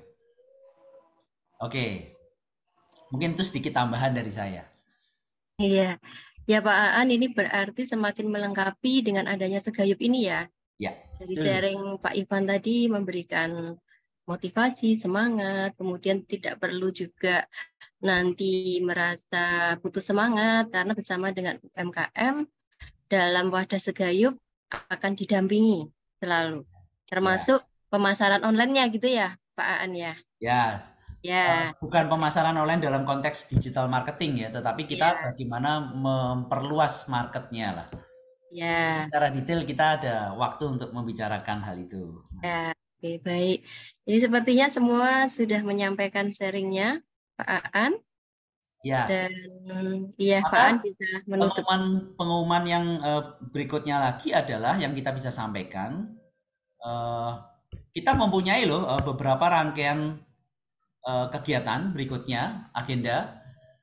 [SPEAKER 6] Oke, mungkin itu sedikit tambahan dari saya.
[SPEAKER 8] Iya, ya Pak Aan, ini berarti semakin melengkapi dengan adanya Segayup ini ya.
[SPEAKER 6] Ya.
[SPEAKER 8] Jadi sharing Pak Ivan tadi memberikan motivasi, semangat, kemudian tidak perlu juga nanti merasa putus semangat karena bersama dengan U M K M dalam wadah Segayup akan didampingi selalu, termasuk ya. Pemasaran online-nya gitu ya, Pak Aan ya?
[SPEAKER 6] Ya,
[SPEAKER 8] ya.
[SPEAKER 6] Uh, bukan pemasaran online dalam konteks digital marketing ya, tetapi kita ya. Bagaimana memperluas marketnya lah.
[SPEAKER 8] Ya.
[SPEAKER 6] Secara detail kita ada waktu untuk membicarakan hal itu.
[SPEAKER 8] Ya, oke, baik. Jadi sepertinya semua sudah menyampaikan sharingnya, Pak Aan.
[SPEAKER 6] Ya.
[SPEAKER 8] Dan iya, Pak Aan bisa menutup.
[SPEAKER 6] Pengumuman, pengumuman yang uh, berikutnya lagi adalah yang kita bisa sampaikan. Uh, kita mempunyai loh uh, beberapa rangkaian uh, kegiatan berikutnya, agenda.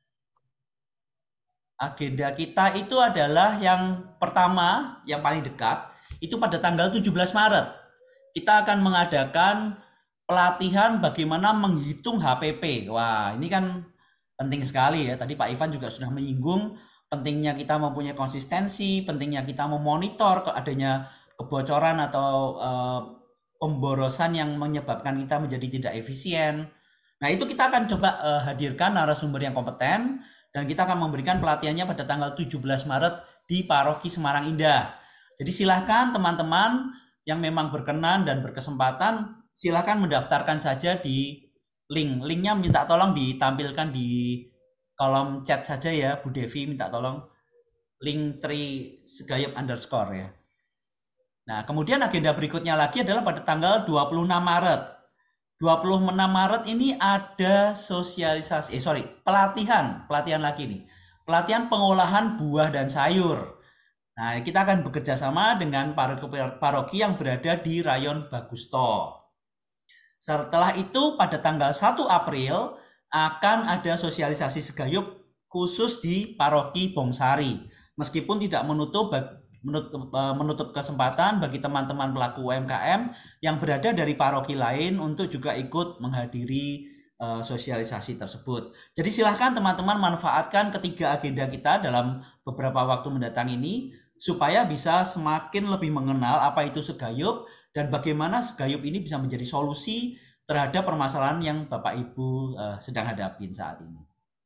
[SPEAKER 6] Agenda kita itu adalah yang pertama, yang paling dekat, itu pada tanggal tujuh belas Maret. Kita akan mengadakan pelatihan bagaimana menghitung H P P. Wah, ini kan penting sekali ya. Tadi Pak Ivan juga sudah menyinggung pentingnya kita mempunyai konsistensi, pentingnya kita memonitor adanya kebocoran atau uh, pemborosan yang menyebabkan kita menjadi tidak efisien. Nah, itu kita akan coba uh, hadirkan narasumber yang kompeten dan kita akan memberikan pelatihannya pada tanggal tujuh belas Maret di Paroki Semarang Indah. Jadi silahkan teman-teman yang memang berkenan dan berkesempatan, silahkan mendaftarkan saja di link. Linknya minta tolong ditampilkan di kolom chat saja ya, Bu Devi minta tolong link tri segayup underscore ya. Nah, kemudian agenda berikutnya lagi adalah pada tanggal dua puluh enam Maret. dua puluh enam Maret ini ada sosialisasi, eh sorry, pelatihan, pelatihan lagi nih. Pelatihan pengolahan buah dan sayur. Nah, kita akan bekerja sama dengan paroki yang berada di Rayon Bagusto. Setelah itu pada tanggal satu April akan ada sosialisasi Segayup khusus di Paroki Bongsari. Meskipun tidak menutup menutup, menutup kesempatan bagi teman-teman pelaku U M K M yang berada dari paroki lain untuk juga ikut menghadiri uh, sosialisasi tersebut. Jadi silahkan teman-teman manfaatkan ketiga agenda kita dalam beberapa waktu mendatang ini supaya bisa semakin lebih mengenal apa itu Segayup dan bagaimana Segayup ini bisa menjadi solusi terhadap permasalahan yang Bapak Ibu uh, sedang hadapin saat ini.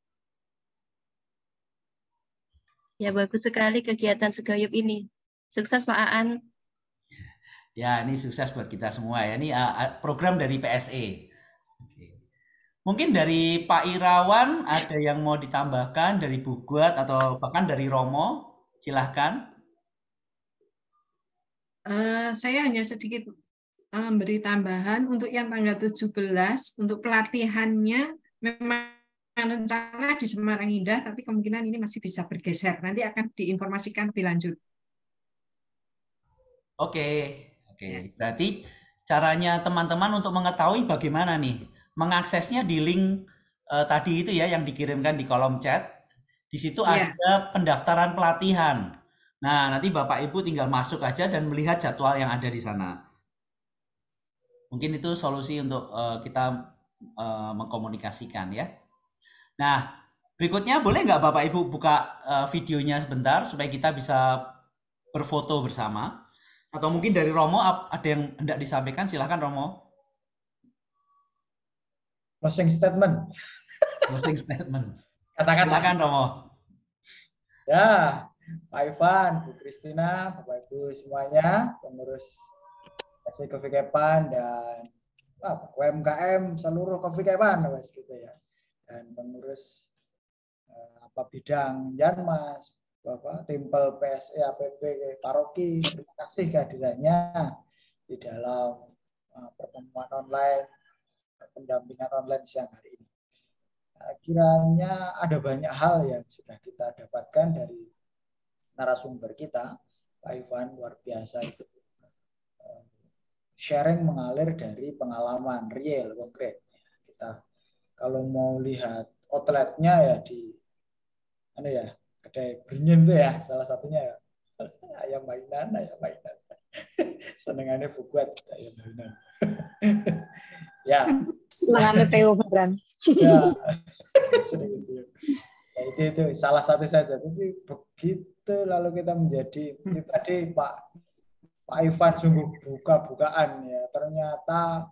[SPEAKER 8] Ya, bagus sekali kegiatan Segayup ini. Sukses Pak Aan.
[SPEAKER 6] Ya, ini sukses buat kita semua ya. Ini uh, program dari P S E. Oke. Mungkin dari Pak Irawan ada yang mau ditambahkan, dari Bu Guat atau bahkan dari Romo, silahkan.
[SPEAKER 4] Uh, saya hanya sedikit memberi tambahan untuk yang tanggal tujuh belas untuk pelatihannya memang rencana di Semarang Indah, tapi kemungkinan ini masih bisa bergeser. Nanti akan diinformasikan lebih lanjut.
[SPEAKER 6] Oke, oke. Berarti caranya teman-teman untuk mengetahui bagaimana nih mengaksesnya di link uh, tadi itu ya yang dikirimkan di kolom chat. Di situ yeah. ada pendaftaran pelatihan. Nah, nanti Bapak Ibu tinggal masuk aja dan melihat jadwal yang ada di sana. Mungkin itu solusi untuk uh, kita uh, mengkomunikasikan ya. Nah, berikutnya boleh nggak Bapak Ibu buka uh, videonya sebentar supaya kita bisa berfoto bersama? Atau mungkin dari Romo ada yang hendak disampaikan, silahkan Romo.
[SPEAKER 5] Closing statement.
[SPEAKER 6] Closing statement.
[SPEAKER 5] Katakan.
[SPEAKER 6] Silakan Romo.
[SPEAKER 5] Ya, Pak Ivan, Bu Kristina, Bapak Ibu semuanya, pengurus Coffee Kepan dan apa, U M K M seluruh Coffee Kepan, gitu ya. Dan pengurus eh, apa bidang Yanmas, Bapak Timpel P S E A P B Paroki, terima kasih kehadirannya di dalam uh, pertemuan online, pendampingan online siang hari ini. Nah, kiranya ada banyak hal yang sudah kita dapatkan dari narasumber kita, Pak Ivan luar biasa itu. Uh, sharing mengalir dari pengalaman real, konkret. Kita kalau mau lihat outletnya ya di anu ya, kedai beringin tuh ya, salah satunya ya. Ayam mainan, ayam mainan. Senengannya buat ayam mainan. Ya.
[SPEAKER 1] Senengannya Theo Badran.
[SPEAKER 5] Ya. Seneng itu. Ya, itu itu salah satu saja. Tapi begitu lalu kita menjadi itu tadi Pak Pak Ivan sungguh buka-bukaan ya. Ternyata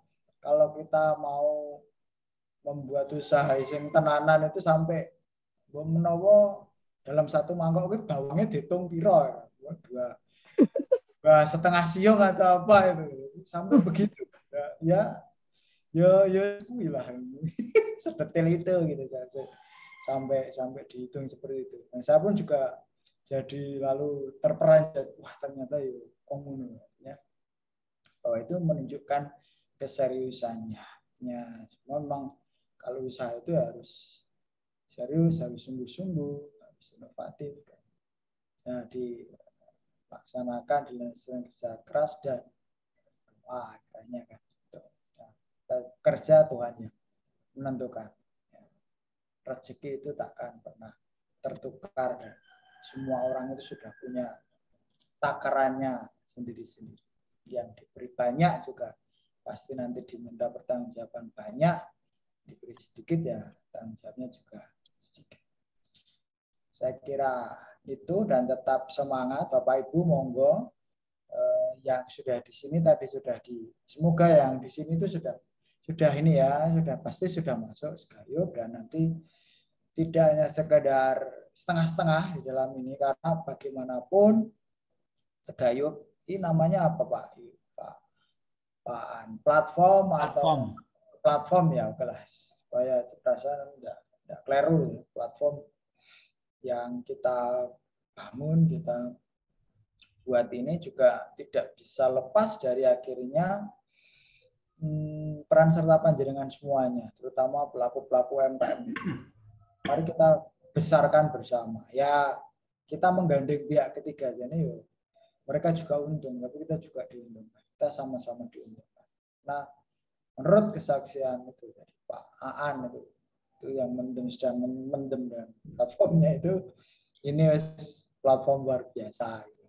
[SPEAKER 5] kalau kita mau membuat usaha sing tenanan itu sampai menawa dalam satu mangkok itu bawangnya dihitung piro ya. Dua, dua setengah siung atau apa itu sampai begitu ya ya ya lah sedetil itu gitu saja sampai sampai dihitung seperti itu. Nah, saya pun juga jadi lalu terperanjat, wah ternyata ya komun ya. Oh, itu menunjukkan keseriusannya. Ya, memang kalau usaha itu harus serius, harus sungguh-sungguh, harus inovatif. Nah, dilaksanakan dengan kerja keras dan wah, kayaknya kan. Nah, kerja Tuhan yang menentukan. Rezeki itu takkan pernah tertukar. Semua orang itu sudah punya takarannya sendiri-sendiri. Yang diberi banyak juga pasti nanti diminta pertanggungjawaban banyak, diberi sedikit ya tanggung jawabnya juga sedikit. Saya kira itu, dan tetap semangat Bapak Ibu, monggo eh, yang sudah di sini tadi sudah di, semoga yang di sini itu sudah sudah ini ya, sudah pasti sudah masuk Segayup, dan nanti tidak hanya sekedar setengah-setengah di dalam ini, karena bagaimanapun Segayup ini namanya apa Pak? Pak, Pak platform, platform atau platform ya, kelas supaya cerdasan tidak tidak keliru ya. Platform yang kita bangun, kita buat ini juga tidak bisa lepas dari akhirnya hmm, peran serta panjenengan semuanya, terutama pelaku-pelaku U M K M. Mari kita besarkan bersama. Ya, kita menggandeng pihak ketiga, jadi yuk, mereka juga untung, tapi kita juga diuntungkan. Kita sama-sama diuntungkan. Nah, menurut kesaksian itu dari Pak Aan itu, itu yang mendem sedang mendem dan platformnya itu, ini platform luar biasa, gitu.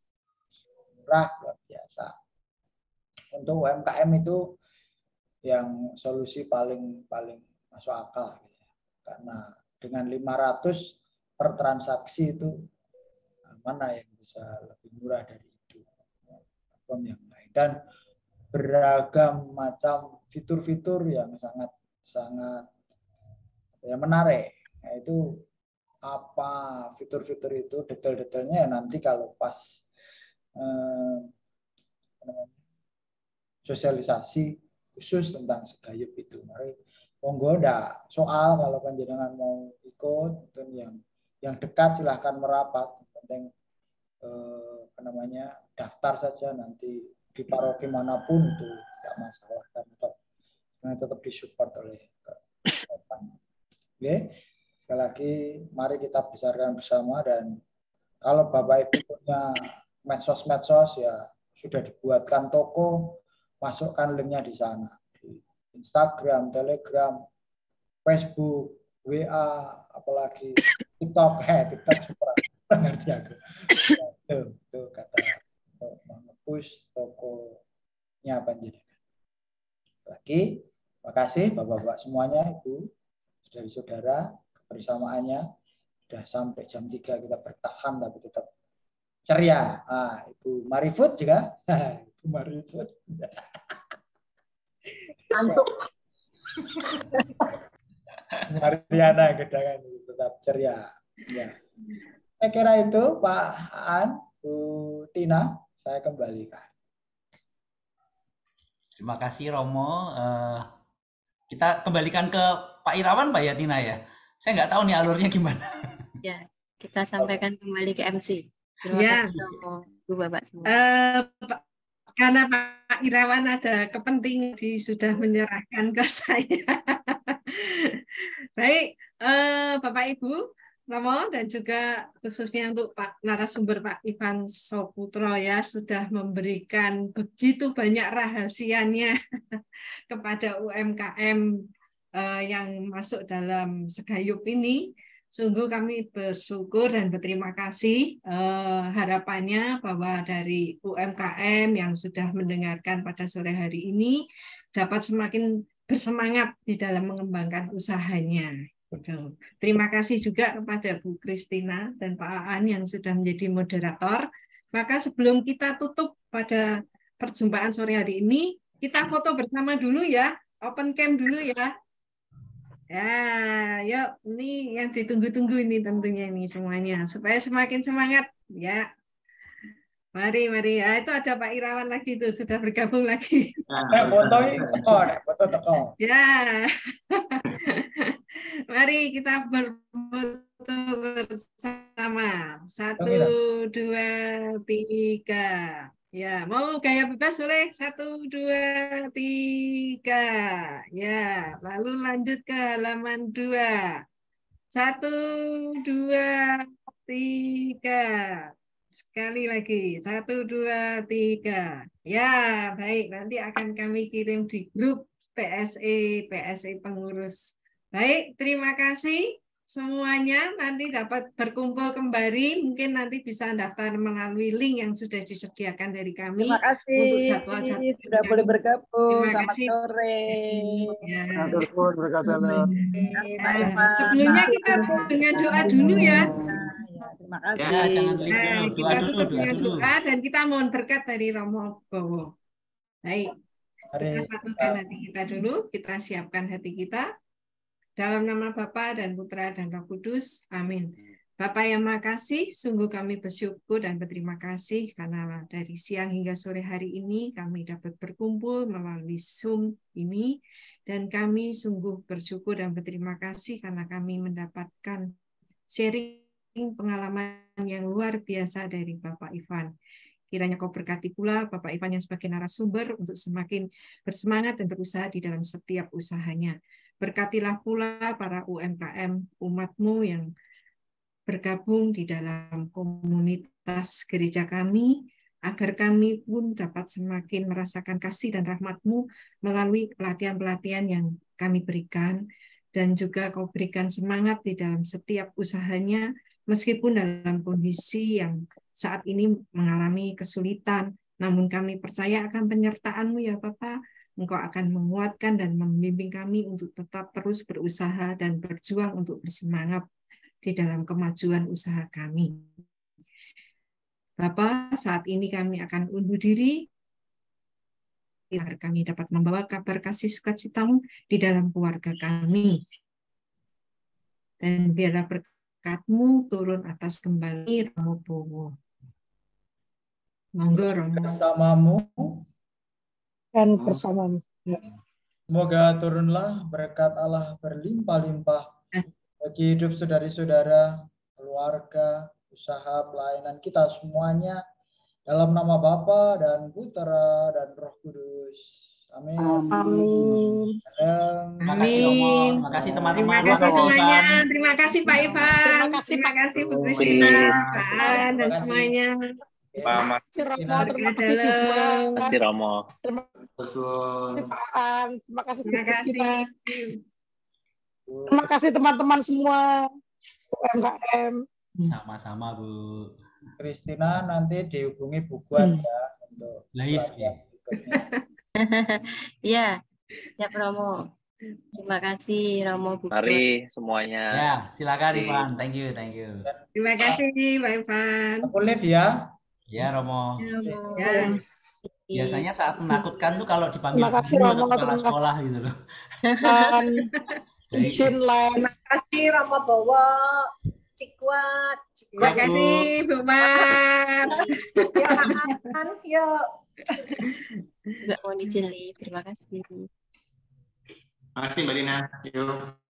[SPEAKER 5] Murah luar biasa. Untuk U M K M itu yang solusi paling paling masuk akal, gitu. Karena dengan lima ratus per transaksi itu mana yang bisa lebih murah dari itu platform yang lain, dan beragam macam fitur-fitur yang sangat sangat ya menarik. Nah, itu apa fitur-fitur itu detail-detailnya nanti kalau pas eh, sosialisasi khusus tentang Segayup itu. Mari monggo ndak soal kalau panjenengan mau ikut, yang yang dekat silahkan merapat. Penting eh, apa namanya daftar saja, nanti di paroki manapun itu tidak masalah, kan tetap tetap disupport oleh Kepan. Oke, sekali lagi mari kita besarkan bersama, dan kalau Bapak Ibu punya medsos-medsos ya sudah dibuatkan toko, masukkan linknya di sana. Instagram, Telegram, Facebook, W A, apalagi TikTok, eh TikTok super ngerti aku. Tuh, tuh kata nge-push tokonya panjenengan. Lagi, terima kasih Bapak-bapak semuanya, Ibu, saudara-saudara, kebersamaannya sudah sampai jam tiga kita bertahan tapi tetap ceria. Ah, Ibu Marifut juga, Ibu Marifut.
[SPEAKER 13] Antuk.
[SPEAKER 5] Mariana Gedangan tetap ceria. Ya. Saya kira itu Pak Aan, Bu Tina, saya kembalikan.
[SPEAKER 6] Terima kasih Romo. Uh, kita kembalikan ke Pak Irawan, Pak ya Tina ya. Saya nggak tahu nih alurnya gimana.
[SPEAKER 8] Ya, kita sampaikan kembali ke M C. Terima
[SPEAKER 4] ya.
[SPEAKER 8] kasih Romo, Bu Bapak semua.
[SPEAKER 4] Uh, Karena Pak Irawan ada kepentingan, sudah menyerahkan ke saya. Baik, eh, Bapak Ibu, Romo, dan juga khususnya untuk Pak narasumber Pak Ivan Soputro ya, sudah memberikan begitu banyak rahasianya kepada U M K M eh, yang masuk dalam Segayup ini. Sungguh kami bersyukur dan berterima kasih eh, harapannya bahwa dari U M K M yang sudah mendengarkan pada sore hari ini dapat semakin bersemangat di dalam mengembangkan usahanya. Betul. Terima kasih juga kepada Bu Kristina dan Pak Aan yang sudah menjadi moderator. Maka sebelum kita tutup pada perjumpaan sore hari ini, kita foto bersama dulu ya, open cam dulu ya. Ya, yuk, ini yang ditunggu-tunggu ini tentunya ini semuanya, supaya semakin semangat ya. Mari, mari. Ya, itu ada Pak Irawan lagi tuh, sudah bergabung lagi.
[SPEAKER 5] Nah, foto ini teko, foto teko.
[SPEAKER 4] Ya. Mari kita berfoto bersama. Satu, dua, tiga. Ya, mau gaya bebas boleh? Satu, dua, tiga. Ya, lalu lanjut ke halaman dua. Satu, dua, tiga. Sekali lagi. Satu, dua, tiga. Ya, baik. Nanti akan kami kirim di grup P S E, P S E pengurus. Baik, terima kasih semuanya. Nanti dapat berkumpul kembali. Mungkin nanti bisa daftar melalui link yang sudah disediakan dari kami.
[SPEAKER 13] Terima kasih
[SPEAKER 4] untuk jadwal-jadwal
[SPEAKER 13] sudah boleh bergabung.
[SPEAKER 4] Terima
[SPEAKER 13] Selamat
[SPEAKER 4] kasih.
[SPEAKER 13] sore.
[SPEAKER 4] Ya.
[SPEAKER 13] Ya.
[SPEAKER 4] Sebelumnya kita dengan doa dulu ya.
[SPEAKER 13] Terima kasih.
[SPEAKER 6] Ya, jangan lihat
[SPEAKER 4] Nah,
[SPEAKER 6] dulu, doa
[SPEAKER 4] kita
[SPEAKER 6] dulu,
[SPEAKER 4] tutup
[SPEAKER 6] doa
[SPEAKER 4] dengan
[SPEAKER 6] dulu.
[SPEAKER 4] doa dan kita mohon berkat dari Romo Bowo. Baik, kita satukan hati kita dulu, kita siapkan hati kita. Dalam nama Bapa dan Putra dan Roh Kudus, amin. Bapa yang makasih, sungguh kami bersyukur dan berterima kasih karena dari siang hingga sore hari ini kami dapat berkumpul melalui Zoom ini, dan kami sungguh bersyukur dan berterima kasih karena kami mendapatkan sharing pengalaman yang luar biasa dari Bapak Ivan. Kiranya Kau berkati pula Bapak Ivan yang sebagai narasumber untuk semakin bersemangat dan berusaha di dalam setiap usahanya. Berkatilah pula para U M K M umat-Mu yang bergabung di dalam komunitas gereja kami, agar kami pun dapat semakin merasakan kasih dan rahmat-Mu melalui pelatihan-pelatihan yang kami berikan, dan juga Kau berikan semangat di dalam setiap usahanya, meskipun dalam kondisi yang saat ini mengalami kesulitan, namun kami percaya akan penyertaan-Mu ya Bapa. Engkau akan menguatkan dan membimbing kami untuk tetap terus berusaha dan berjuang untuk bersemangat di dalam kemajuan usaha kami. Bapa, saat ini kami akan undur diri, agar kami dapat membawa kabar kasih sukacita-Mu di dalam keluarga kami. Dan biarlah berkat-Mu turun atas kembali Romo Bowo. Monggo Romo.
[SPEAKER 5] Bersamamu
[SPEAKER 1] dan bersamamu.
[SPEAKER 5] Semoga turunlah berkat Allah berlimpah-limpah bagi hidup saudari-saudara, keluarga, usaha, pelayanan kita semuanya, dalam nama Bapa dan Putra dan Roh Kudus. Amin.
[SPEAKER 1] Amin.
[SPEAKER 6] Terima kasih Romo, terima kasih teman-teman.
[SPEAKER 4] Terima kasih semuanya. Terima kasih Pak Ivan.
[SPEAKER 1] Terima kasih
[SPEAKER 4] Terima kasih Bu Kristina, Pak An, dan semuanya.
[SPEAKER 2] Selamat.
[SPEAKER 1] Terima kasih
[SPEAKER 9] Terima kasih Romo.
[SPEAKER 1] Terima kasih Pak An. Terima kasih Bu
[SPEAKER 4] Terima kasih.
[SPEAKER 1] Kristina. Terima kasih teman-teman semua U M K M.
[SPEAKER 6] Sama-sama Bu
[SPEAKER 5] Kristina, nanti dihubungi Bu Guan ya untuk
[SPEAKER 6] Lais.
[SPEAKER 8] Ya, siap Romo. Terima kasih Romo. Bu
[SPEAKER 9] Mari semuanya.
[SPEAKER 6] Ya, silakan Ivan. Thank you, thank you.
[SPEAKER 4] Terima kasih Pak Ivan.
[SPEAKER 5] Aku live ya.
[SPEAKER 6] Ya Romo.
[SPEAKER 4] Ya.
[SPEAKER 6] Biasanya saat menakutkan tuh kalau dipanggil
[SPEAKER 1] Terima kasih,
[SPEAKER 6] guru
[SPEAKER 1] Romo.
[SPEAKER 6] atau kepala
[SPEAKER 1] Terima-
[SPEAKER 6] sekolah gitu loh.
[SPEAKER 1] Dan izin live.
[SPEAKER 13] Terima kasih Romo Bowo, Cikwat,
[SPEAKER 4] Terima
[SPEAKER 6] Bu.
[SPEAKER 4] kasih Bu Mar.
[SPEAKER 13] Ya, An, yuk.
[SPEAKER 8] juga mau izin live. Terima kasih.
[SPEAKER 7] Terima kasih Mbak Dina. Yuk.